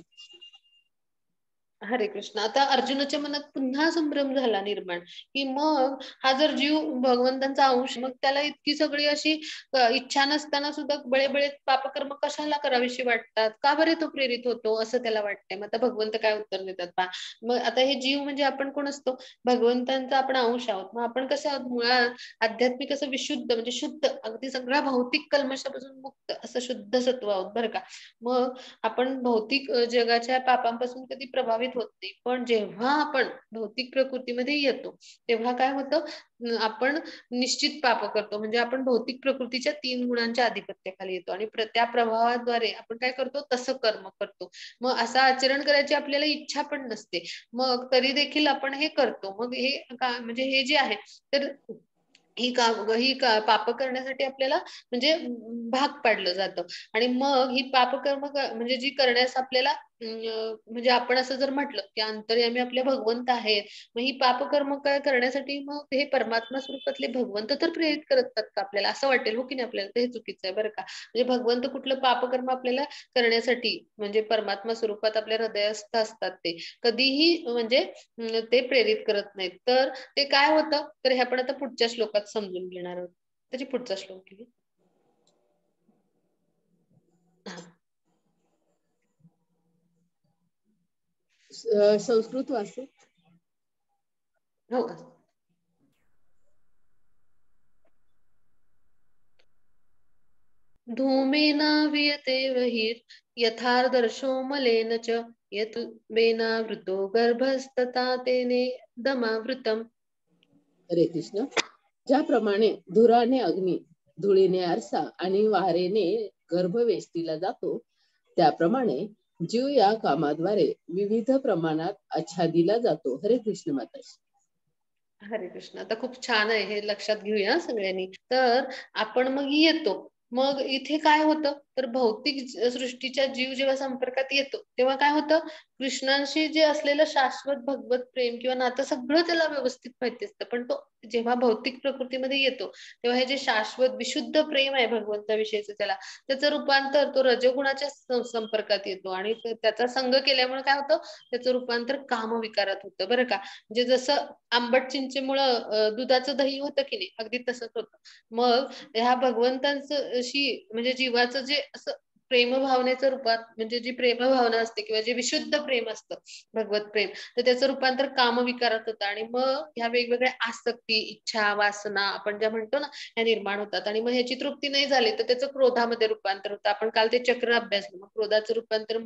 हरे कृष्ण. आता अर्जुनाच्या मनात पुन्हा संभ्रम झाला निर्माण की मग हा जर जीव भगवंतांचा अंश, मग त्याला इतकी सगळी अशी इच्छा नसताना सुद्धा बळेबळे पापकर्म कशाला करावीशी वाटतात, का बरे तो प्रेरित होतो असं त्याला वाटतंय. मग आता भगवंत काय उत्तर देतात पहा. मग आता हे जीव म्हणजे आपण कोण असतो, भगवंतांचा आपण अंश आहोत. मग आपण कसं आहोत, मुळात आध्यात्मिक असं विशुद्ध म्हणजे शुद्ध अगदी सगळ्या भौतिक कल्मशापासून मुक्त असं शुद्ध सत्व आहोत बरं का. मग आपण भौतिक जगाच्या पापांपासून कधी प्रभावित होत नाही. पण जेव्हा आपण भौतिक प्रकृतीमध्ये येतो तेव्हा काय होतं, आपण निश्चित पाप करतो. म्हणजे आपण भौतिक प्रकृतीच्या 3 गुणांच्या अधिपत्याखाली येतो आणि त्या प्रभावाद्वारे आपण काय करतो, तसं कर्म करतो. मग असं आचरण करायची आपल्याला इच्छा पण नसते, मग तरी देखील आपण हे करतो. मग हे म्हणजे हे जे आहे तर ही पाप करण्यासाठी आपल्याला म्हणजे भाग पाडलं जातं. आणि मग ही पापकर्म म्हणजे जी करण्यास आपल्याला म्हणजे आपण असं जर म्हटलं की अंतर्यामी आपले भगवंत आहेत, मग ही पापकर्म काय करण्यासाठी मग हे परमात्मा स्वरूपातले भगवंत तर प्रेरित करतात का आपल्याला, असं वाटेल हो की नाही आपल्याला. तर हे चुकीचं आहे बरं का. म्हणजे भगवंत कुठलं पापकर्म आपल्याला करण्यासाठी म्हणजे परमात्मा स्वरूपात आपल्या हृदयस्थ असतात, ते कधीही म्हणजे ते प्रेरित करत नाहीत. तर ते काय होतं, तर हे आपण आता पुढच्या श्लोकात समजून घेणार आहोत. त्याची पुढचा श्लोक घेऊ. संस्कृत वाचू. हो. धूमेनाव्रियते बहिर् यथार्दर्शो मलेन च यत् वेनावृतो गर्भस्तथा तेने दमावृतम्. हरे कृष्ण. ज्याप्रमाणे धुराने अग्नी, धुळीने आरसा आणि वारेने गर्भवेष्टीला जातो, त्याप्रमाणे जीव या कामाद्वारे विविध प्रमाणात आच्छादिला जातो. हरे कृष्ण माताजी. हरे कृष्ण. आता खूप छान आहे, हे लक्षात घेऊया सगळ्यांनी. तर आपण मग येतो, मग इथे काय होतं, तर भौतिक सृष्टीच्या जीव जेव्हा संपर्कात येतो तेव्हा काय होतं, कृष्णांशी जे असलेलं शाश्वत भगवत प्रेम किंवा नातं सगळं त्याला व्यवस्थित माहिती असतं, पण तो जेव्हा भौतिक प्रकृतीमध्ये येतो तेव्हा हे जे शाश्वत विशुद्ध प्रेम आहे भगवंताविषयीचं त्याचं रूपांतर तो रजोगुणाच्या संपर्कात येतो आणि त्याचा संग केल्यामुळे काय होतं, त्याचं रूपांतर कामविकारात होतं बरं का. म्हणजे जसं आंबट चिंचेमुळं दुधाचं दही होतं की नाही, अगदी तसंच होतं. मग ह्या भगवंतांचं म्हणजे जीवाचं जे असं प्रेमभावनेचं रूपात म्हणजे जी प्रेमभावना असते किंवा जे विशुद्ध प्रेम असतं भगवत प्रेम, तर त्याचं रूपांतर कामविकारात होतं आणि मग ह्या वेगवेगळ्या आसक्ती, इच्छा, वासना आपण ज्या म्हणतो ना, ह्या निर्माण होतात आणि मग ह्याची तृप्ती नाही झाली तर त्याचं क्रोधामध्ये रूपांतर होतं. आपण काल ते चक्र अभ्यासलं. मग क्रोधाचं रूपांतर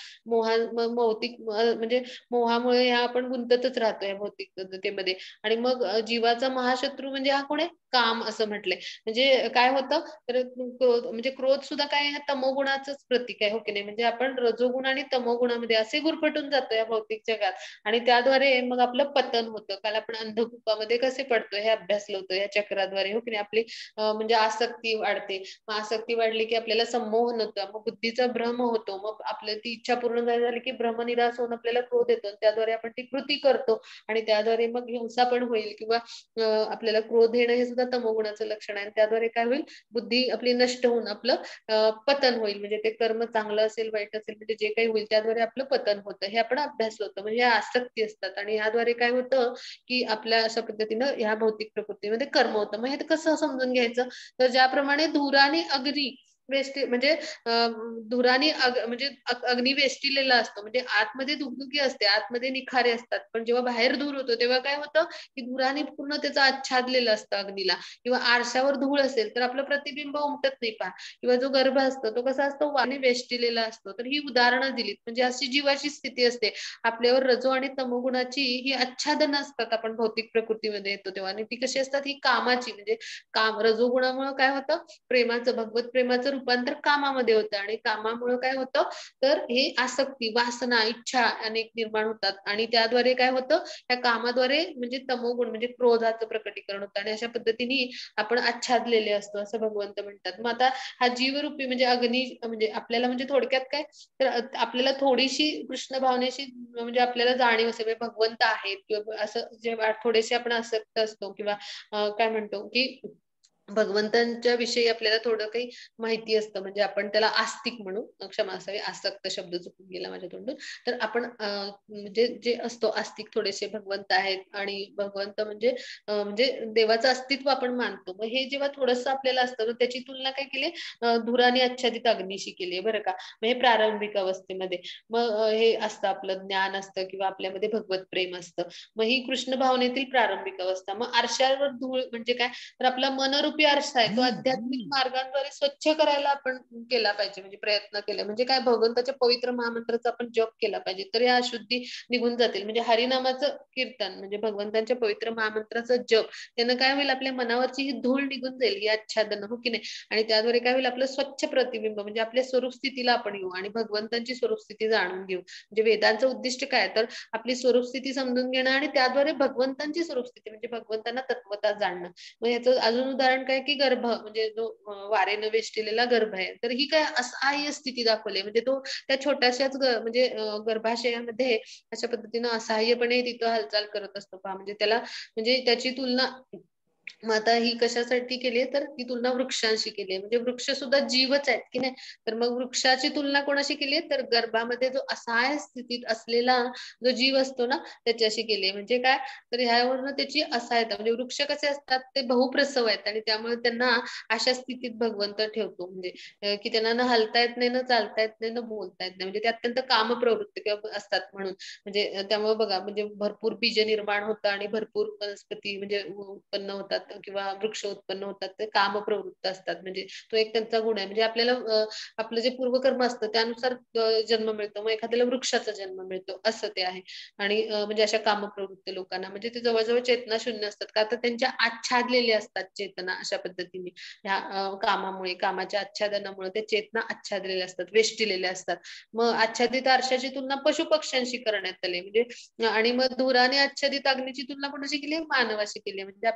भौतिक म्हणजे मोहामुळे ह्या आपण गुंततच राहतो या भौतिकतेमध्ये. आणि मग जीवाचा महाशत्रू म्हणजे हा कोण आहे, काम असं म्हटलंय. म्हणजे काय होतं तर क्रोध सुद्धा काय आहे, तमोगुणाचंच प्रतीक आहे, हो की नाही. म्हणजे आपण रजोगुण आणि तमोगुणामध्ये असे गुरफटून जातो या भौतिक जगात आणि त्याद्वारे मग आपलं पतन होतं. काल आपण अंधकूपामध्ये कसे पडतो हे अभ्यासलं होतं या चक्राद्वारे, हो की नाही. आपली म्हणजे आसक्ती वाढते, मग आसक्ती वाढली की आपल्याला संमोहन होतं, मग बुद्धीचा भ्रम होतो, मग आपल्या ती इच्छा पूर्ण झाली की भ्रमनिरास होऊन आपल्याला क्रोध येतो, त्याद्वारे आपण ती कृती करतो आणि त्याद्वारे मग हिंसा पण होईल किंवा आपल्याला क्रोध येणं हे सुद्धा तमोगुणाचं लक्षण आहे. त्याद्वारे काय होईल, बुद्धी आपली नष्ट होऊन आपलं पतन होईल. म्हणजे ते कर्म चांगलं असेल वाईट असेल म्हणजे जे काही होईल त्याद्वारे आपलं पतन होतं, हे आपण अभ्यासलं होतं. म्हणजे आसक्ती असतात आणि याद्वारे काय होतं की आपल्या अशा पद्धतीनं ह्या भौतिक प्रकृतीमध्ये कर्म होतं. मग हे कसं समजून घ्यायचं, तर ज्याप्रमाणे धुराने अग्नी म्हणजे धुराने म्हणजे अग्नी वेष्टिलेला असतो, म्हणजे आतमध्ये धुकधुकी असते, आतमध्ये निखारे असतात, पण जेव्हा बाहेर धूर होतो तेव्हा काय होतं की धुराने पूर्ण त्याचं आच्छादलेलं असतं अग्नीला. किंवा आरशावर धूळ असेल तर आपलं प्रतिबिंब उमटत नाही पहा, किंवा जो गर्भ असतो तो कसा असतो, वाने वेष्टिलेला असतो. तर ही उदाहरणं दिलीत. म्हणजे अशी जीवाची स्थिती असते, आपल्यावर रजो आणि तमोगुणाची ही आच्छादनं असतात आपण भौतिक प्रकृतीमध्ये येतो तेव्हा. आणि ती कशी असतात, ही कामाची म्हणजे काम रजोगुणामुळे काय होतं, प्रेमाचं भगवत प्रेमाचं रूपांतर कामामध्ये होतं आणि कामामुळे काय होतं तर हे आसक्ती, वासना, इच्छा अनेक निर्माण होतात आणि त्याद्वारे काय होतं, त्या कामाद्वारे म्हणजे तमोगुण म्हणजे क्रोधाचं प्रकटीकरण होतं आणि अशा पद्धतीने आपण आच्छादलेले असतो असं भगवंत म्हणतात. मग आता हा जीवरूपी म्हणजे अग्नी म्हणजे आपल्याला म्हणजे थोडक्यात काय तर आपल्याला थोडीशी कृष्ण भावनेशी म्हणजे आपल्याला जाणीव असेल, म्हणजे भगवंत आहेत किंवा असं जेव्हा थोडेसे आपण आसक्त असतो किंवा काय म्हणतो की भगवंतांच्या विषयी आपल्याला थोडं काही माहिती असतं, म्हणजे आपण त्याला आस्तिक म्हणू, क्षमा असावी, आसक्त शब्द चुकून गेला माझ्या तोंडून. तर आपण म्हणजे जे असतो आस्तिक थोडेसे भगवंत आहेत आणि भगवंत म्हणजे देवाचं अस्तित्व आपण मानतो. मग हे जेव्हा थोडस आपल्याला असतं तर त्याची तुलना काय केली, धुराने आच्छादित अग्नीशी केली आहे बरं का. मग हे प्रारंभिक अवस्थेमध्ये मग हे असतं, आपलं ज्ञान असतं किंवा आपल्यामध्ये भगवत प्रेम असतं. मग ही कृष्ण भावनेतील प्रारंभिक अवस्था. मग आरशावर धूळ म्हणजे काय, तर आपला मनरूपी आरसा आहे तो आध्यात्मिक मार्गांद्वारे स्वच्छ करायला आपण केला पाहिजे, म्हणजे प्रयत्न केले म्हणजे काय, भगवंताच्या पवित्र महामंत्राचा आपण जप केला पाहिजे, तर या अशुद्धी निघून जातील. म्हणजे हरिनामाचं कीर्तन म्हणजे भगवंतांच्या पवित्र महामंत्राचा जप, त्यानं काय होईल, आपल्या मनावरची ही धूळ निघून जाईल, ही आच्छादन, हो की नाही. आणि त्याद्वारे काय होईल, आपलं स्वच्छ प्रतिबिंब म्हणजे आपल्या स्वरूप स्थितीला आपण येऊ आणि भगवंतांची स्वरूप स्थिती जाणून घेऊ. म्हणजे वेदांचं उद्दिष्ट काय, तर आपली स्वरूप स्थिती समजून घेणं आणि त्याद्वारे भगवंतांची स्वरूप स्थिती म्हणजे भगवंतांना तत्वता जाणणं. मग याचं अजून उदाहरण काय की गर्भ म्हणजे जो वारेनं वेष्टिलेला गर्भ आहे, तर ही काय असहाय्य स्थिती दाखवली. म्हणजे तो त्या छोट्याशाच म्हणजे गर्भाशयामध्ये अशा पद्धतीनं असहाय्यपणे तिथं हालचाल करत असतो पहा. म्हणजे त्याला म्हणजे त्याची तुलना मग आता ही कशासाठी केली तर ती तुलना वृक्षांशी केली आहे. म्हणजे वृक्ष सुद्धा जीवच आहेत की नाही. तर मग वृक्षाची तुलना कोणाशी केली आहे, तर गर्भामध्ये जो असहाय्य स्थितीत असलेला जो जीव असतो ना त्याच्याशी केली आहे. म्हणजे काय, तर ह्यावरून त्याची असहायता म्हणजे वृक्ष कसे असतात ते बहुप्रसव आहेत आणि त्यामुळे त्यांना अशा स्थितीत भगवंत ठेवतो. म्हणजे की त्यांना न हलता येत नाही, न चालता येत नाही, न बोलता येत नाही. म्हणजे ते अत्यंत कामप्रवृत्त किंवा असतात म्हणून. म्हणजे त्यामुळे बघा म्हणजे भरपूर बीज निर्माण होतं आणि भरपूर वनस्पती म्हणजे उत्पन्न होतात किंवा वृक्ष उत्पन्न होतात, ते कामप्रवृत्त असतात. म्हणजे तो एक त्यांचा गुण आहे. म्हणजे आपल्याला आपलं जे पूर्वकर्म असतं त्यानुसार जन्म मिळतो, मग एखाद्याला वृक्षाचा जन्म मिळतो असं ते आहे. आणि म्हणजे अशा कामप्रवृत्त लोकांना म्हणजे ते जवळजवळ चेतना शून्य असतात, का तर त्यांच्या आच्छादलेले असतात चेतना अशा पद्धतीने. ह्या कामामुळे, कामाच्या आच्छादनामुळे ते चेतना आच्छादलेले असतात, वेष्टिलेले असतात. मग आच्छादित आरशाची तुलना पशु पक्ष्यांशी करण्यात आली. म्हणजे आणि मग धुराने आच्छादित अग्नीची तुलना कोणाशी केली, मानवाशी केली. म्हणजे आपल्या हृदयात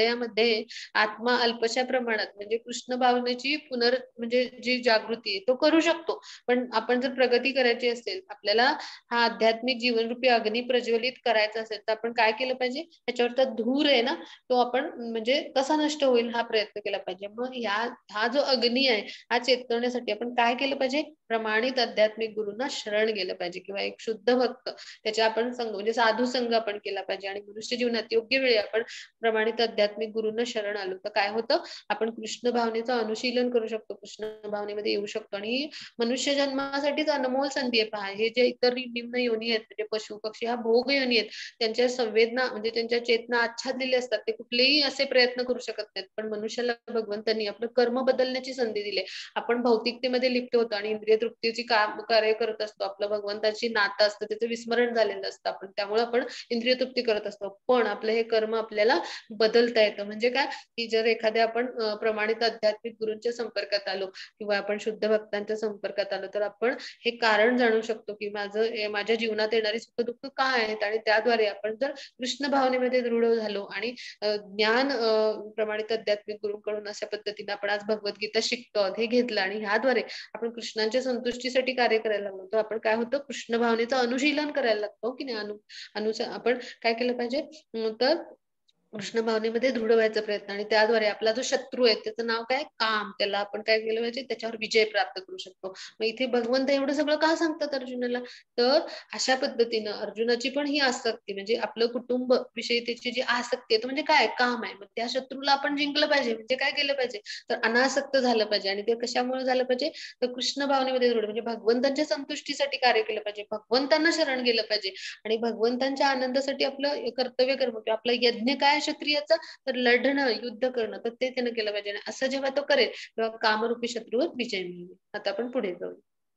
हृदयामध्ये आत्मा अल्पशा प्रमाणात म्हणजे कृष्ण भावनेची म्हणजे जी जागृती आहे तो करू शकतो. पण आपण जर प्रगती करायची असेल, आपल्याला हा आध्यात्मिक जीवनरूपी अग्नी प्रज्वलित करायचा असेल, तर आपण काय केलं पाहिजे, त्याच्यावरचा धूर आहे ना तो आपण म्हणजे कसा नष्ट होईल हा प्रयत्न केला पाहिजे. मग हा जो अग्नी आहे हा चेतवण्यासाठी आपण काय केलं पाहिजे, प्रमाणित आध्यात्मिक गुरूंना शरण गेलं पाहिजे किंवा एक शुद्ध भक्त त्याच्या आपण संघ म्हणजे साधू संघ आपण केला पाहिजे. आणि मनुष्य जीवनात योग्य वेळी आपण प्रमाणित आध्यात्मिक गुरूंना शरण आलो तर काय होतं, आपण कृष्ण भावनेचं अनुशीलन करू शकतो, कृष्ण भावनेमध्ये येऊ शकतो. आणि मनुष्य जन्मासाठीच अनमोल संधी आहे. पहा, हे जे इतर निम्न योनी आहेत म्हणजे पशु पक्षी हा भोग योनी आहेत, त्यांच्या संवेदना म्हणजे त्यांच्या चेतना आच्छादलेले असतात, ते कुठलेही असे प्रयत्न करू शकत नाहीत. पण मनुष्याला भगवंतांनी आपलं कर्म बदलण्याची संधी दिली. आपण भौतिकतेमध्ये लिप्त होतो आणि इंद्रिय तृप्तीची कार्य करत असतो, आपलं भगवंताची नातं असतं त्याचं विस्मरण झालेलं असतं आपण, त्यामुळे आपण इंद्रिय तृप्ती करत असतो. पण आपलं हे कर्म आपल्याला बदलता येतं. म्हणजे काय, की जर एखाद्या आपण प्रमाणित आध्यात्मिक गुरूंच्या संपर्कात आलो किंवा आपण शुद्ध भक्तांच्या संपर्कात आलो तर आपण हे कारण जाणू शकतो की माझ्या जीवनात येणारी सुख दुःख काय आहेत. आणि त्याद्वारे आपण जर कृष्ण भावनेमध्ये दृढ झालो आणि ज्ञान प्रमाणित आध्यात्मिक गुरूंकडून अशा पद्धतीने आपण आज भगवद्गीता शिकतो हे घेतलं आणि ह्याद्वारे आपण कृष्णांच्या संतुष्टीसाठी कार्य करायला लागलो, तर आपण काय होतं, कृष्ण भावनेचं अनुशीलन करायला लागतो की नाही. आपण काय केलं पाहिजे, तर कृष्ण भावनेमध्ये दृढ व्हायचा प्रयत्न. आणि त्याद्वारे आपला जो शत्रू आहे त्याचं नाव काय, काम, त्याला आपण काय केलं पाहिजे, त्याच्यावर विजय प्राप्त करू शकतो. मग इथे भगवंत एवढं सगळं का सांगतात अर्जुनाला, तर अशा पद्धतीनं अर्जुनाची पण ही आसक्ती म्हणजे आपलं कुटुंब विषयी त्याची जी आसक्ती आहे म्हणजे काय, काम आहे. मग त्या शत्रूला आपण जिंकलं पाहिजे म्हणजे काय केलं पाहिजे, तर अनासक्त झालं पाहिजे. आणि ते कशामुळे झालं पाहिजे, तर कृष्ण भावनेमध्ये दृढ म्हणजे भगवंतांच्या संतुष्टीसाठी कार्य केलं पाहिजे, भगवंतांना शरण गेलं पाहिजे. आणि भगवंतांच्या आनंदासाठी आपलं कर्तव्य कर्म किंवा आपला यज्ञ काय क्षत्रियाचा, तर लढणं, युद्ध करणं, तर ते त्यानं केलं पाहिजे. असं जेव्हा तो करेल तेव्हा कामरूपी शत्रूवर विजय मिळेल. आता आपण पुढे जाऊ.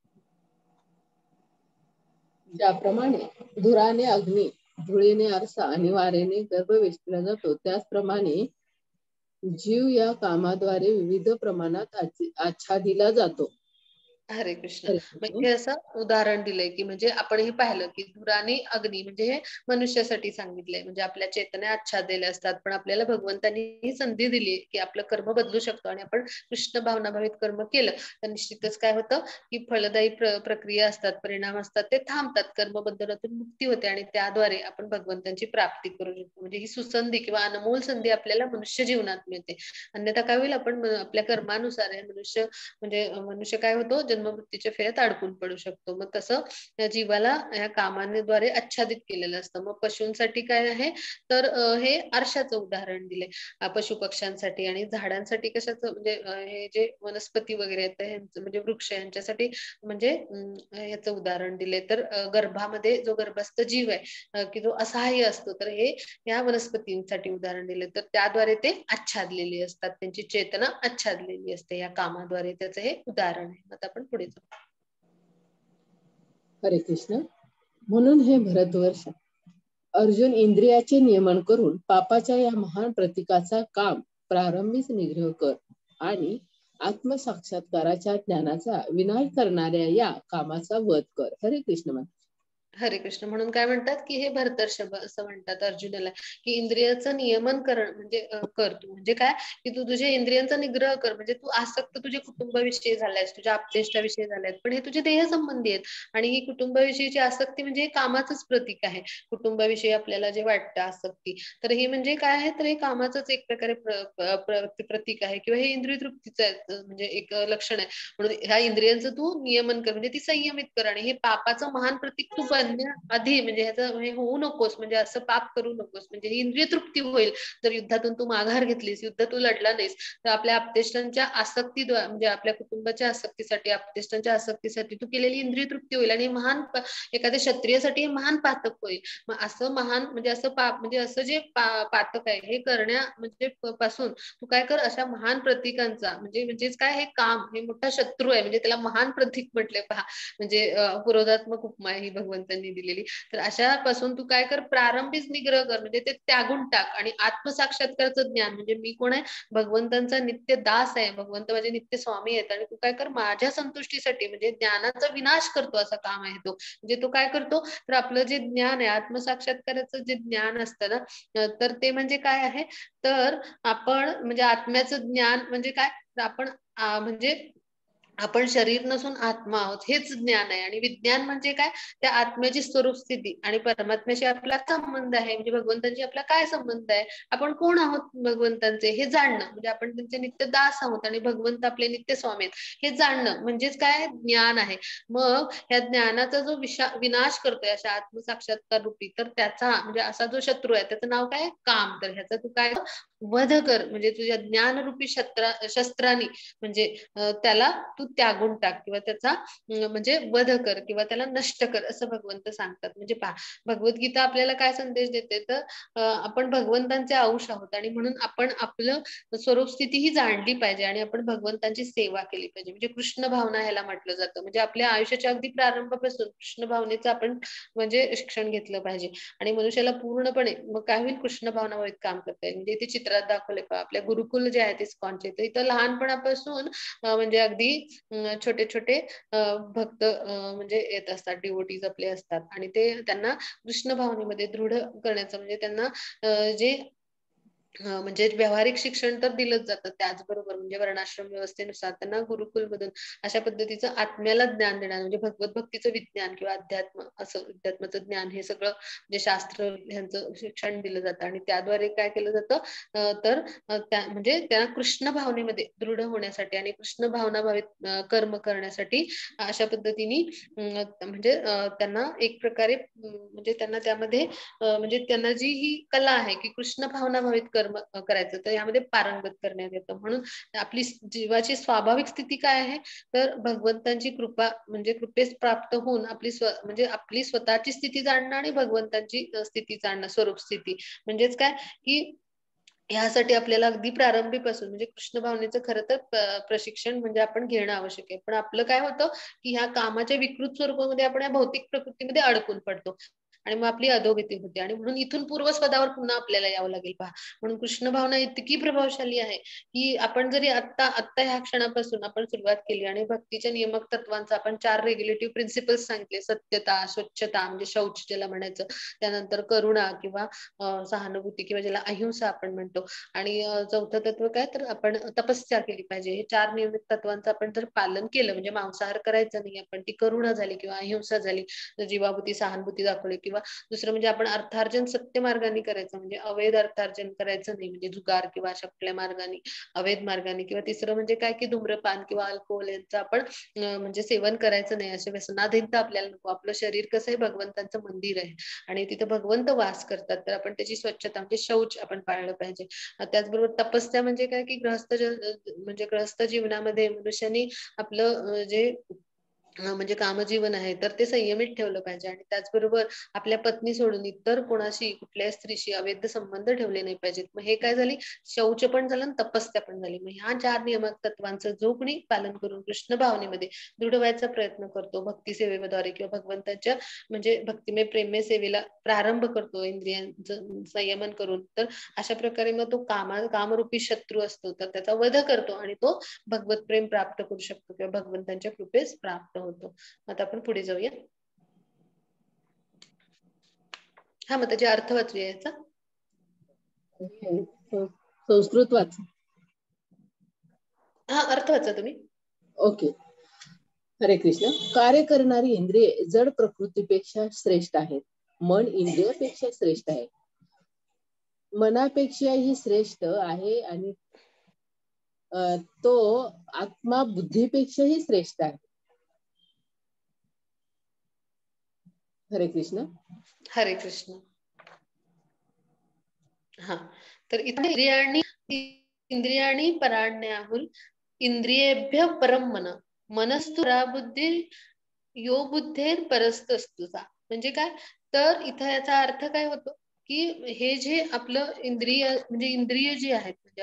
ज्याप्रमाणे धुराने अग्नी, धुळीने आरसा आणि वारेने गर्भ वेचला जातो, त्याचप्रमाणे जीव या कामाद्वारे विविध प्रमाणात आच्छादिला जातो. हरे कृष्ण. हरे कृष्ण. म्हणजे असं उदाहरण दिलंय की म्हणजे आपण हे पाहिलं की धुराने अग्नी म्हणजे हे मनुष्यासाठी सांगितलंय, म्हणजे आपल्या चेतना आच्छादलेल्या असतात. पण आपल्याला भगवंतांनी ही संधी दिली की आपलं कर्म बदलू शकतो आणि आपण कृष्ण भावनाभावित कर्म केलं तर निश्चितच काय होतं की फलदायी प्रक्रिया असतात, परिणाम असतात, ते थांबतात, कर्म बंधनातून मुक्ती होते आणि त्याद्वारे आपण भगवंतांची प्राप्ती करू शकतो. म्हणजे ही सुसंधी किंवा अनमोल संधी आपल्याला मनुष्य जीवनात मिळते. अन्यथा काय होईल, आपण आपल्या कर्मानुसार आहे मनुष्य काय होतो, जन्ममृत्यूच्या फेऱ्यात अडकून पडू शकतो. मग तसं या जीवाला या कामाद्वारे आच्छादित केलेलं असतं. मग पशूंसाठी काय आहे, तर हे आरशाचं उदाहरण दिले पशु पक्ष्यांसाठी. आणि झाडांसाठी कशाचं, म्हणजे हे जे वनस्पती वगैरे आहेत म्हणजे वृक्ष यांच्यासाठी म्हणजे याचं उदाहरण दिले, तर गर्भामध्ये जो गर्भस्थ जीव आहे की जो असहाय्य असतो, तर हे या वनस्पतींसाठी उदाहरण दिले. तर त्याद्वारे ते आच्छादलेले असतात, त्यांची चेतना आच्छादलेली असते या कामाद्वारे, त्याचं हे उदाहरण आहे. आता आपण पुढे जाऊ. हरे कृष्ण. म्हणून हे भरतवर्ष, अर्जुन इंद्रियाचे नियमन करून पापाच्या या महान प्रतीकाचा काम प्रारंभीच निग्रह कर आणि आत्मसाक्षात्काराच्या ज्ञानाचा विनाश करणाऱ्या या कामाचा वध कर. हरे कृष्ण. हरे कृष्ण. म्हणून काय म्हणतात की हे भरतर्षभ असं म्हणतात अर्जुनाला की इंद्रियाचं नियमन म्हणजे कर तू, म्हणजे काय की तू तुझ्या इंद्रियांचा निग्रह कर. म्हणजे तू आसक्त तुझ्या कुटुंबाविषयी झालायस, तुझ्या आपतेष्टाविषयी झालायस, पण हे तुझे देह संबंधी आहेत. आणि ही कुटुंबाविषयीची आसक्ती म्हणजे कामाचंच प्रतीक आहे. कुटुंबाविषयी आपल्याला जे वाटतं आसक्ती, तर हे म्हणजे काय आहे, तर हे कामाचंच एक प्रकारे प्रतीक आहे किंवा हे इंद्रिय तृप्तीचं म्हणजे एक लक्षण आहे. म्हणून ह्या इंद्रियांचं तू नियमन कर म्हणजे ती संयमित कर. आणि हे पापाचं महान प्रतीक तू बनण्याआधी म्हणजे ह्याचं हे होऊ नकोस, म्हणजे असं पाप करू नकोस, म्हणजे ही इंद्रिय तृप्ती होईल. जर युद्धातून तू माघार घेतलीस, युद्ध तू लढला नाहीस, तर आपल्या आपतेष्टांच्या आसक्तीद्वारे म्हणजे आपल्या कुटुंबाच्या आसक्तीसाठी, आपतेष्टांच्या आसक्तीसाठी तू केलेली इंद्रिय तृप्ती होईल. आणि महान एखाद्या क्षत्रियासाठी हे महान पातक होईल. मग असं महान म्हणजे असं पाप म्हणजे असं जे पातक आहे हे करण्या म्हणजे पासून तू काय कर, अशा महान प्रतीकांचा म्हणजेच काय, हे काम हे मोठा शत्रू आहे म्हणजे त्याला महान प्रतीक म्हटले. पहा म्हणजे पुरोधात्मक उपमा ही भगवंतांनी भगवंतांनी दिलेली. तर अशापासून तू काय कर, प्रारंभीच निग्रह कर, म्हणजे ते त्यागून टाक. आणि आत्मसाक्षात्कारचं ज्ञान म्हणजे मी कोण आहे, भगवंतांचा नित्य दास आहे, भगवंत माझे नित्य स्वामी आहेत, आणि तू काय कर, माझ्या संतुष्टीसाठी म्हणजे ज्ञानाचा विनाश करतो असं काम आहे तो. म्हणजे तो काय करतो, तर आपलं जे ज्ञान आहे, आत्मसाक्षात्काराचं जे ज्ञान असतं ना, तर ते म्हणजे काय आहे, तर आपण म्हणजे आत्म्याचं ज्ञान म्हणजे काय, तर आपण म्हणजे आपण शरीर नसून आत्मा आहोत हेच ज्ञान आहे. आणि विज्ञान म्हणजे काय, त्या आत्म्याची स्वरूप स्थिती आणि परमात्म्याशी आपला संबंध आहे, म्हणजे भगवंतांशी आपला काय संबंध आहे, आपण कोण आहोत भगवंतांचे हे जाणणं, म्हणजे आपण त्यांचे नित्य दास आहोत आणि भगवंत आपले नित्य स्वामी आहेत हे जाणणं म्हणजेच काय, ज्ञान आहे. मग ह्या ज्ञानाचा जो विनाश करतोय अशा आत्मसाक्षात्कार रूपी, तर त्याचा म्हणजे असा जो शत्रू आहे त्याचं नाव काय, काम. तर ह्याचा तू काय वध कर, म्हणजे तुझ्या ज्ञानरूपी शस्त्रांनी म्हणजे त्याला तू त्यागून टाक, किंवा त्याचा म्हणजे वध कर किंवा त्याला नष्ट कर असं भगवंत सांगतात. म्हणजे भगवद्गीता आपल्याला काय संदेश देते, तर आपण भगवंतांचे अंश आहोत आणि म्हणून आपण आपलं स्वरूप स्थिती ही जाणली पाहिजे आणि आपण भगवंतांची सेवा केली पाहिजे. म्हणजे कृष्ण भावना ह्याला म्हटलं जातं. म्हणजे आपल्या आयुष्याच्या अगदी प्रारंभापासून कृष्ण भावनेचं आपण म्हणजे शिक्षण घेतलं पाहिजे आणि मनुष्याला पूर्णपणे मग काय होईल, कृष्ण भावनावरीत काम करता येईल. म्हणजे इथे चित्रात दाखवले पहा, आपल्या गुरुकुल जे आहेत इस्कॉनचे, तर इथं लहानपणापासून म्हणजे अगदी छोटे छोटे भक्त म्हणजे येत असतात, डिवोटीज आपले असतात आणि ते त्यांना कृष्ण भावनेमध्ये दृढ करण्याचं म्हणजे त्यांना जे म्हणजे व्यावहारिक शिक्षण तर दिलंच जातं, त्याचबरोबर म्हणजे वर्णाश्रम व्यवस्थेनुसार त्यांना गुरुकुलमधून अशा पद्धतीचं आत्म्याला ज्ञान देणार म्हणजे भगवत भक्तीचं विज्ञान किंवा अध्यात्म असं अध्यात्माचं ज्ञान हे सगळं म्हणजे शास्त्र ह्यांचं शिक्षण दिलं जातं आणि त्याद्वारे काय केलं जातं, तर म्हणजे त्यांना कृष्ण भावनेमध्ये दृढ होण्यासाठी आणि कृष्ण भावनाभावित कर्म करण्यासाठी अशा पद्धतीने म्हणजे त्यांना एक प्रकारे म्हणजे त्यांना त्यामध्ये म्हणजे त्यांना जी ही कला आहे की कृष्ण भावनाभावित कर्म करायचं, तर यामध्ये पारंगत करण्यात येतं. म्हणून आपली जीवाची स्वाभाविक स्थिती काय आहे, तर भगवंतांची कृपा म्हणजे कृपेस प्राप्त होऊन आपली म्हणजे आपली स्वतःची स्थिती जाणणं आणि भगवंतांची स्थिती जाणणं, स्वरूप स्थिती. म्हणजेच काय की यासाठी आपल्याला अगदी प्रारंभीपासून म्हणजे कृष्ण भावनेचं खरं तर प्रशिक्षण म्हणजे आपण घेणं आवश्यक आहे. पण आपलं काय होतं की ह्या कामाच्या विकृत स्वरूपामध्ये आपण या भौतिक प्रकृतीमध्ये अडकून पडतो आणि मग आपली अधोगती होते आणि म्हणून इथून पूर्वस्पदावर पुन्हा आपल्याला यावं लागेल. पहा, म्हणून कृष्ण भावना इतकी प्रभावशाली आहे की आपण जरी आत्ता ह्या क्षणापासून आपण सुरुवात केली आणि भक्तीच्या नियमक तत्वांचा आपण 4 रेग्युलेटिव्ह प्रिन्सिपल्स सांगितले, सत्यता, स्वच्छता म्हणजे शौच ज्याला म्हणायचं, त्यानंतर करुणा किंवा सहानुभूती किंवा ज्याला अहिंसा आपण म्हणतो, आणि चौथं तत्व काय, तर आपण तपस्या केली पाहिजे. हे 4 नियमित तत्वांचं आपण जर पालन केलं म्हणजे मांसाहार करायचं नाही, आपण ती करुणा झाली किंवा अहिंसा झाली, जीवाभूती सहानुभूती दाखवली, किंवा दुसरं म्हणजे आपण अर्थार्जन सत्य मार्गाने करायचं म्हणजे अवैध अर्थार्जन करायचं नाही, म्हणजे जुगार किंवा अशा कुठल्या मार्गाने अवैध मार्गाने, किंवा तिसरं म्हणजे काय की धूम्रपान किंवा अल्कोहोल यांचं आपण म्हणजे सेवन करायचं नाही, असे व्यसनाधीनता आपल्याला नको. आपलं शरीर कसं आहे भगवंतांचं मंदिर आहे आणि तिथं भगवंत वास करतात, तर आपण त्याची स्वच्छता म्हणजे शौच आपण पाळलं पाहिजे. त्याचबरोबर तपस्या म्हणजे काय की म्हणजे गृहस्थ जीवनामध्ये मनुष्याने आपलं जे म्हणजे कामजीवन आहे तर ते संयमित ठेवलं पाहिजे आणि त्याचबरोबर आपल्या पत्नी सोडून इतर कोणाशी कुठल्याही स्त्रीशी अवैध संबंध ठेवले नाही पाहिजेत. मग हे काय झाली, शौच पण झालं आणि तपस्या पण झाली. मग ह्या 4 नियमक तत्वांचं जो कोणी पालन करून कृष्ण भावनेमध्ये दृढ व्हायचा प्रयत्न करतो भक्ती सेवेद्वारे किंवा भगवंताच्या म्हणजे भक्तिमय प्रेममय सेवेला प्रारंभ करतो इंद्रियांचं संयमन करून, तर अशा प्रकारे मग तो कामरूपी शत्रू असतो तर त्याचा वध करतो आणि तो भगवत प्रेम प्राप्त करू शकतो किंवा भगवंतांच्या कृपेस प्राप्त होतो. आता आपण पुढे जाऊया. हा, मग त्याचे अर्थ वाचूया याचा. संस्कृत वाच. हा, अर्थ वाचा तुम्ही. ओके. हरे कृष्ण. कार्य करणारी इंद्रिये जड प्रकृतीपेक्षा श्रेष्ठ आहेत. मन इंद्रियापेक्षा श्रेष्ठ आहे. मनापेक्षाही श्रेष्ठ आहे आणि तो आत्मा बुद्धीपेक्षाही श्रेष्ठ आहे. हरे कृष्ण. हरे कृष्ण. हा, तर इथे इंद्रियाणी पराण्याहुल इंद्रियेभ्य परम मन मनस्तु बुद्धी यो बुद्धेर परस्तस्तुचा. म्हणजे काय, तर इथं याचा अर्थ काय होतो की हे जे आपलं इंद्रिय म्हणजे इंद्रिय जी आहेत म्हणजे आपली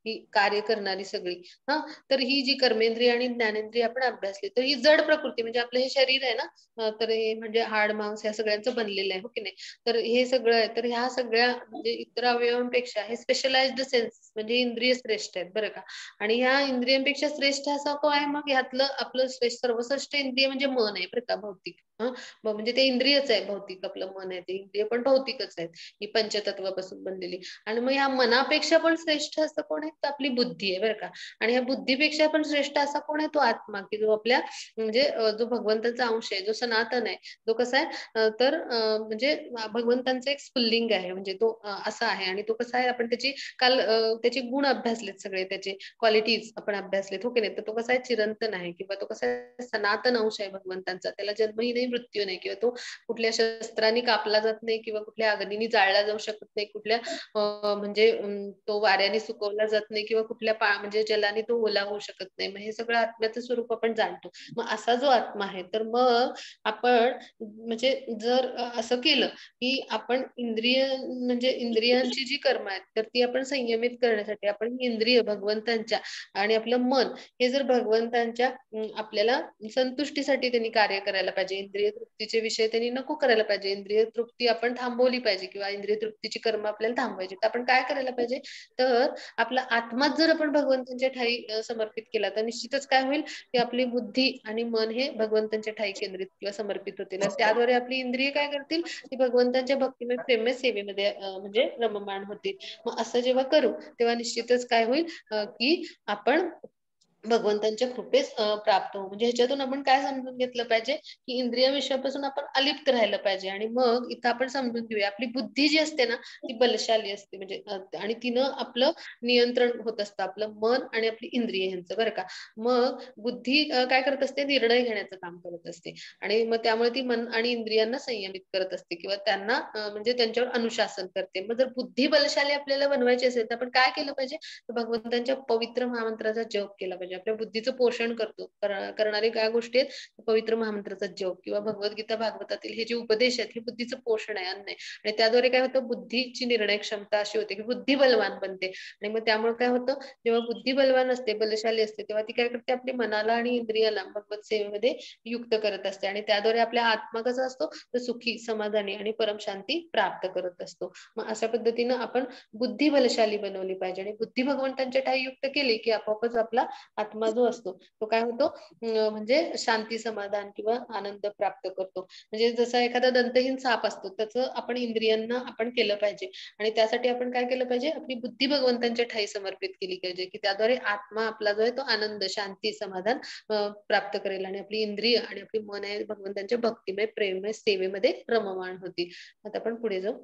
ही कार्य करणारी सगळी. हा, तर ही जी कर्मेंद्रिय आणि ज्ञानेंद्रिय आपण अभ्यासली, तर ही जड प्रकृती म्हणजे आपलं हे शरीर आहे ना, तर हे म्हणजे हाड मांस ह्या सगळ्यांचं बनलेलं आहे, हो की नाही. तर हे सगळं आहे, तर ह्या सगळ्या म्हणजे इतर अवयवांपेक्षा हे स्पेशलाइज्ड सेन्स म्हणजे इंद्रिय श्रेष्ठ आहेत बरं का. आणि ह्या इंद्रियांपेक्षा श्रेष्ठ असं काय, मग ह्यातलं आपलं सर्वश्रेष्ठ इंद्रिय म्हणजे मन आहे बरं का, भौतिक. म्हणजे ते इंद्रियच आहे भौतिक, आपलं मन आहे ते इंद्रिय पण भौतिकच आहेत, ही पंचतत्वापासून बनलेली. आणि मग ह्या मनापेक्षा पण श्रेष्ठ असं कोण आहे, तर आपली बुद्धी आहे बरं का. आणि ह्या बुद्धीपेक्षा पण श्रेष्ठ असा कोण आहे, तो आत्मा, की जो आपल्या म्हणजे जो भगवंताचा अंश आहे, जो सनातन आहे, तो कसा आहे, तर म्हणजे भगवंतांचं एक स्फुल्लिंग आहे, म्हणजे तो असा आहे. आणि तो कसा आहे, आपण त्याची काल त्याचे गुण अभ्यासलेत, सगळे त्याचे क्वालिटीज आपण अभ्यासलेत, हो की नाही. तर तो कसा आहे, चिरंतन आहे, किंवा तो कसा आहे, सनातन अंश आहे भगवंतांचा. त्याला जन्मही नाही, मृत्यू नाही, किंवा तो कुठल्या शस्त्रांनी कापला जात नाही, किंवा कुठल्या अग्नीने जाळला जाऊ शकत नाही, कुठल्या म्हणजे तो वाऱ्याने सुकवला जात नाही, किंवा कुठल्या म्हणजे जलाने तो ओला होऊ शकत नाही. मग हे सगळं आत्म्याचं स्वरूप आपण जाणतो. मग असा जो आत्मा आहे, तर मग आपण म्हणजे जर असं केलं की आपण इंद्रिय म्हणजे इंद्रियांची जी कर्म आहेत, तर ती आपण संयमित करण्यासाठी आपण इंद्रिय भगवंतांच्या आणि आपलं मन हे जर भगवंतांच्या आपल्याला संतुष्टीसाठी त्यांनी कार्य करायला पाहिजे. इंद्रिय तृप्तीचे विषय त्यांनी नको करायला पाहिजे. इंद्रिय तृप्ती आपण थांबवली पाहिजे, किंवा इंद्रिय तृप्तीची कर्म आपल्याला थांबवायची. तर आपण काय करायला पाहिजे, तर आपला आत्माच जर आपण भगवंतांच्या ठाई समर्पित केला, तर निश्चितच काय होईल, की आपली बुद्धी आणि मन हे भगवंतांच्या ठाई केंद्रित किंवा समर्पित होतील. आणि त्याद्वारे आपली इंद्रिय काय करतील, ती भगवंतांच्या भक्तिमय प्रेममय सेवेमध्ये म्हणजे रममाण होतील. मग असं जेव्हा करू, तेव्हा निश्चितच काय होईल, की आपण भगवंतांच्या कृपेस प्राप्त होऊ. म्हणजे ह्याच्यातून आपण काय समजून घेतलं पाहिजे, की इंद्रिय विषयापासून आपण अलिप्त राहिलं पाहिजे. आणि मग इथं आपण समजून घेऊया, आपली बुद्धी जी असते ना, ती बलशाली असते, म्हणजे आणि तिनं आपलं नियंत्रण होत असतं, आपलं मन आणि आपली इंद्रिय यांचं बरं का. मग बुद्धी काय करत असते, निर्णय घेण्याचं काम करत असते. आणि मग त्यामुळे ती मन आणि इंद्रियांना संयमित करत असते, किंवा त्यांना म्हणजे त्यांच्यावर अनुशासन करते. मग जर बुद्धी बलशाली आपल्याला बनवायची असेल, तर आपण काय केलं पाहिजे, तर भगवंतांच्या पवित्र महामंत्राचा जप केला पाहिजे. आपल्या बुद्धीचं पोषण करणारे काय गोष्टी आहेत, पवित्र महामंत्राचा जप किंवा भगवद्गीता भागवतातील हे जे उपदेश आहेत, हे बुद्धीचं पोषण आहे, अन्न आहे. आणि त्याद्वारे काय होतं, बुद्धीची निर्णय क्षमता अशी होते, की बुद्धी बलवान बनते. आणि मग त्यामुळे काय होतं, जेव्हा बुद्धी बलवान असते, बलशाली असते, तेव्हा ती काय करते, आपली मनाला आणि इंद्रियाला भगवत सेवेमध्ये युक्त करत असते. आणि त्याद्वारे आपला आत्मा कसा असतो, तर सुखी, समाधानी आणि परमशांती प्राप्त करत असतो. मग अशा पद्धतीनं आपण बुद्धी बलशाली बनवली पाहिजे. आणि बुद्धी भगवंतांच्या ठाई युक्त केली, की आपोआपच आपला आत्मा जो असतो, तो काय होतो, म्हणजे शांती, समाधान किंवा आनंद प्राप्त करतो. म्हणजे जसा एखादा दंतहीन साप असतो, त्याचं आपण इंद्रियांना आपण केलं पाहिजे. आणि त्यासाठी आपण काय केलं पाहिजे, आपली बुद्धी भगवंतांच्या ठाई समर्पित केली पाहिजे, की त्याद्वारे आत्मा आपला जो आहे तो आनंद, शांती, समाधान प्राप्त करेल. आणि आपली इंद्रिय आणि आपली मन आहे भगवंतांच्या भक्तिमय प्रेममय सेवेमध्ये रममाण होती. आता आपण पुढे जाऊ.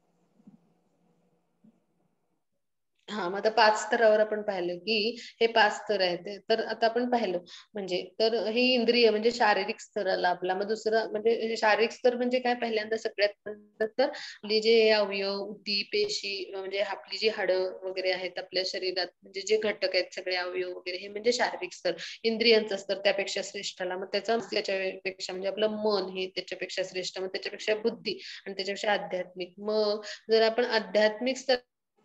हा, मग आता 5 स्तरावर आपण पाहिलं, की हे 5 स्तर आहेत. तर आता आपण पाहिलं म्हणजे, तर हे इंद्रिय म्हणजे शारीरिक स्तर आला आपला. मग दुसरं म्हणजे शारीरिक स्तर म्हणजे काय, पहिल्यांदा सगळ्यात पहिल्यांदा तर आपली जे अवयव, उती, पेशी म्हणजे आपली जी हाडं वगैरे आहेत आपल्या शरीरात, म्हणजे जे घटक आहेत सगळे अवयव वगैरे, हे म्हणजे शारीरिक स्तर. इंद्रियांचा स्तर त्यापेक्षा श्रेष्ठ आला. मग त्याच्यापेक्षा म्हणजे आपलं मन हे त्याच्यापेक्षा श्रेष्ठ, मग त्याच्यापेक्षा बुद्धी, आणि त्याच्यापेक्षा आध्यात्मिक. मग जर आपण आध्यात्मिक स्तर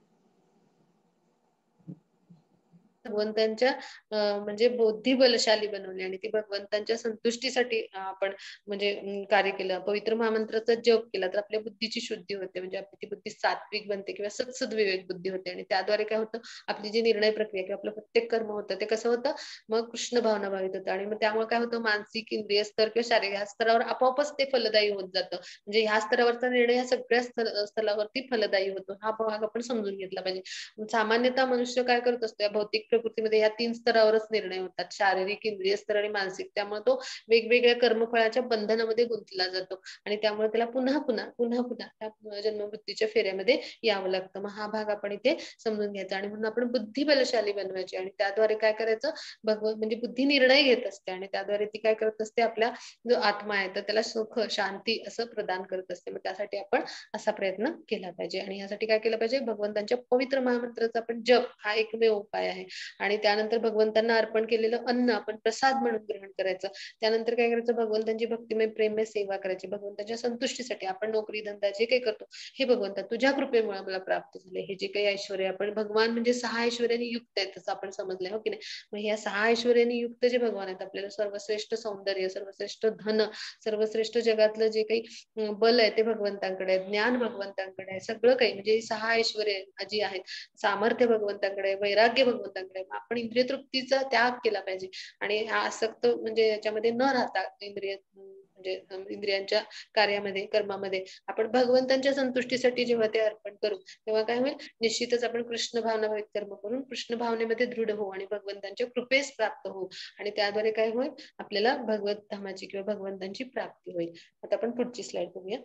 भगवंतांच्या म्हणजे बुद्धी बलशाली बनवली, आणि ती भगवंतांच्या संतुष्टीसाठी आपण म्हणजे कार्य केलं, पवित्र महामंत्राचा जप केला, तर आपल्या बुद्धीची शुद्धी होते. म्हणजे आपली ती बुद्धी सात्विक बनते, किंवा सत्सद विवेक बुद्धी होते. आणि त्याद्वारे काय होतं, आपली जी निर्णय प्रक्रिया किंवा आपलं प्रत्येक कर्म होतं, ते कसं होतं, मग कृष्ण भावना भावित होतं. आणि मग त्यामुळे काय होतं, मानसिक, इंद्रिय स्तर किंवा शारीरिक ह्या स्तरावर आपोआपच ते फलदायी होत जातं. म्हणजे ह्या स्तरावरचा निर्णय ह्या सगळ्या स्तरावरती फलदायी होतो. हा भाग आपण समजून घेतला पाहिजे. सामान्यतः मनुष्य काय करत असतो, या भौतिक प्रकृतीमध्ये या 3 स्तरावरच निर्णय होतात, शारीरिक, इंद्रिय स्तर आणि मानसिक. त्यामुळे तो वेगवेगळ्या कर्मफळाच्या बंधनामध्ये गुंतला जातो, आणि त्यामुळे त्याला पुन्हा पुन्हा त्या जन्मवृत्तीच्या फेऱ्यामध्ये यावं लागतं. मग हा भाग आपण इथे समजून घ्यायचा. आणि म्हणून आपण बुद्धी बलशाली बनवायची, आणि त्याद्वारे काय करायचं, म्हणजे बुद्धी निर्णय घेत असते, आणि त्याद्वारे ती काय करत असते, आपला जो आत्मा आहे तर त्याला सुख, शांती असं प्रदान करत असते. मग त्यासाठी आपण असा प्रयत्न केला पाहिजे. आणि यासाठी काय केलं पाहिजे, भगवंतांच्या पवित्र महामंत्राचा आपण जप हा एकमेव उपाय आहे. आणि त्यानंतर भगवंतांना अर्पण केलेलं अन्न आपण प्रसाद म्हणून ग्रहण करायचं. त्यानंतर काय करायचं, भगवंतांची भक्तिमय प्रेममय सेवा करायची. भगवंताच्या संतुष्टीसाठी आपण नोकरी धंदा जे काही करतो हे भगवंता तुझ्या कृपेमुळे मला प्राप्त झाले. हे जे काही ऐश्वर्य आपण भगवान म्हणजे 6 ऐश्वर्याने युक्त आहेत असं आपण समजलंय, हो की नाही. मग ह्या 6 ऐश्वर्याने युक्त जे भगवान आहेत, आपल्याला सर्वश्रेष्ठ सौंदर्य, सर्वश्रेष्ठ धन, सर्वश्रेष्ठ जगातलं जे काही बल आहे ते भगवंतांकडे आहे, ज्ञान भगवंतांकडे आहे, सगळं काही म्हणजे 6 ऐश्वर्य जी आहेत, सामर्थ्य भगवंतांकडे, वैराग्य भगवंतांकडे. आपण इंद्रिय तृप्तीचा त्याग केला पाहिजे आणि आसक्त म्हणजे याच्यामध्ये न राहता इंद्रिय म्हणजे इंद्रियांच्या कार्यामध्ये कर्मामध्ये आपण भगवंतांच्या संतुष्टीसाठी जेव्हा ते अर्पण करू तेव्हा काय होईल, निश्चितच आपण कृष्ण भावनाभावित कर्म करून कृष्ण भावनेमध्ये दृढ होऊ आणि भगवंतांच्या कृपेस प्राप्त होऊ आणि त्याद्वारे काय होईल, आपल्याला भगवत धामाची किंवा भगवंतांची प्राप्ती होईल. आता आपण पुढची स्लाइड बघूया.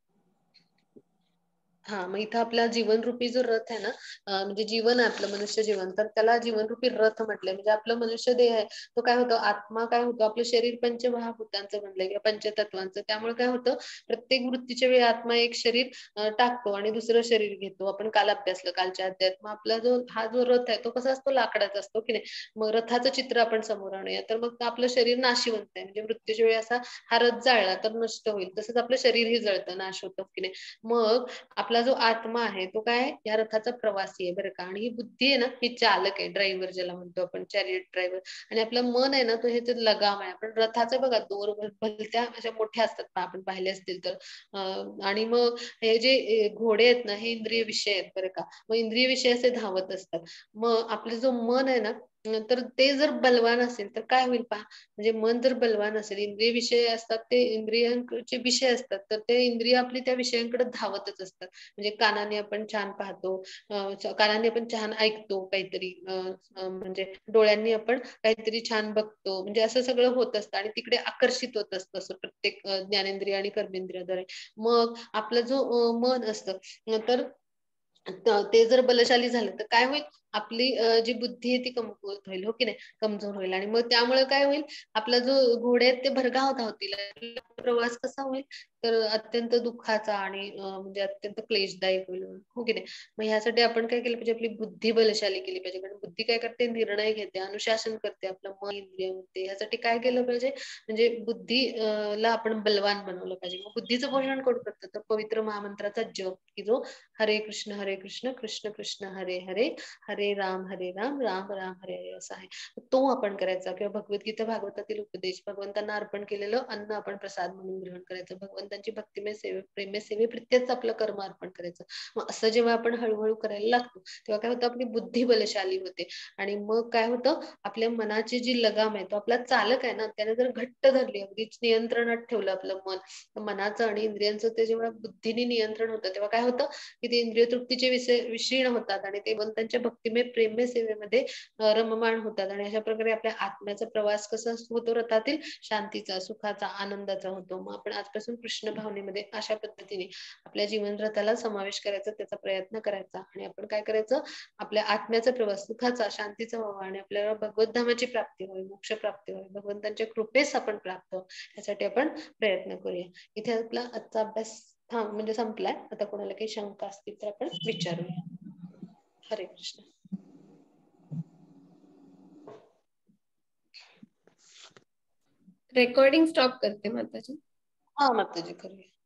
हा, मग इथं आपला जीवनरूपी जो रथ आहे ना, म्हणजे जीवन आहे आपलं मनुष्य जीवन, तर त्याला जीवनरूपी रथ म्हटलंय. म्हणजे आपलं मनुष्य देह आहे तो काय होतो, आत्मा काय होतो, आपलं शरीर पंचमहाभूतांचं बनलंय किंवा पंचतत्वांचं. त्यामुळे काय होतं, प्रत्येक वृत्तीच्या वेळी आत्मा एक शरीर टाकतो आणि दुसरं शरीर घेतो. आपण काल अभ्यासलं, कालच्या अध्यायात. मग आपला हा जो रथ आहे तो कसा असतो, लाकडाचा असतो की नाही. मग रथाचं चित्र आपण समोर आणूया, तर मग आपलं शरीर नाशिवंत आहे. म्हणजे मृत्यूच्या वेळी असा हा रथ जाळला तर नष्ट होईल, तसंच आपलं शरीरही जळतं, नाश होतं की नाही. मग आपला जो आत्मा आहे तो काय, या रथाचा प्रवासी आहे बरं का. आणि ही बुद्धी आहे ना, ही चालक आहे, ड्रायव्हर ज्याला म्हणतो आपण, चॅरियट ड्रायव्हर. आणि आपलं मन आहे ना, तो ह्याच्यात लगाम आहे. आपण रथाचं बघा दोर भलत्या अशा मोठ्या असतात, आपण पाहिले असतील तर. आणि मग हे जे घोडे आहेत ना, हे इंद्रिय विषय आहेत बरं का. मग इंद्रिय विषय असे धावत असतात. मग आपलं जो मन आहे ना, तर ते जर बलवान असेल तर काय होईल पहा, म्हणजे मन जर बलवान असेल, इंद्रिय विषय असतात ते इंद्रियांचे विषय असतात, तर ते इंद्रिय आपली त्या विषयांकडे धावतच असतात. म्हणजे कानाने आपण छान पाहतो, कानाने आपण छान ऐकतो काहीतरी, म्हणजे डोळ्यांनी आपण काहीतरी छान बघतो, म्हणजे असं सगळं होत असतं आणि तिकडे आकर्षित होत असतं असं प्रत्येक ज्ञानेंद्रिय आणि कर्मेंद्रियाद्वारे. मग आपलं जो मन असतं तर ते जर बलशाली झालं तर काय होईल, आपली जी बुद्धी आहे ती कमकुवत होईल, हो की नाही, कमजोर होईल. आणि मग त्यामुळे काय होईल, आपला जो घोडे आहेत ते भरधाव धावतील. प्रवास कसा होईल, तर अत्यंत दुःखाचा आणि म्हणजे अत्यंत क्लेशदायक होईल, हो की नाही. मग ह्यासाठी आपण काय केलं पाहिजे, आपली बुद्धी बलशाली केली पाहिजे. कारण बुद्धी काय करते, निर्णय घेते, अनुशासन करते आपलं मन इंद्रिय होते. ह्यासाठी काय केलं पाहिजे, म्हणजे बुद्धी ला आपण बलवान बनवलं पाहिजे. मग बुद्धीचं पोषण कोण करतं, तर पवित्र महामंत्राचा जप, की जो हरे कृष्ण कृष्ण कृष्ण हरे हरे, हरे राम राम राम हरे हरे असा आहे. तो आपण करायचा. किंवा भगवद्गीता भागवतातील उपदेश, भगवंतांना अर्पण केलेलं अन्न आपण प्रसाद म्हणून ग्रहण करायचं. भगवंतांची भक्तिमय सेवे प्रेममय सेवेप्रत्येच आपलं कर्म अर्पण करायचं. मग असं जेव्हा आपण हळूहळू करायला लागतो तेव्हा काय होतं, आपली बुद्धी बलशाली होते. आणि मग काय होतं, आपल्या मनाची जी लगाम आहे, तो आपला चालक आहे ना, त्याने जर घट्ट धरली, अगदीच नियंत्रणात ठेवलं आपलं मन, मनाचं आणि इंद्रियांचं, ते जेव्हा बुद्धीने नियंत्रण होतं तेव्हा काय होतं, की ते इंद्रिय तृप्तीचे विषय विशीर्ण होतात आणि ते भगवंतांच्या भक्तिमय प्रेममय सेवेमध्ये रममाण होतात. आणि अशा प्रकारे आपल्या आत्म्याचा प्रवास कसा होतो, रथातील शांतीचा, सुखाचा, आनंदाचा होतो. मग आपण आजपासून कृष्ण भावनेमध्ये अशा पद्धतीने आपल्या जीवन रथाला समावेश करायचा, त्याचा प्रयत्न करायचा. आणि आपण काय करायचं, आपल्या आत्म्याचा प्रवास सुखाचा, शांतीचा व्हावा आणि आपल्याला भगवत धामाची प्राप्ती होईल, मोक्ष प्राप्ती होईल, भगवंतांच्या कृपेस आपण प्राप्त हो, यासाठी आपण प्रयत्न करूया. इथे आपला आजचा अभ्यास म्हणजे संपलाय. आता कोणाला काही शंका असतील तर आपण विचारूया. हरे कृष्ण. रेकॉर्डिंग स्टॉप करते माताजी. हा माताजी, करूया.